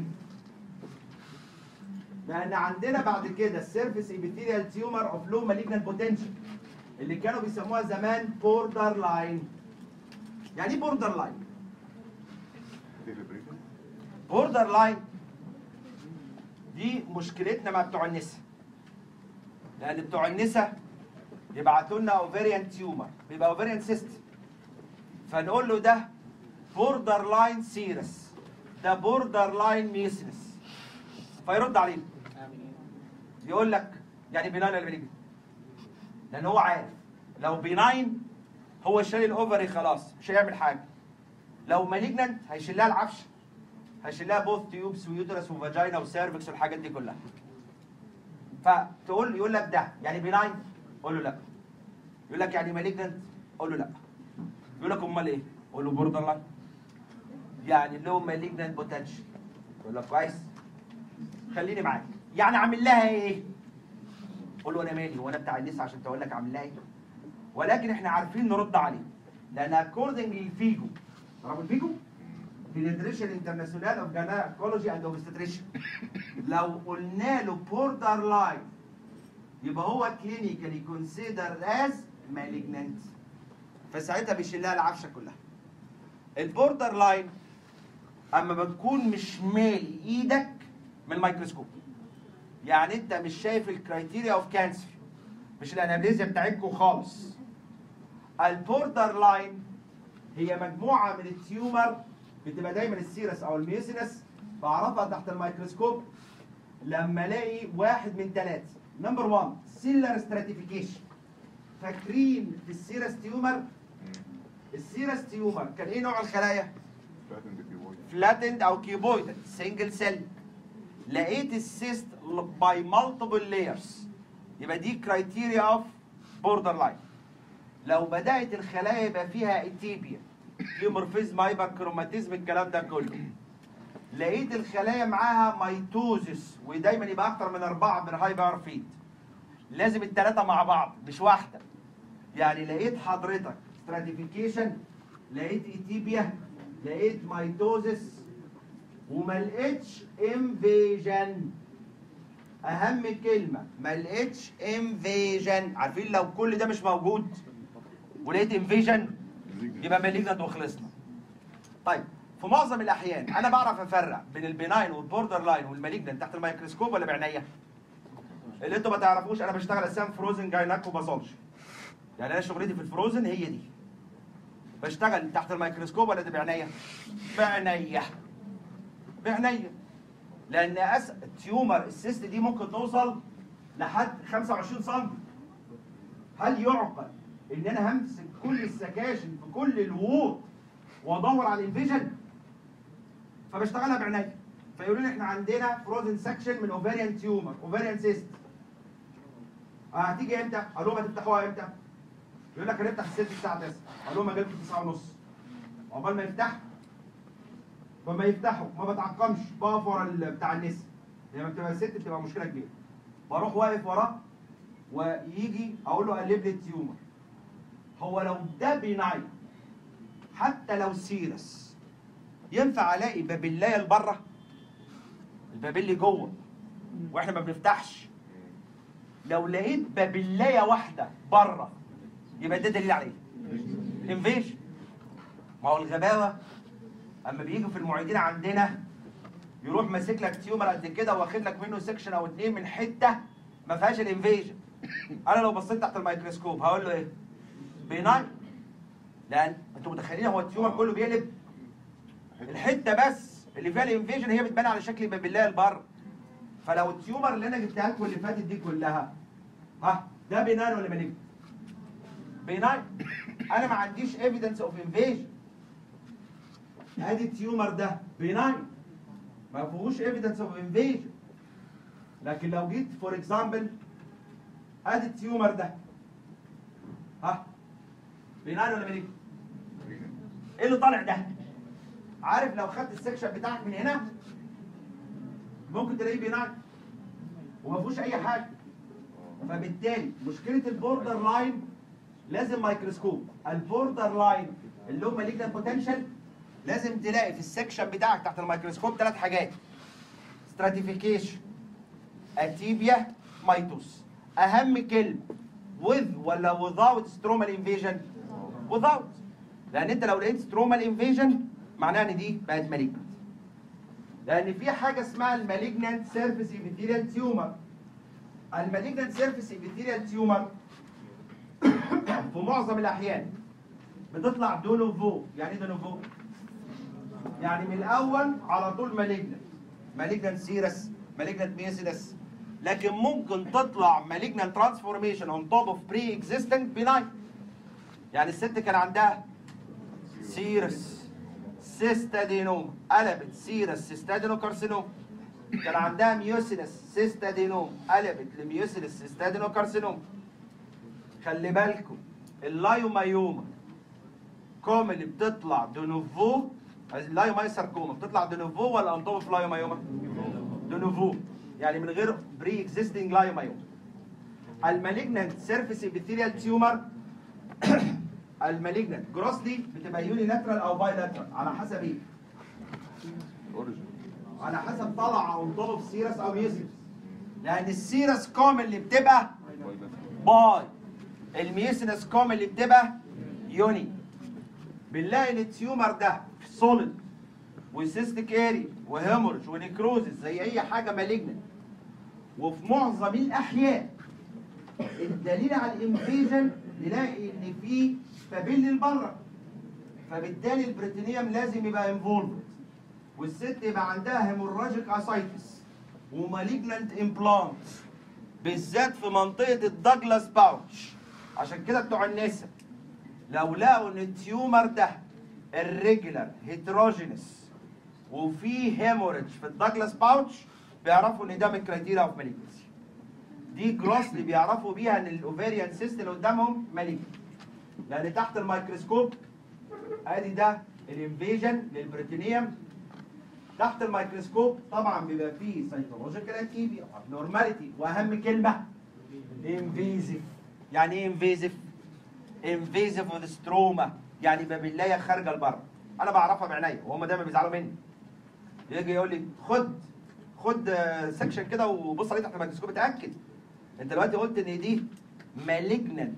لان عندنا بعد كده السيرفيس ابيثيليال تيومر اوف لو مالجنانت بوتنشال اللي كانوا بيسموها زمان بوردر لاين. يعني ايه بوردر لاين؟ بوردر لاين دي مشكلتنا مع بتوع النساء، لان بتوع النساء يبعتوا لنا اوفيريان تيومر، بيبقى اوفيريان سيست، فنقول له ده بوردر لاين سيرس، ده بوردر لاين ميسنس، فيرد علينا يقول لك يعني بناين ولا مالجنانت؟ لان هو عارف لو بناين هو شال الاوفري خلاص مش هيعمل حاجه، لو مالجنانت هيشيل لها العفش، هيشيل لها بوث تيوبس ويوترس وفاجينا وسيرفكس والحاجات دي كلها. فتقول يقول لك ده يعني بناين، قول له لا. يقول لك يعني مالجنانت، قول له لا. يقول لك امال ايه؟ قول له بوردر لاين، يعني لو مالجنانت بوتنشال. يقول لك كويس خليني معاك، يعني عامل لها ايه؟ قول له انا مالي وانا بتاع النساء عشان تقول لك عامل لها ايه؟ ولكن احنا عارفين نرد عليه، لان اكوردنج للفيجو، تعرفوا الفيجو؟ فيدريشن انترناسيونال اوف جاينيكولوجي اند اوبستريشن، لو قلنا له بوردر لاين يبقى هو كلينيكالي كونسيدر از مالجنانت، فساعتها بيشيل لها العفشه كلها. البوردر لاين اما بتكون مش مالي ايدك من الميكروسكوب، يعني انت مش شايف الكرايتيريا اوف كانسر، مش الانابليزيا بتاعتكم خالص. البوردر لاين هي مجموعه من التيومر بتبقى دايما السيرس او الميوسينس، بعرفها تحت الميكروسكوب لما الاقي واحد من ثلاثه. نمبر 1 سيلر ستراتيفيكيشن. فاكرين في السيرس تيومر؟ السيرس تيومر كان ايه نوع الخلايا؟ فلاتند او كيوبويدال سنجل سيل. لقيت السيست باي مالتيبل لايرز، يبقى دي كرايتيريا اوف بوردر لاين. لو بدات الخلايا يبقى فيها اتيبيا، ديمورفيزم، هايبر كروماتيزم، الكلام ده كله. لقيت الخلايا معاها ميتوزس، ودايما يبقى اكتر من 4 من هايبر فيد، لازم الثلاثه مع بعض مش واحده. يعني لقيت حضرتك ستراتيفيكيشن، لقيت اتيبيا، لقيت ميتوزس، وما لقيتش انفيجن. اهم كلمه ما لقيتش انفيجن. عارفين لو كل ده مش موجود ولقيت انفيجن يبقى مالجنانت وخلصنا. طيب في معظم الاحيان انا بعرف افرق بين البناين والبوردر لاين والمالجنانت تحت الميكروسكوب ولا بعينيا؟ اللي انتوا ما تعرفوش انا بشتغل اساسا فروزن جايناكو باثولوجي، يعني انا شغلتي في الفروزن هي دي. بشتغل تحت الميكروسكوب ولا ده بعينيا؟ بعينيا، بعينيا. لان التيومر السيست دي ممكن توصل لحد 25 سم. هل يعقل ان انا همسك كل السكاشن في كل الوود وادور على الانفيجن؟ فبشتغلها بعينيا. فيقولوا لي احنا عندنا فروزن سكشن من اوفاريان تيومر، اوفاريان سيست. هتيجي امتى؟ اقول لهم هتفتحوها امتى؟ يقول لك هنفتح السيست الساعه 9. اقول لهم اجيلكم 9:30. عقبال ما يفتحوا، فما يفتحوا ما بتعقمش، بقف ورا بتاع النسا. لما بتبقى الست بتبقى مشكله كبيره. بروح واقف وراه ويجي اقول له قلب لي التيومر. هو لو ده بيناين حتى لو سيرس ينفع الاقي بابلايه لبره؟ البابلي جوه واحنا ما بنفتحش. لو لقيت بابلايه واحده بره يبقى ده دليل على ايه؟ انفيجن. ما هو الغباوه اما بييجوا في المعيدين عندنا يروح ماسك لك تيومر قد كده واخد لك منه سكشن او اتنين من حته ما فيهاش الانفيجن. انا لو بصيت تحت الميكروسكوب هقول له ايه؟ بيناين. لان انتوا متخيلين هو التيومر كله بيقلب؟ الحته بس اللي فيها الانفيجن هي بتبان على شكل بابيلايه لبره. فلو التيومر اللي انا جبتها لكم اللي فاتت دي كلها ده بيناين ولا مالجنت؟ بيناين. انا ما عنديش ايفيدنس اوف انفيجن. ادي التيومر ده بيناين ما فيهوش ايفيدنس اوف انفيجن. لكن لو جيت فور اكزامبل ادي التيومر ده بيناين ولا مالجنت؟ ايه اللي طالع ده؟ عارف لو خدت السكشن بتاعك من هنا ممكن تلاقيه بيناين وما فيهوش اي حاجه. فبالتالي مشكله البوردر لاين لازم ميكروسكوب. البوردر لاين اللي هو مالجنت بوتنشال لازم تلاقي في السكشن بتاعك تحت الميكروسكوب 3 حاجات: ستراتيفيكيشن، اتيبيا، مايتوس. اهم كلمه with ولا without stromal invasion؟ without. لان انت لو لقيت stromal invasion معناها ان دي بقت مالجنت. لان في حاجه اسمها المالجنت سيرفيس ابيثيليال تيومر. المالجنت سيرفيس ابيثيليال تيومر في معظم الاحيان بتطلع دونوفو. يعني ايه دونوفو؟ يعني من الاول على طول مالجنت سيرس، مالجنت ميسيلس. لكن ممكن تطلع مالجنت ترانسفورميشن اون توب اوف بري اكزيستنت بيناين. يعني الست كان عندها سيرس سيستادينوم قلبت سيرس سيستادينوكارسينوم. كان عندها ميوسيلس سيستادينوم قلبت لميوسيلس سيستادينوكارسينوم. خلي بالكم اللايومايوما كوم اللي بتطلع دونوفو، اللايوماي ساركوما بتطلع دونوفو ولا انطوف في لايومايوما؟ دونوفو، يعني من غير بري اكزيستنج لايومايوما. المالجنت سيرفيس ابيثيليال تيومر المالجنت جروسلي بتبقى يوني لاترال او باي لاترال على حسب ايه؟ على حسب طلع او انطوف سيرس او ميوسيلس. لان السيرس كوم اللي بتبقى باي، الميوسيلس كوم اللي بتبقى يوني. بنلاقي ان التيومر ده سوليد وسيستيك اري وهيمورج ونيكروزس زي اي حاجه مالجنت. وفي معظم الاحيان الدليل على الانفيجن نلاقي ان في بابيل بره. فبالتالي البريتونيوم لازم يبقى انفولفد، والست يبقى عندها هيموراجيك اسايتس ومالجنت امبلانت بالذات في منطقه الداجلاس باوتش. عشان كده بتوع النساء لو لقوا ان التيومر ده الريجولار هيتروجينس وفي هيموريدج في الداجلاس باوتش بيعرفوا ان ده من كرايتيريا اوف مالجنسي. دي جروسلي بيعرفوا بيها ان الاوفيريان سيست اللي قدامهم مالجنت. لان تحت الميكروسكوب ادي ده الانفيجن للبريتونيوم. تحت الميكروسكوب طبعا بيبقى فيه سيتولوجيكال اتيبيا نورماليتي، واهم كلمه انفيزيف. يعني ايه انفيزيف؟ انفيزيف وذ ستروما، يعني بابيلايه خارجه لبره. انا بعرفها بعينيا وهم دايما بيزعلوا مني. يجي يقول لي خد سكشن كده وبص عليه تحت الميكروسكوب اتاكد. انت دلوقتي قلت ان دي مالجنت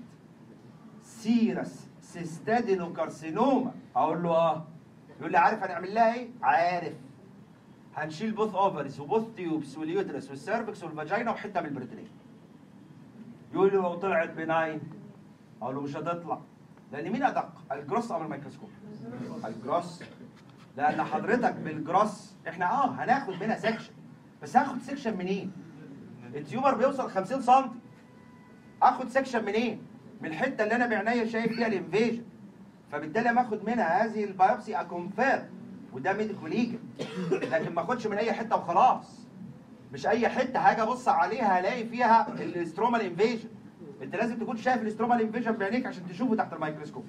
سيرس سيستادينوكارسينوما. اقول له يقول لي عارف هنعمل لها ايه؟ عارف. هنشيل بوث اوفرز وبوث تيوبس واليوترس والسيرفكس والفاجينا وحته من البريتونيوم. يقول لي لو طلعت بناين اقول له مش هتطلع. لان مين ادق؟ الجروس ام الميكروسكوب؟ الجروس. لان حضرتك بالجروس احنا هناخد منها سكشن، بس هاخد سكشن منين؟ التيومر بيوصل 50 سم. اخد سكشن منين؟ من الحته اللي انا بعينيا شايف فيها الانفيجن. فبالتالي لما اخد منها هذه البايوبسي اكونفيرم وده ميديكال ليجل. لكن ما اخدش من اي حته وخلاص. مش اي حته هاجي ابص عليها هلاقي فيها الاسترومال انفيجن. انت لازم تكون شايف الاسترومال انفيجن بعينيك عشان تشوفه تحت الميكروسكوب.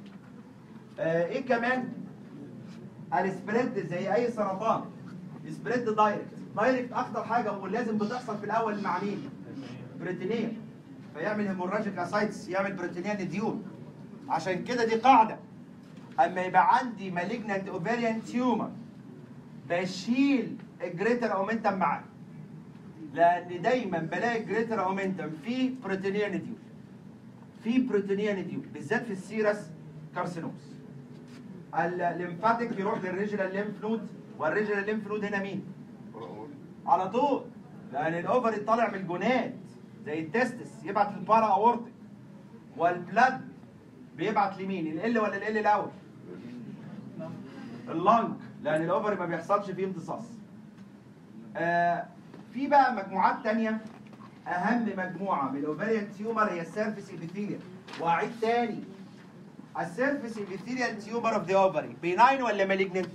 ايه كمان؟ السبريد زي اي سرطان سبريد دايركت اخطر حاجه ولازم بتحصل في الاول مع مين؟ بريتونيوم. فيعمل هيموراجيك اسايتس، يعمل بريتونيال نديول. عشان كده دي قاعده، اما يبقى عندي مالجنت اوفيريان تيومر بشيل الجريتر اومنتم معاه. لان دايما بلاقي الجريتر اومنتم في بريتونيال نديول، في بريتونيال نديول بالذات في السيرس كارسينوس. الليمفاتيك يروح للريجنال ليمف نود، والريجنال ليمف نود هنا مين؟ على طول، لان الاوفري طالع من الجونات زي التستس يبعت للبارا اورتيك، والبلاد بيبعت لمين؟ ال ولا ال الاول؟ اللنج، لان الاوفري ما بيحصلش فيه امتصاص. في بقى مجموعات تانية. اهم مجموعه من الاوفريان تيومر هي السيرفيس ابيثيليال. واعيد تاني، السيرفيس ابيثيليال تيومر اوف ذا اوفري بيناين ولا مالجننت؟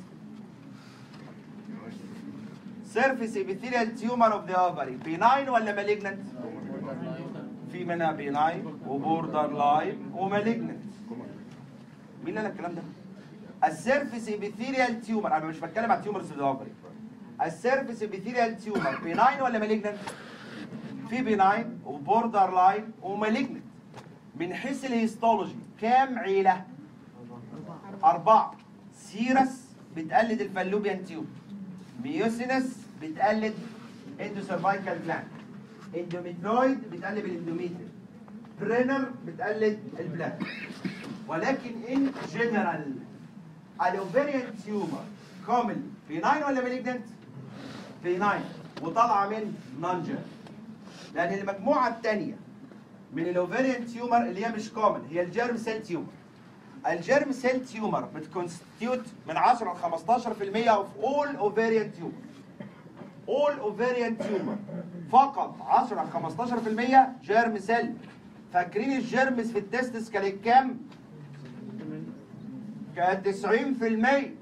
سيرفيس ابيثيليال تيومر اوف ذا اوفري بيناين ولا مالجننت؟ في منها بيناين وبوردر لاين ومالجننت. مين اللي قال الكلام ده؟ السيرفيس ابيثيليال تيومر، انا مش بتكلم على تيومرز اوف ذا اوفري. السيرفيس ابيثيليال تيومر بيناين ولا مالجننت؟ في بيناين وبوردر لاين ومالجننت. من حيث الهيستولوجي كام عيله؟ 4. سيرس بتقلد الفالوبيان تيوب، ميوسينس بتقلد اندوسيرفايكال جلاند، اندوميترويد بتقلد الاندوميتريوم، برينر بتقلد البلاد. ولكن ان جنرال الاوفريان تيومر كومن بيناين ولا مالجننت؟ بيناين، وطالعه من نانجر. لان المجموعه الثانيه من الاوفريان تيومر اللي هي مش كومن هي الجيرم سيل تيومر. الجيرم سيل تيومر بتكونستيوت من 10 ل 15% اوف اول اوفريان تيومر. اول اوفريان تيومر فقط 10 ل 15% جيرم سيل. فاكرين الجيرمز في التستس كانت كام؟ كانت 90%.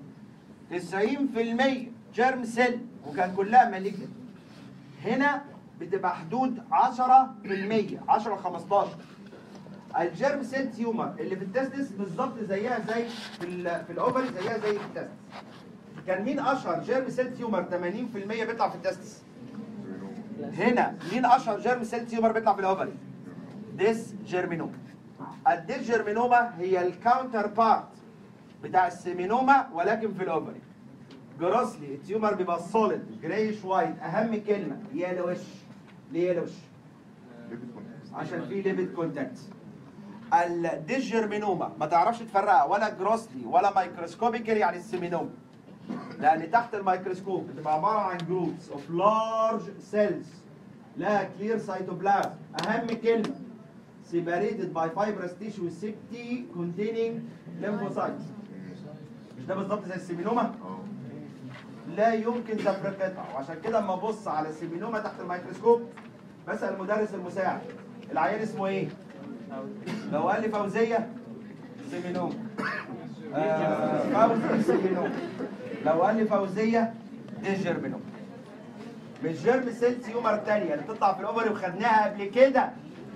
90% جيرم سيل وكان كلها مالجنت. هنا بتبقى حدود 10%، 10 ل 15. الجيرم سيل تيومر اللي في التستس بالظبط زيها زي في الاوفري، زيها زي في التستس. كان مين اشهر جيرم سيل تيومر 80% بيطلع في التستس؟ هنا مين اشهر جيرم سيل تيومر بيطلع في الاوفري؟ ديس جيرمينوما. الديس جيرمينوما هي الكاونتر بارت بتاع السيمينوما ولكن في الاوفري. جروسلي التيومر بيبقى سوليد جرايش وايت. اهم كلمه يلوش. ليه يلوش؟ عشان في ليبيد كونتاكت. الديس جيرمينوما ما تعرفش تفرقها ولا جروسلي ولا مايكروسكوبيكالي عن السيمينوما، لان تحت الميكروسكوب بتبقى عباره عن جروبس اوف لارج سيلز لها كلير سيتوبلازم. اهم كلمه separated by fibrous tissue septi containing lymphocytes. مش ده بالظبط زي السيمينوما؟ لا يمكن تفرقتها. وعشان كده اما ابص على السيمينوما تحت الميكروسكوب بسال المدرس المساعد العيان اسمه ايه؟ لو قال لي فوزيه سيمينوما. فوزي سيمينوما. لو قال لي فوزيه دي جيرمينوما. مش جيرم سيل تيومر الثانيه اللي بتطلع في الاوفري وخدناها قبل كده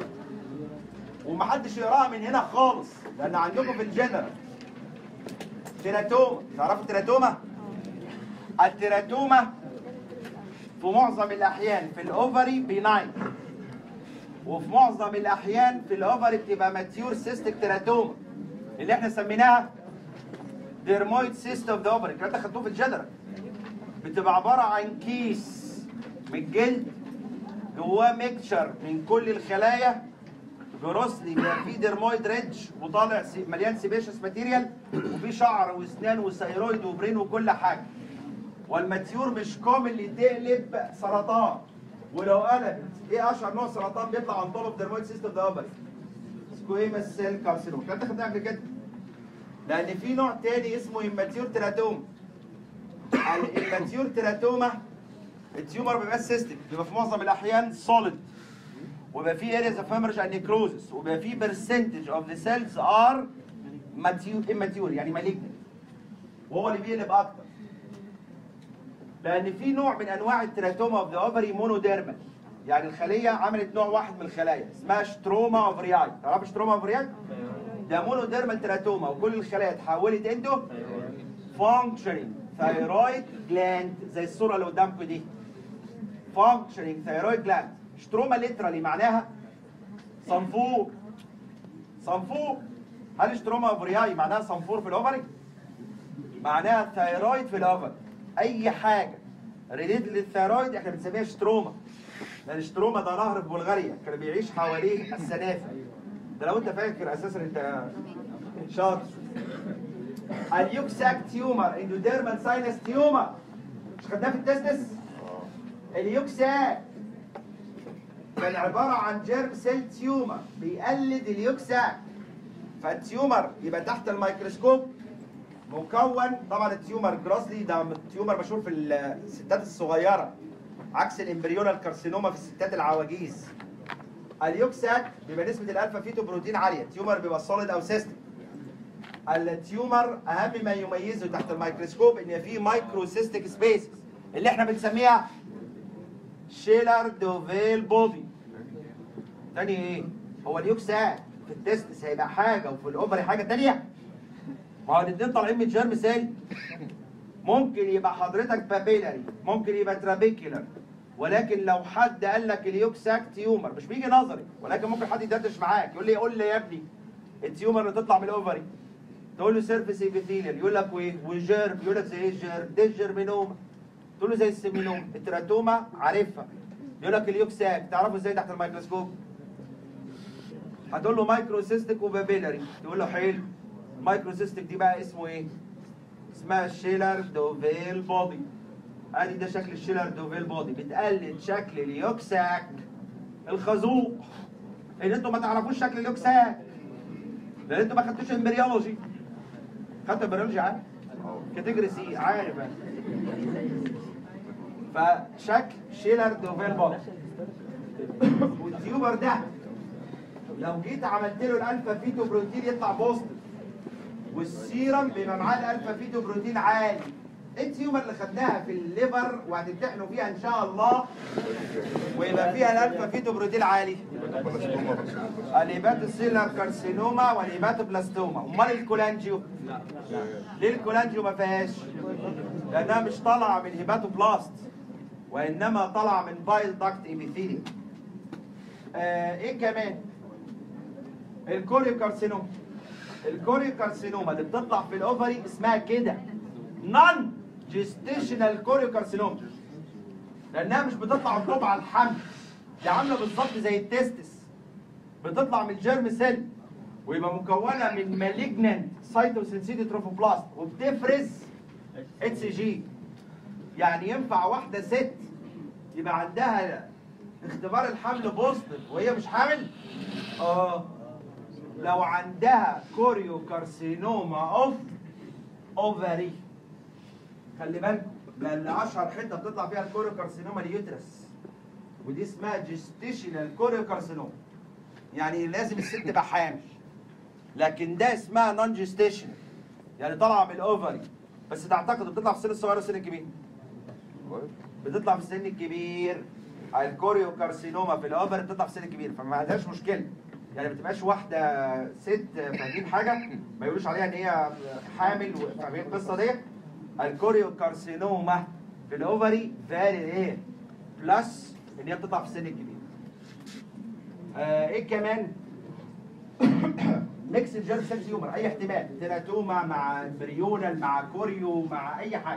ومحدش يقراها من هنا خالص لان عندكم في الجنرال. تيراتوما. تعرفوا التيراتوما؟ التيراتوما في معظم الاحيان في الاوفري بيناين، وفي معظم الاحيان في الاوفري بتبقى ماتيور سيستيك تيراتوما اللي احنا سميناها ديرمويد سيست اوف ذا اوفري. الكلام ده خدتوه في الجنرال. بتبقى عباره عن كيس من الجلد جواه ميكتشر من كل الخلايا. جروسلي بيبقى فيه ديرمويد ريدج وطالع مليان سيبيشس ماتيريال وفيه شعر واسنان وثيرويد وبرين وكل حاجه. والماتيور مش كومنلي تقلب سرطان. ولو قلبت ايه اشهر نوع سرطان بيطلع عن طرف ديرمويد سيست اوف ذا اوفري؟ سكويمس سيل كارسينوما. الكلام ده خدناه قبل كده. لان في نوع تاني اسمه اماتيور تيراتوما. الاماتيور تيراتوما التيومر بيبقى سيستيك، بيبقى في معظم الاحيان سوليد، ويبقى في areas of hemorrhage and necrosis، ويبقى في percentage of the cells are immature يعني malignant، وهو اللي بيقلب اكتر. لان في نوع من انواع التيراتوما اوف ذا اوفري مونوديرمال، يعني الخليه عملت نوع واحد من الخلايا اسمها ستروما اوفرياي. تعرف ستروما اوفرياي؟ ده مونوديرمال تيراتوما وكل الخلايا اتحولت انتو فانكشنينج ثايرويد جلاند زي الصوره اللي قدامكم دي. فانكشنينج ثايرويد جلاند. ستروما ليترالي معناها صنفور. صنفور. هل ستروما اوفرياي معناها صنفور في الاوفري؟ معناها ثايرويد في الاوفري. اي حاجه ريليتد للثايرويد احنا بنسميها ستروما. لان ستروما ده نهر في بلغاريا كان بيعيش حواليه السنافه. ده لو انت فاكر اساسا انت شاطر. اليوكساك تيومر اندوديرمال ساينس تيومر مش خدناه في التستس؟ اليوكساك كان عباره عن جيرم سيل تيومر بيقلد اليوكساك، فالتيومر يبقى تحت الميكروسكوب مكون، طبعا التيومر جراسلي ده تيومر مشهور في الستات الصغيره عكس الامبريونال كارسينوما في الستات العواجيز. اليوكساك بيبقى نسبه الالفا فيتو بروتين عاليه، التيومر بيبقى سوليد او سيستم. التيومر اهم ما يميزه تحت الميكروسكوب ان فيه مايكروسيستيك سبيسز اللي احنا بنسميها شيلر دوفيل بودي. تاني ايه؟ هو اليوكساك في التستس هيبقى حاجه وفي الاوفري حاجه تانيه؟ ما هو الاثنين طالعين من جيرم سيل. ممكن يبقى حضرتك بابيلاري، ممكن يبقى ترابيكيولار، ولكن لو حد قال لك اليوكساك تيومر مش بيجي نظري، ولكن ممكن حد يدردش معاك يقول لي قول لي يا ابني التيومر اللي تطلع من الاوفري، تقول له سيرفيس ايبيثيليال، يقول لك وايه؟ وجيرم، يقول لك زي ايه الجيرم؟ ده الجيرمينوما. تقول له زي السيمينوما. التراتوما عارفها. يقول لك اليوكساك تعرفه ازاي تحت الميكروسكوب؟ هتقول له مايكروسيستيك وبابيلاري، تقول له حلو. المايكروسيستيك دي بقى اسمه ايه؟ اسمها الشيلر دوفيل بودي. ادي ده شكل الشيلر دوفيل بودي، بتقلد شكل اليوكساك الخازوق. ان انتوا ما تعرفوش شكل اليوكساك لان انتوا ما خدتوش امبريولوجي. خدتوا امبريولوجي عارف؟ كاتيجوري سي عارف انا. فشكل شيلر دوفيل بودي. والتيوبر ده لو جيت عملت له الالفا فيتو بروتين يطلع بوزيتيف، والسيرم بيبقى معاه الالفا فيتو بروتين عالي. التيومر اللي خدناها في الليفر وهتمتحنوا فيها ان شاء الله ويبقى فيها الالفا فيتو بروتين عالي، الهيباتوسيلر كارسينوما والهيباتوبلاستوما. امال الكولانجيو؟ ليه الكولانجيو ما فيهاش؟ لانها مش طالعه من هيباتوبلاست وانما طالعه من بايل داكت ايبيثيليوم. ايه كمان؟ الكوريو كارسينوما. الكوريو كارسينوما اللي بتطلع في الاوفري اسمها كده نون جيستيشنال كوريو كارسينوما، لانها مش بتطلع الطبع على الحمل، دي عامله بالظبط زي التستس، بتطلع من الجيرم سيل ويبقى مكونه من مالجنانت سايتوسينسيتي تروفوبلاست وبتفرز اتش جي. يعني ينفع واحده ست يبقى عندها اختبار الحمل بوزيتيف وهي مش حامل؟ لو عندها كوريو كارسينوما اوف اوفري. خلي بالكم لان اشهر حته بتطلع فيها الكوريو كارسينوما اليوترس، ودي اسمها جيستيشنال كوريو كارسينوما، يعني لازم الست تبقى حامل. لكن ده اسمها نون جيستيشنال، يعني طالعه من الاوفري. بس تعتقد بتطلع في السن الصغير ولا السن الكبير؟ بتطلع في السن الكبير. الكوريو كارسينوما في الاوفري بتطلع في السن الكبير، فما عندهاش مشكله. يعني ما تبقاش واحده ست فاهمين حاجه ما يقولوش عليها ان هي حامل. فاهمين القصه دي؟ الكوريو كارسينوما في الاوفري فيري رير، بلس ان هي بتطلع في السن الكبير. ايه كمان؟ ميكس الجيرم سيل تيومر، اي احتمال، تيراتوما مع بريونال مع كوريو مع اي حاجه.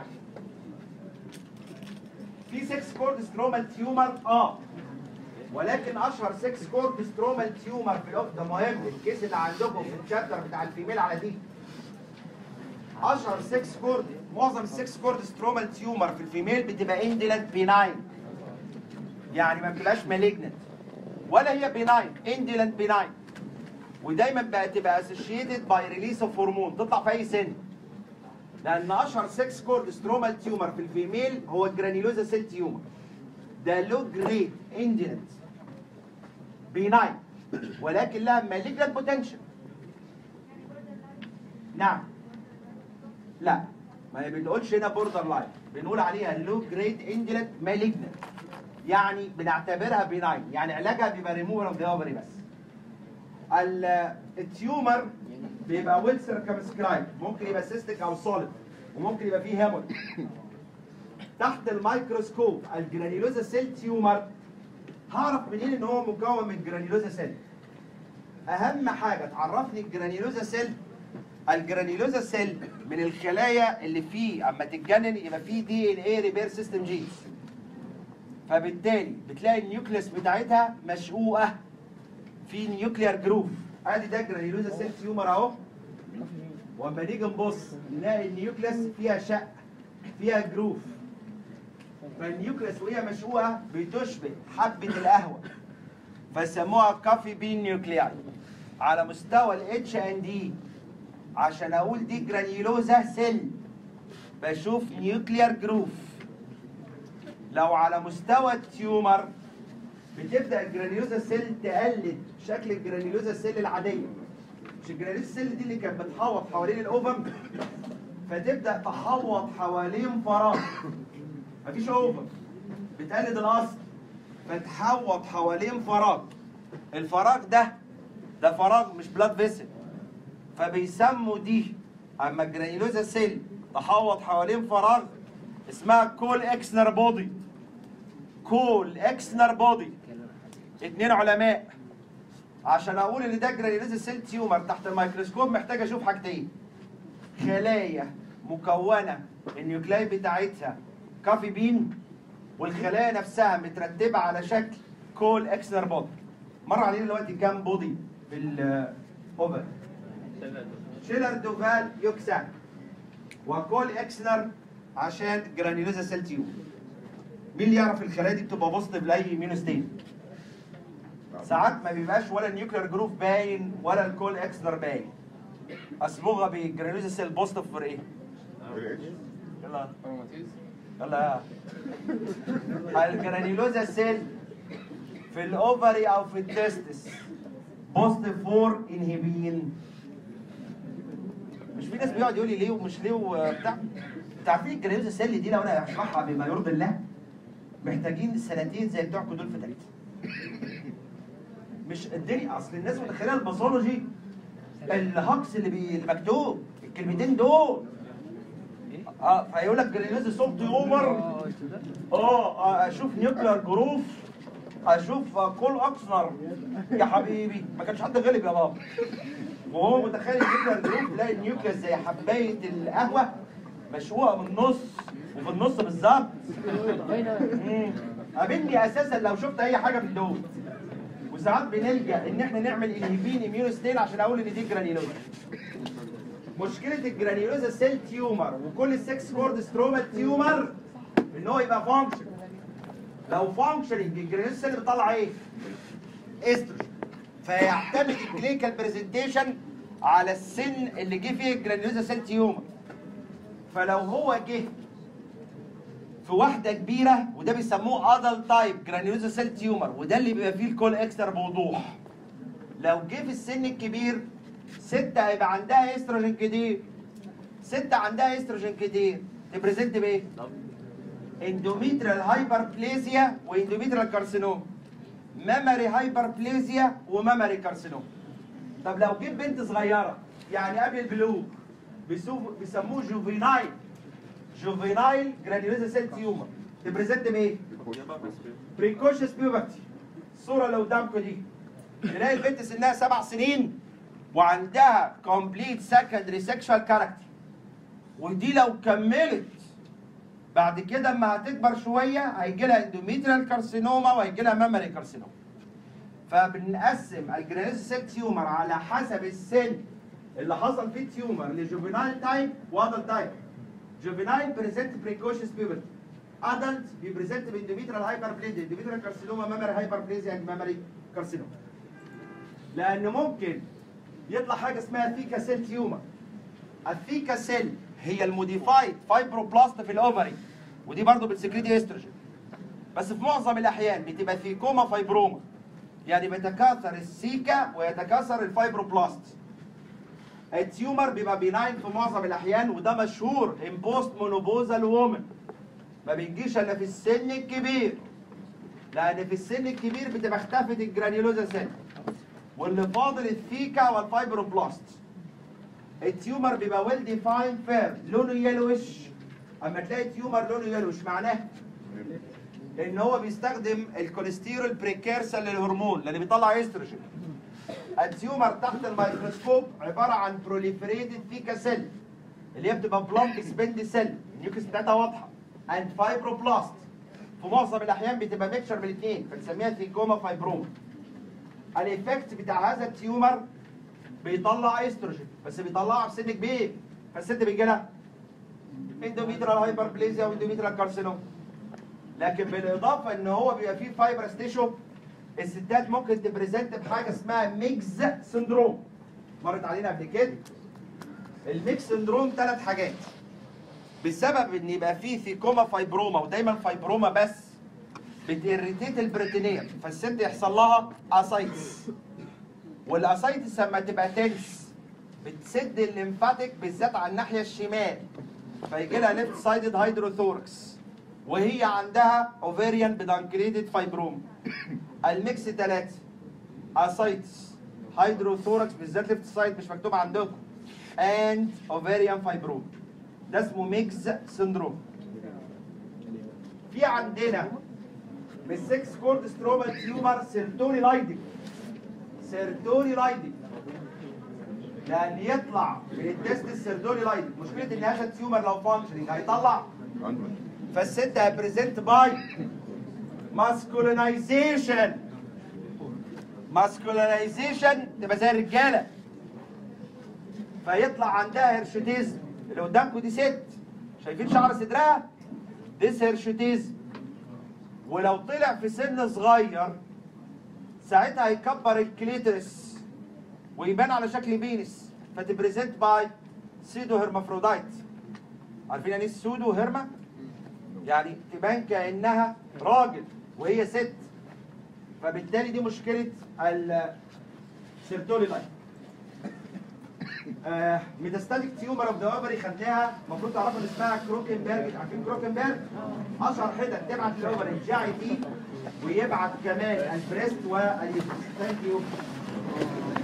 في 6 كورد سترومال تيومر ولكن اشهر 6 كورد سترومال تيومر في الاوف ده مهم، الكيس اللي عندكم في الشابتر بتاع الفيميل على دي. اشهر 6 كورد، معظم ال 6 كورد سترومال تيومر في الفيميل بتبقى اندلنت بيناين، يعني ما بتبقاش مالجنت ولا هي بيناين، اندلنت بيناين. ودايما بقى تبقى اسوشيتد باي ريليس اوف هرمون، تطلع في اي سن. لان اشهر 6 كورد سترومال تيومر في الفيميل هو الجرانيلوزا سيل تيومر. ده لو جريد اندلنت بيناين ولكن لها مالجنت بوتنشال. نعم. لا ما بنقولش هنا بوردر لاين، بنقول عليها لو جريد اندلنت مالجنت، يعني بنعتبرها بيناين، يعني علاجها بيبقى ريموفال اوف ذا اوفري بس. التيومر بيبقى ويل سيركمسكرايب، ممكن يبقى سيستيك او سوليد وممكن يبقى فيه هيموريج. تحت الميكروسكوب الجرانيلوزا سيل تيومر هعرف منين ان هو مكون من جرانيلوزا سيل؟ اهم حاجه تعرفني الجرانيلوزا سيل. الجرانيلوزا سيل من الخلايا اللي فيه اما تتجنن يبقى فيه دي ان اي ريبير سيستم جينز، فبالتالي بتلاقي النيوكليس بتاعتها مشقوقه في نيوكليار جروف. ادي ده جرانيلوزا سيل تيومر اهو، واما نيجي نبص نلاقي النيوكليس فيها شق، فيها جروف. فالنيوكليس وهي مشقوقه بتشبه حبه القهوه، فسموها كافي بين نيوكلياي. على مستوى الاتش ان دي عشان اقول دي جرانيولوزا سيل بشوف نيوكليار جروف. لو على مستوى التيومر بتبدا الجرانيولوزا سيل تقلد شكل الجرانيولوزا سيل العاديه، مش الجرانيولوزا سيل دي اللي كانت بتحوط حوالين الاوفم، فتبدا تحوط حوالين فراغ مفيش اوفم، بتقلد الاصل فتحوط حوالين فراغ. الفراغ ده فراغ مش بلاد فيسل، فبيسموا دي اما الجرانيولوزا سيل تحوط حوالين فراغ اسمها كول اكسنر بودي. كول اكسنر بودي، اتنين علماء. عشان اقول ان ده جرانيولوزا سيل تيومر تحت الميكروسكوب محتاج اشوف حاجتين: خلايا مكونه النيوكلاي بتاعتها كافي بين، والخلايا نفسها مترتبه على شكل كول اكسنر بودي. مر علينا دلوقتي كام بودي في الاوفر؟ شيلر دوفال يوكسان وكول اكسنر عشان جرانيولوزا سيل تيومر. مين اللي يعرف الخلايا دي بتبقى بوزيتيف لاي اميونو ستين؟ ساعات ما بيبقاش ولا النيوكلير جروف باين ولا الكول اكسنر باين. اصبغها بالجرانيولوزا سيل بوزيتيف فور ايه؟ يلا يلا الجرانيولوزا سيل في الاوفري او في التستس بوزيتيف فور انهبين. مش في ناس بيقعد يقول لي ليه ومش ليه وبتاع. انتوا عارفين الجرانيولوزا سيل دي لو انا هشرحها بما يرضي الله محتاجين سنتين زي بتوعكم دول في تالتة. مش الدنيا، اصل الناس متخيله الباثولوجي الهكس اللي مكتوب الكلمتين دول. فيقول لك جرانيولوزا سولت اوفر، اشوف نيوكلير جروف، اشوف كول اكسنر. يا حبيبي ما كانش حد غلب يا بابا. وهو متخيل النيوكلير جروف تلاقي النيوكليس زي حبايه القهوه مشقوقه من النص وفي النص بالظبط. قابلني اساسا لو شفت اي حاجه من دول. وساعات بنلجا ان احنا نعمل انهبين اميونو ستين عشان اقول ان دي جرانيولوزا. مشكله الجرانيولوزا سيل تيومر وكل السكس كورد ستروما تيومر ان هو يبقى فانكشن. لو فانكشننج الجرانيولوزا سيل بتطلع ايه؟ استروجين. فيعتمد الكلينيكال برزنتيشن على السن اللي جه فيه الجرانيولوزا سيل تيومر. فلو هو جه في واحده كبيره وده بيسموه ادلت تايب جرانيولوزا سيل تيومر وده اللي بيبقى فيه الكول اكستر بوضوح. لو جه في السن الكبير ستة هيبقى عندها استروجين كتير. ستة عندها استروجين كتير تبريزنت بايه؟ اندوميتريال هايبربليزيا واندوميتريال كارسينوم. مامري هايبربليزيا ومامري كارسينوم. طب لو جيب بنت صغيره يعني قبل البلوغ بيسموه جوفينايل جرانيولوزا سيل تيومر تبريزنت بايه؟ بريكوشس بيوبرتي. الصوره اللي قدامكم دي تلاقي البنت سنها 7 سنين وعندها كومبليت سكندري سيكشوال كاركتر. ودي لو كملت بعد كده اما هتكبر شويه هيجي لها اندوميتريال كارسينوما وهيجي لها مامري كارسينوما. فبنقسم الجرانيولوزا سيل تيومر على حسب السن اللي حصل فيه تيومر لجوفينايل تايب وادلت تايب. جوفينايل بريزنت بريكوشس بيوبرتي، ادلت بيبريزنت باندوميتريال هايبربليزيا، اندوميتريال كارسينوما، مامري هايبربليزيا اند مامري كارسينوما. لان ممكن يطلع حاجه اسمها ثيكا سيل تيومر. الثيكا سيل هي الموديفايد فايبروبلاست في الاوفري ودي برضه بتسكريتي استروجين. بس في معظم الاحيان بتبقى ثيكوما فايبروما، يعني بيتكاثر السيكا ويتكاثر الفايبروبلاست. التيومر بيبقى بيناين في معظم الاحيان وده مشهور ان بوست مونوبوزال وومن. ما بيجيش الا في السن الكبير، لان في السن الكبير بتبقى اختفت الجرانيولوزا سيل واللي فاضل الثيكا والفايبروبلاست. التيومر بيبقى ويل ديفاين فير لونه يلوش. اما تلاقي تيومر لونه يلوش معناه ان هو بيستخدم الكوليسترول بريكيرسر للهرمون لان بيطلع استروجين. التيومر تحت الميكروسكوب عباره عن بروليفريتد ثيكا سيل اللي هي بتبقى بلومب سبند سيل النيوكليس بتاعتها واضحه اند فايبروبلاست. في معظم الاحيان بتبقى ميكشر من الاثنين فنسميها ثيكوما فايبروما. الايفكت بتاع هذا التيومر بيطلع استروجين بس بيطلعها في سن كبير، فالست بيجي لها اندوميتريال هايبربليزيا واندوميتريال كارسينوم. لكن بالاضافه ان هو بيبقى فيه فايبرس تيشو، الستات ممكن تبريزنت بحاجه اسمها ميكس سندروم، مرت علينا قبل كده. الميكس سندروم 3 حاجات، بسبب ان يبقى فيه ثيكوما فايبروما، ودايما فايبروما بس بتيريتيت البريتينيوم، فالست يحصل لها اسايتس، والاسايتس لما تبقى تنس بتسد الليمفاتيك بالذات على الناحيه الشمال، فيجي لها ليفت سايدد هيدروثوركس، وهي عندها اوفيريان بدانكريتد فايبروما. الميكس 3 اسايتس هيدروثوركس بالذات ليفت سايد مش مكتوب عندكم، اند اوفيريان فايبروما، ده اسمه ميكس سندروم. في عندنا من 6 كورد سترومال تيومر سيرتوري لايدنج، سيرتوري لايدنج، لان يطلع من التست السيرتوري لايدنج، مشكله ان هذا التيومر لو فانكشننج هيطلع، فالست هيبريزنت باي ماسكولينايزيشن. ماسكولينايزيشن تبقى زي الرجاله، فيطلع عندها هيرشوتيزم. اللي قدامكم دي ست، شايفين شعر صدرها؟ ديس هيرشوتيزم. ولو طلع في سن صغير ساعتها هيكبر الكليترس ويبان على شكل بينس، فتبريزنت باي سيدو هيرمافرودايت. عارفين يعني ايه السودو هيرما؟ يعني تبان كانها راجل وهي ست، فبالتالي دي مشكله السيرتولي لاين. ميتاستاتيك تيومر اوف ذا اوفري خدناها، المفروض تعرفوا ان اسمها كروكنبرج. عارفين كروكنبرج؟ اشهر حتت تبعت الاوفري الجي اي تي، ويبعت كمان البريست واليوترس. ثانك يو.